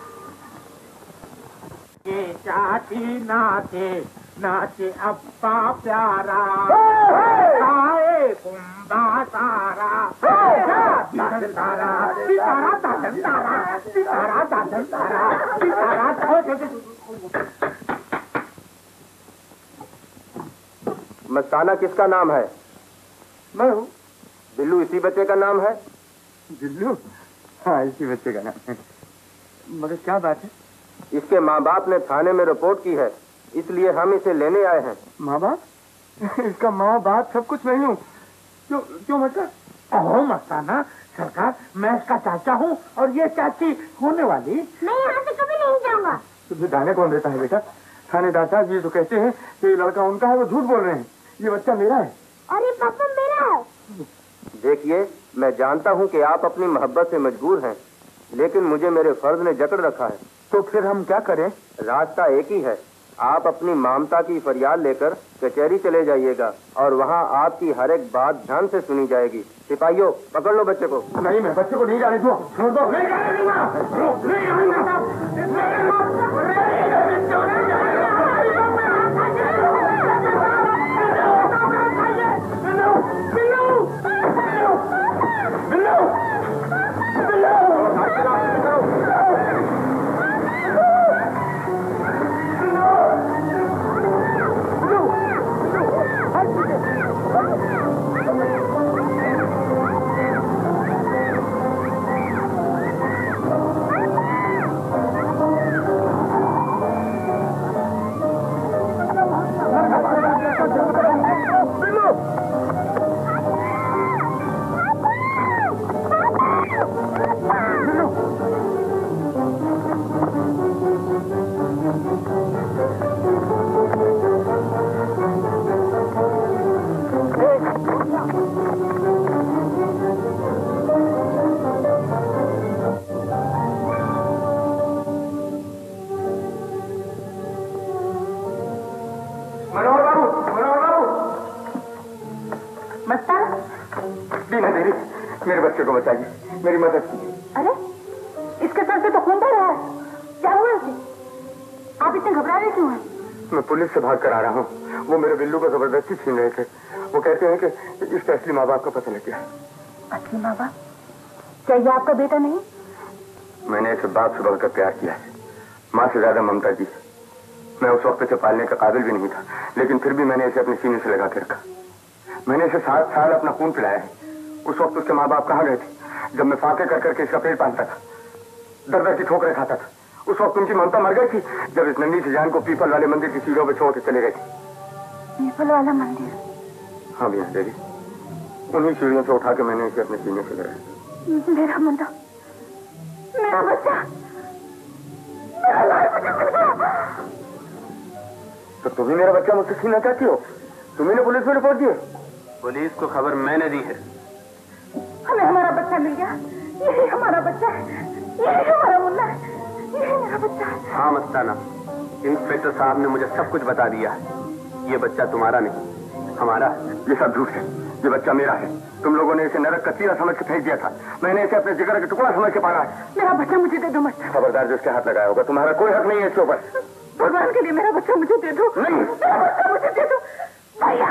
ये चाची नाचे नाचे अब्बा प्यारा, आए कुंभा तारा, दादन तारा, सितारा दादन तारा, सितारा दादन तारा, सितारा। मस्ताना किसका नाम है? मैं हूँ। बिल्लू इसी बच्चे का नाम है? बिल्लू? हाँ, इसी बच्चे का नाम है। मगर क्या बात है? इसके माँ बाप ने थाने में रिपोर्ट की है, इसलिए हम इसे लेने आए हैं। माँ बाप? इसका माँ बाप सब कुछ नहीं हूँ। क्यों मतलब? ओहो मस्ताना सरकार, मैं इसका चाचा हूँ और ये चाची होने वाली। मैं यहाँ से कभी नहीं जाऊँगा। तुझे जाने कौन देता है बेटा? थानेदार साहब जी तो कहते हैं कि ये लड़का उनका है, वो झूठ बोल रहे हैं। ये बच्चा मेरा है। और ये पापा मेरा है। देखिए, मैं जानता हूँ कि आप अपनी मोहब्बत से मजबूर हैं, लेकिन मुझे मेरे फर्ज ने जकड़ रखा है। तो फिर हम क्या करें? रास्ता एक ही है। आप अपनी ममता की फरियाद लेकर कचहरी चले जाइएगा और वहाँ आपकी हर एक बात ध्यान से सुनी जाएगी। सिपाहियों, पकड़ लो बच्चे को। नहीं, मैं बच्चे को नहीं जाने दूंगा। छोड़ दो। नहीं जाने दूंगा। नहीं जाने दूंगा। मेरे बच्चे को बचाइए, मेरी मदद कीजिए। अरे, इसके सर से तो खून बह रहा है। क्या हुआ इसे? आप इतने घबरा रहे क्यों हैं? मैं पुलिस से भाग कर आ रहा हूँ। वो मेरे बिल्लू को जबरदस्ती छीन रहे थे। वो कहते हैं कि इसके असली माँ बाप का पता लग गया। असली माँ बाप? क्या ये आपका बेटा नहीं? मैंने इसे बाप से बढ़कर प्यार किया है, माँ से ज्यादा ममता दी। मैं उस वक्त इसे पालने का काबिल भी नहीं था, लेकिन फिर भी मैंने इसे अपने सीने से लगा के रखा। मैंने इसे 7 साल अपना खून पिलाया है। उस वक्त उसके माँ बाप कहाँ गए थे जब मैं फाके कर करके इसका पेट पालता था, दर दर की ठोकरें खाता था? उस वक्त उनकी ममता मर गई थी जब इस नन्ही सी जान को पीपल वाले मंदिर की सीढ़ियों पर छोड़ के चले गए थे। पीपल वाला मंदिर? हाँ भैया देवी, उन्हीं सीढ़ियों से उठा के मैंने इसे अपने सीने से लगाया। मेरा मुंडा, मेरा बच्चा, तो तुम्ही मेरा बच्चा मुझसे छीनना चाहती हो? तुम्ही ने पुलिस में रिपोर्ट दी? पुलिस को खबर मैंने दी है। हमें हमारा बच्चा मिल गया। यही हमारा बच्चा है, यही हमारा मुन्ना है, यही मेरा बच्चा है। हाँ मस्ताना, इंस्पेक्टर साहब ने मुझे सब कुछ बता दिया है। ये बच्चा तुम्हारा नहीं, हमारा है। ये सब झूठ है। ये बच्चा मेरा है। तुम लोगों ने इसे नरक का कीड़ा समझ के फेंक दिया था। मैंने इसे अपने जिगर का टुकड़ा समझ के पाला है। मेरा बच्चा मुझे दे दो मस्ताना। खबरदार जो इसके हाथ लगाया होगा, तुम्हारा कोई हक नहीं है इसके ऊपर। भगवान के लिए मेरा बच्चा मुझे दे दो। नहीं, मेरा बच्चा मुझे दे दो भैया।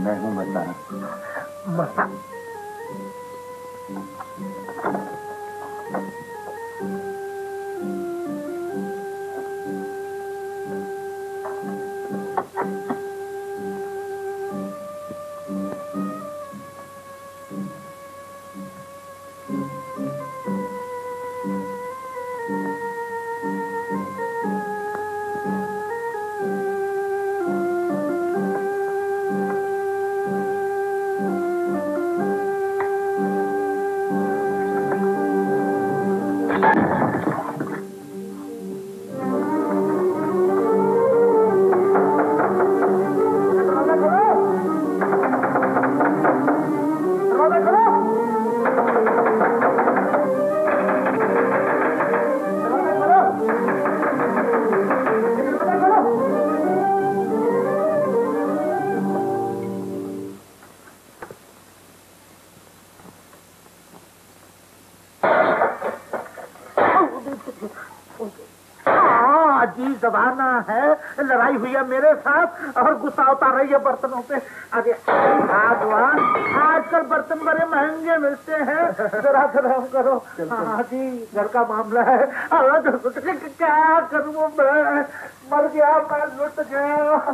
मैं हूँ मस्ताना। मस्ताना जमाना है, लड़ाई हुई है मेरे साथ और गुस्सा उतार रही है बर्तनों पे। अरे भगवान, आजकल बर्तन बड़े महंगे मिलते हैं, जरा धर्म करो। हाँ जी, घर का मामला है। क्या करूँ मैं, मर गया, मैं लुट गया।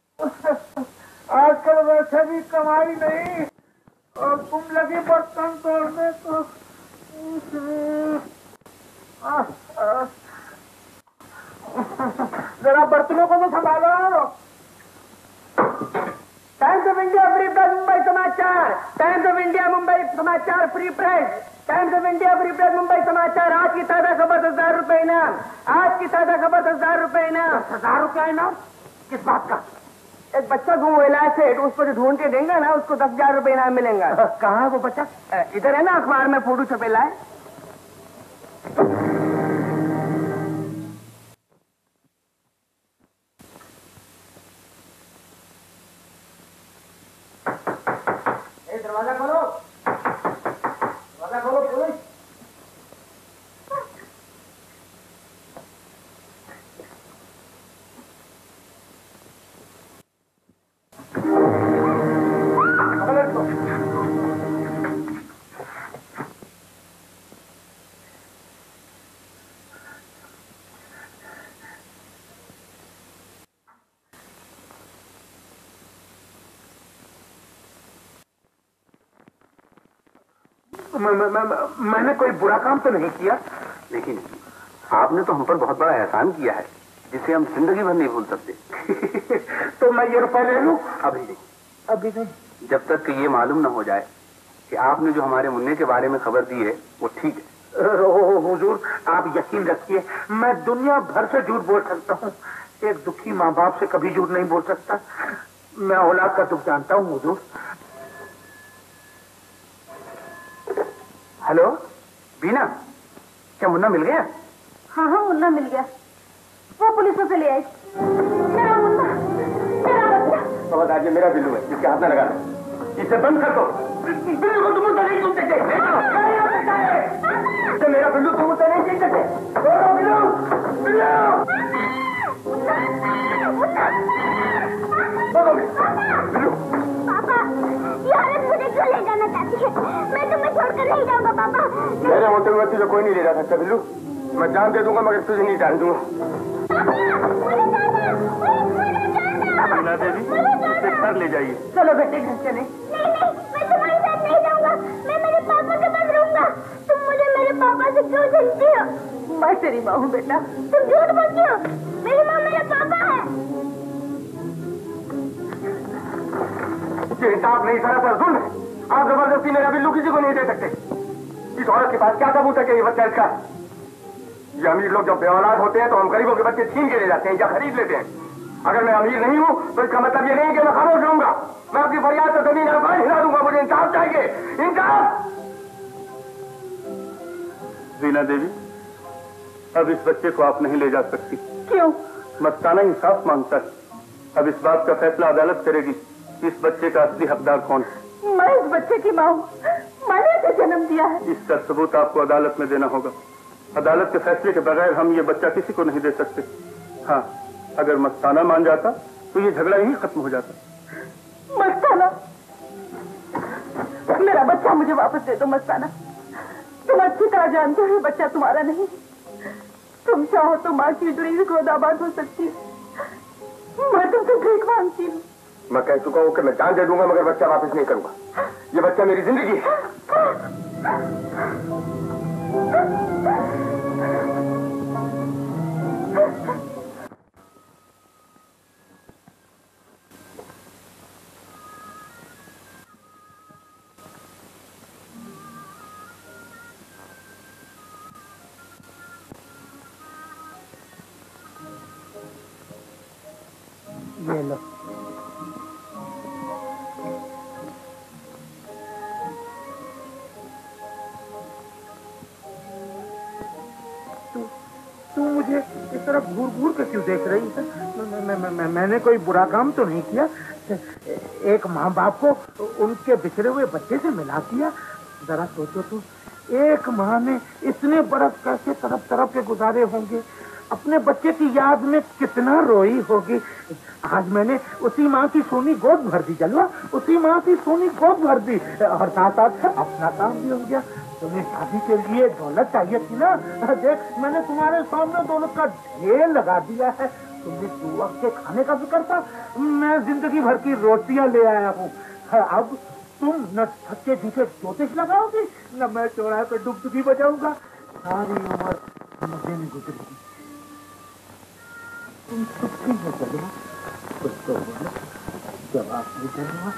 आजकल वैसे भी कमाई नहीं और तुम लगी बर्तन तोड़ने तो जरा बर्तनों को तो संभालो। Times of India Free Press Mumbai Samachar, Times of India Mumbai Samachar Free Press, Times of India Free Press Mumbai Samachar. आज की ताजा खबर 10,000 रुपए इनाम, आज की ताजा खबर 10,000 रुपए इनाम। 10,000 रुपया इनाम? किस बात का? एक बच्चा गुम हुआ से उसको जो ढूंढ के देंगे ना, उसको 10,000 रुपए इनाम मिलेगा। कहाँ है वो बच्चा? इधर है ना, अखबार में फोटो छपेला है। दरवाजा खोलो, दरवाजा खोलो पुलिस। मैंने कोई बुरा काम तो नहीं किया, लेकिन आपने तो हम पर बहुत बड़ा एहसान किया है जिसे हम जिंदगी भर नहीं भूल सकते। तो मैं ये रुपए ले लूं? अभी नहीं, अभी नहीं, जब तक कि ये मालूम न हो जाए कि आपने जो हमारे मुन्ने के बारे में खबर दी है वो ठीक है। हुजूर, आप यकीन रखिए, मैं दुनिया भर से झूठ बोल सकता हूँ, एक दुखी माँ बाप से कभी झूठ नहीं बोल सकता। मैं औलाद का दुख जानता हूँ हुजूर। हेलो बीना, क्या मुन्ना मिल गया? हाँ हाँ, मुन्ना मिल गया, वो पुलिस से ले आई। मेरा मुन्ना, मेरा बच्चा। खबरदार, ये मेरा बिल्लू है, इसके हाथ में लगा दो, इसे बंद कर दो। बिल्लू को तुम नहीं सुन सकते, मेरा बिल्लू तुम उसे नहीं सीख सकते। बिल्लू, बिल्लू, पापा, ये औरत मुझे क्यों ले जाना चाहती है? मैं तुम्हें छोड़कर नहीं जाऊंगा पापा। मेरे होते हुए तुझे कोई नहीं ले जा सकता बिल्लू। मैं जान दे दूंगा मगर तुझे नहीं जान दूंगा। मीना देवी, इसे घर ले जाइए। चलो बेटे, घर चले। नहीं नहीं, मैं तुम्हारे साथ नहीं जाऊंगा, मैं मेरे पापा के पास रहूंगा। तुम मुझे मेरे पापा से क्यों छीनती हो? मैं तेरी माँ हूँ बेटा। तुम झूठ बोलती हो, मेरी माँ मेरा पापा है। ये इंसाफ नहीं, सरासर जुल्म है। आप जबरदस्ती मेरा बिल्लू किसी को नहीं दे सकते। इस औरत के पास क्या सबूत है कि ये बच्चा इसका? ये अमीर लोग जब बेऔलाद होते हैं तो हम गरीबों के बच्चे छीन के ले जाते हैं या खरीद लेते हैं। अगर मैं अमीर नहीं हूँ तो इसका मतलब ये नहीं कि मैं खामोश रहूंगा। मैं अपनी फरियाद से जमीन आसमान हिला दूंगा। मुझे इंसाफ चाहिए, इंसाफ। वीना देवी, अब इस बच्चे को आप नहीं ले जा सकती। क्यों? मस्ताना इंसाफ मांगता है। अब इस बात का फैसला अदालत करेगी इस बच्चे का असली हकदार कौन है। मैं इस बच्चे की माँ हूँ, मैंने इसे जन्म दिया है। इसका सबूत आपको अदालत में देना होगा। अदालत के फैसले के बगैर हम ये बच्चा किसी को नहीं दे सकते। हाँ, अगर मस्ताना मान जाता तो ये झगड़ा यही खत्म हो जाता। मस्ताना बच्चा मुझे वापस दे दो मस्ताना। तुम अच्छी तरह जानते हो बच्चा तुम्हारा नहीं। तुम चाहो तो माँ की जुड़ी गोद आबाद हो सकती है। मैं तुमसे भीख मांगती हूँ। मैं कह चुका हूँ कि मैं जान दे दूंगा मगर बच्चा वापस नहीं करूंगा। ये बच्चा मेरी जिंदगी है। ये लो। तू मुझे इस तरह घूर घूर के क्यों देख रही है? मैंने कोई बुरा काम तो नहीं किया। एक माँ बाप को उनके बिछड़े हुए बच्चे से मिला दिया। जरा सोचो तू, एक माँ ने इतने बरस कैसे तरफ तरफ के गुजारे होंगे, अपने बच्चे की याद में कितना रोई होगी। आज मैंने उसी माँ की सोनी गोद भर दी जलवा, उसी माँ की सोनी गोद भर दी और साथ साथ अपना काम भी हो गया। तुम्हें शादी के लिए दौलत चाहिए थी ना? देख, मैंने तुम्हारे सामने दौलत का ढेर लगा दिया है। तुमने 2 वक्त के खाने का फिक्र था, मैं जिंदगी भर की रोटियां ले आया हूँ। अब तुम न थके झूठे ज्योतिष लगाओगी, न मैं चौराहे पे डुगडुगी बजाऊंगा। सारी उम्र मजे में गुजरेगी। तुम सुखी हो चलो, कुछ तो बोलो, जवाब नहीं दूंगा।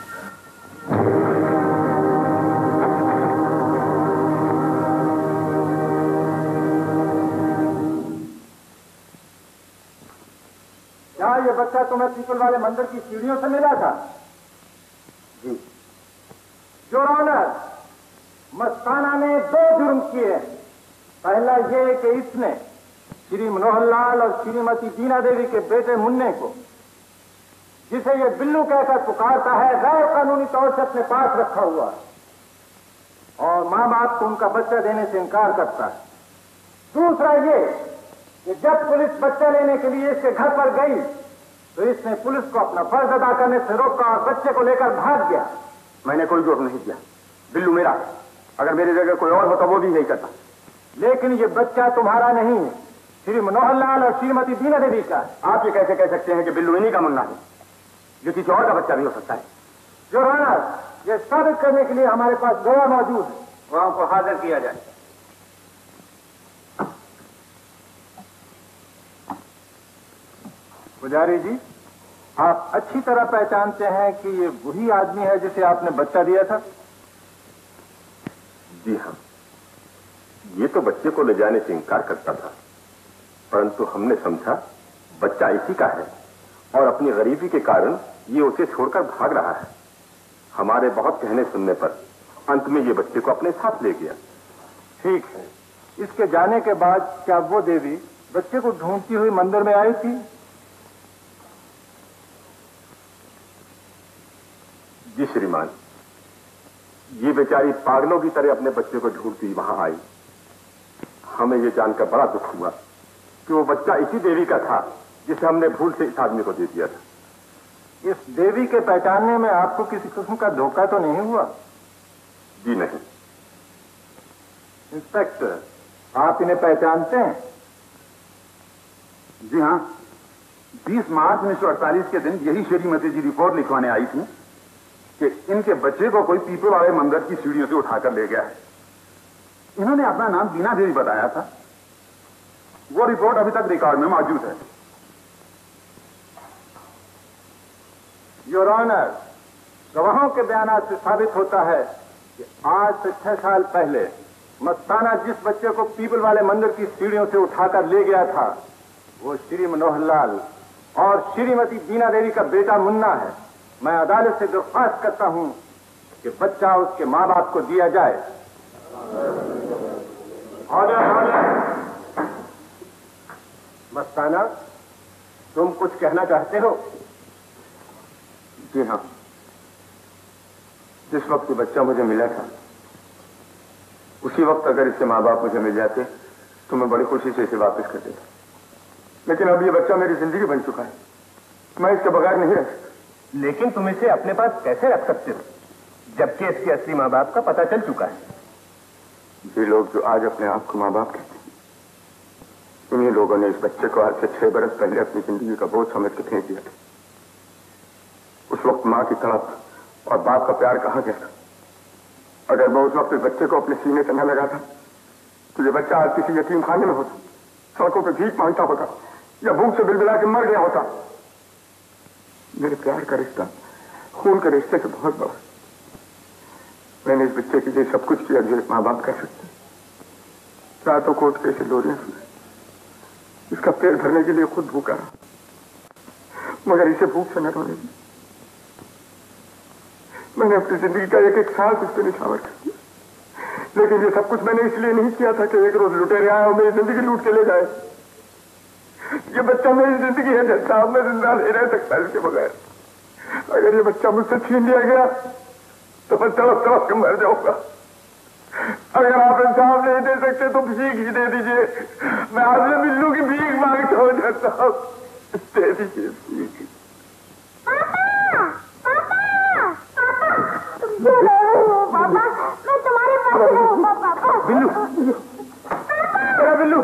क्या ये बच्चा तुम्हें पीपल वाले मंदिर की सीढ़ियों से मिला था? जी। योर ऑनर, मस्ताना ने 2 जुर्म किए। पहला ये कि इसने श्री मनोहर लाल और श्रीमती बीना देवी के बेटे मुन्ने को, जिसे ये बिल्लू कहकर पुकारता है, गैर कानूनी तौर से अपने पास रखा हुआ है और माँ बाप को उनका बच्चा देने से इनकार करता है। दूसरा ये कि जब पुलिस बच्चा लेने के लिए इसके घर पर गई तो इसने पुलिस को अपना फर्ज अदा करने से रोका और बच्चे को लेकर भाग गया। मैंने कोई जुर्म नहीं किया। बिल्लू मेरा है। अगर मेरी जगह कोई और होता वो भी नहीं करता। लेकिन ये बच्चा तुम्हारा नहीं है, श्री मनोहर लाल और श्रीमती बीना देवी का। आप ये कैसे कह सकते हैं कि बिल्लू इन्हीं का मुन्ना है? ये किसी और का बच्चा भी हो सकता है। योर ऑनर, ये साबित करने के लिए हमारे पास गवाह मौजूद है। गवाह को हाजिर किया जाए। पुजारी जी, आप अच्छी तरह पहचानते हैं कि ये वही आदमी है जिसे आपने बच्चा दिया था? जी हाँ, ये तो बच्चे को ले जाने से इनकार करता था, परंतु हमने समझा बच्चा इसी का है और अपनी गरीबी के कारण ये उसे छोड़कर भाग रहा है। हमारे बहुत कहने सुनने पर अंत में ये बच्चे को अपने साथ ले गया। ठीक है, इसके जाने के बाद क्या वो देवी बच्चे को ढूंढती हुई मंदिर में आई थी? जी श्रीमान, ये बेचारी पागलों की तरह अपने बच्चे को ढूंढती वहां आई। हमें ये जानकर बड़ा दुख हुआ कि वो बच्चा इसी देवी का था जिसे हमने भूल से इस आदमी को दे दिया था। इस देवी के पहचानने में आपको किसी किस्म का धोखा तो नहीं हुआ? जी नहीं। इंस्पेक्टर, आप इन्हें पहचानते हैं? जी हाँ, 20 मार्च 1948 के दिन यही श्रीमती जी रिपोर्ट लिखवाने आई थी कि इनके बच्चे को कोई पीपल वाले मंदिर की सीढ़ियों से उठाकर ले गया है। इन्होंने अपना नाम बीना देवी बताया था। वो रिपोर्ट अभी तक रिकॉर्ड में मौजूद है। योर ऑनर, गवाहों के बयान से साबित होता है कि आज से 6 साल पहले मस्ताना जिस बच्चे को पीपल वाले मंदिर की सीढ़ियों से उठाकर ले गया था, वो श्री मनोहर लाल और श्रीमती बीना देवी का बेटा मुन्ना है। मैं अदालत से दरख्वास्त करता हूं कि बच्चा उसके माँ बाप को दिया जाए। ऑर्डर। मस्ताना, तुम कुछ कहना चाहते हो? जी हाँ, जिस वक्त ये बच्चा मुझे मिला था उसी वक्त अगर इसके माँ बाप मुझे मिल जाते तो मैं बड़ी खुशी से इसे वापस कर देता। लेकिन अब ये बच्चा मेरी जिंदगी बन चुका है, मैं इसके बगैर नहीं रह सकता। लेकिन तुम इसे अपने पास कैसे रख सकते हो? जबकि इसके असली माँ बाप का पता चल चुका है। ये लोग जो आज अपने आप को माँ बाप कहते हैं, उन्हीं लोगों ने इस बच्चे को आज से 6 बरस पहले अपनी जिंदगी का बोझ समझ के फेंक दिया था। उस वक्त माँ की तड़प और बाप का प्यार कहाँ गया था? अगर मैं उस वक्त इस बच्चे को अपने सीने से न लगा था तो ये बच्चा आज किसी यतीम खाने में होता, सड़कों पर भीख मांगता होता या भूख से बिलबिला के मर गया होता। मेरे प्यार का रिश्ता खून के रिश्ते से बहुत बड़ा। मैंने इस बच्चे के लिए सब कुछ किया जो एक माँ बाप कर सकते। रातों को उठ के इसे लोरियां सुनाई, इसका पेट भरने के लिए खुद भूखा रहा, मगर इसे भूख से न रोने दी। मैंने अपनी जिंदगी का एक एक सांस इस पर निछावर कर दिया, लेकिन ये सब कुछ मैंने इसलिए नहीं किया था कि एक रोज लुटेरे आए और मेरी जिंदगी लूट के ले जाए। ये बच्चा मेरी जिंदगी है जैसा, मैं जिंदा नहीं रह सकता इसके बगैर। अगर ये बच्चा मुझसे छीन लिया गया तो मैं तड़प तड़प के मर जाऊंगा। अगर आप इंसाफ नहीं दे सकते तो भीख ही दे दीजिए। मैं आपसे बिल्लू की भीख मांगता हूँ जैसा, दे दीजिए भीख। पापा, मैं तुम्हारे पास रहूंगा पापा। बिल्लू, मेरा बिल्लू।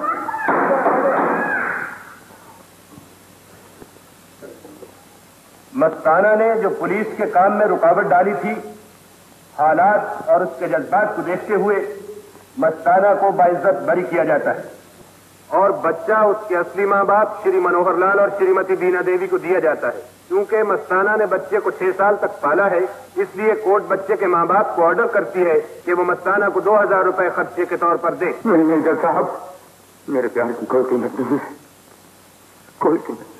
मस्ताना ने जो पुलिस के काम में रुकावट डाली थी, हालात और उसके जज्बात को देखते हुए मस्ताना को बाइज्जत बरी किया जाता है और बच्चा उसके असली माँ बाप श्री मनोहर लाल और श्रीमती बीना देवी को दिया जाता है। क्योंकि मस्ताना ने बच्चे को 6 साल तक पाला है, इसलिए कोर्ट बच्चे के माँ बाप को ऑर्डर करती है कि वो मस्ताना को 2000 रुपए खर्चे के तौर पर दे। नहीं जज साहब, मेरे प्यार की कोई कीमत नहीं है, कोई कीमत नहीं।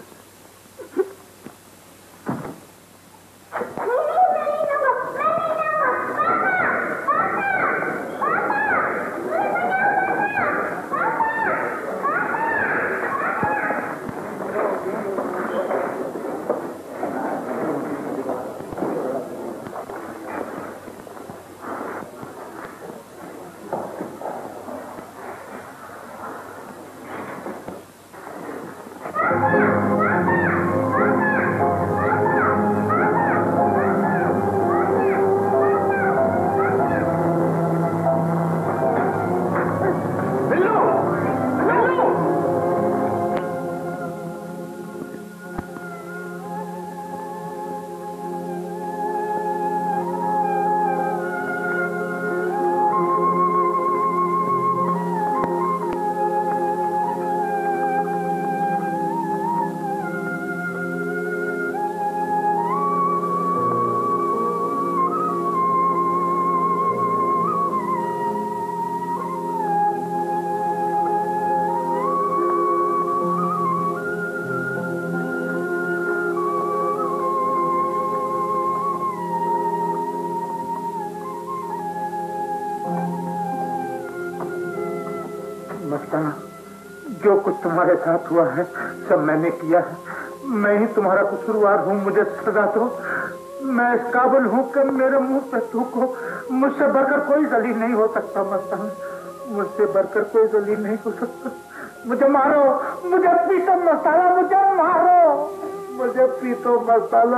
जो कुछ तुम्हारे साथ हुआ है सब मैंने किया है। मैं ही तुम्हारा कसूरवार हूँ, मुझे सजा दो। मैं इस काबिल हूँ कि मेरे मुंह पे थूको। मुझसे बढ़कर कोई जलील नहीं हो सकता मस्ताना, मुझसे बढ़कर कोई जलील नहीं हो सकता। मुझे मारो, मुझे पीटो मस्ताना, मुझे मारो, मुझे पीटो मस्ताना।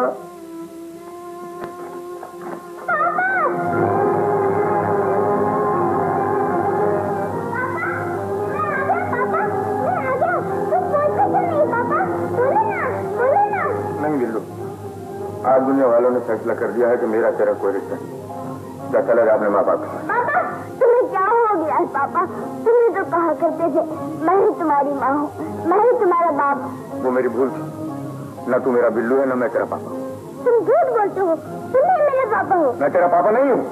आज दुनिया वालों ने फैसला कर दिया है कि मेरा तेरा कोई रिश्ता नहीं। क्या चला जाए अपने माँ बाप के साथ। पापा, तुम्हें क्या हो गया है पापा? तुम्हें तो कहा करते थे मैं ही तुम्हारी माँ हूँ, मैं ही तुम्हारा बाप। वो मेरी भूल थी। न तू मेरा बिल्लू है, न मैं तेरा पापा। तुम झूठ बोलते हो, तुम ही मेरे पापा हो। मैं तेरा पापा नहीं हूँ।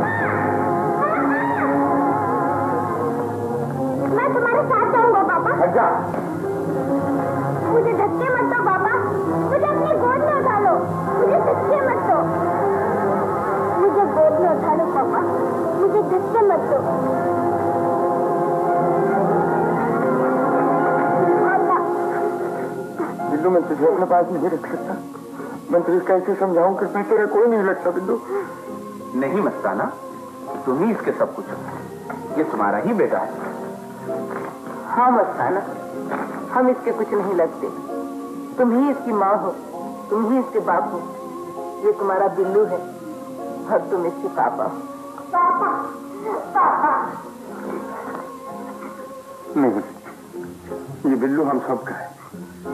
मैं तुम्हारे साथ जाऊंगा पापा। जा। मुझे धक्के मत दो पापा, मुझे अपनी गोद में उठा लो। मुझे धक्के मत दो, मुझे गोद में उठा लो पापा, मुझे धक्के मत दो। बिल्लू, मैं तुझे अपने पास नहीं रख सकता। मैं तुझे कैसे समझाऊं कि मैं तेरा कोई नहीं लगता। बिल्लू नहीं मस्ताना, तुम ही इसके सब कुछ हो। ये तुम्हारा ही बेटा है। हाँ मस्ताना, हम इसके कुछ नहीं लगते। तुम ही इसकी माँ हो, तुम ही इसके बाप हो। ये तुम्हारा बिल्लू है, और तुम इसके पापा हो। नहीं, ये बिल्लू हम सबका है।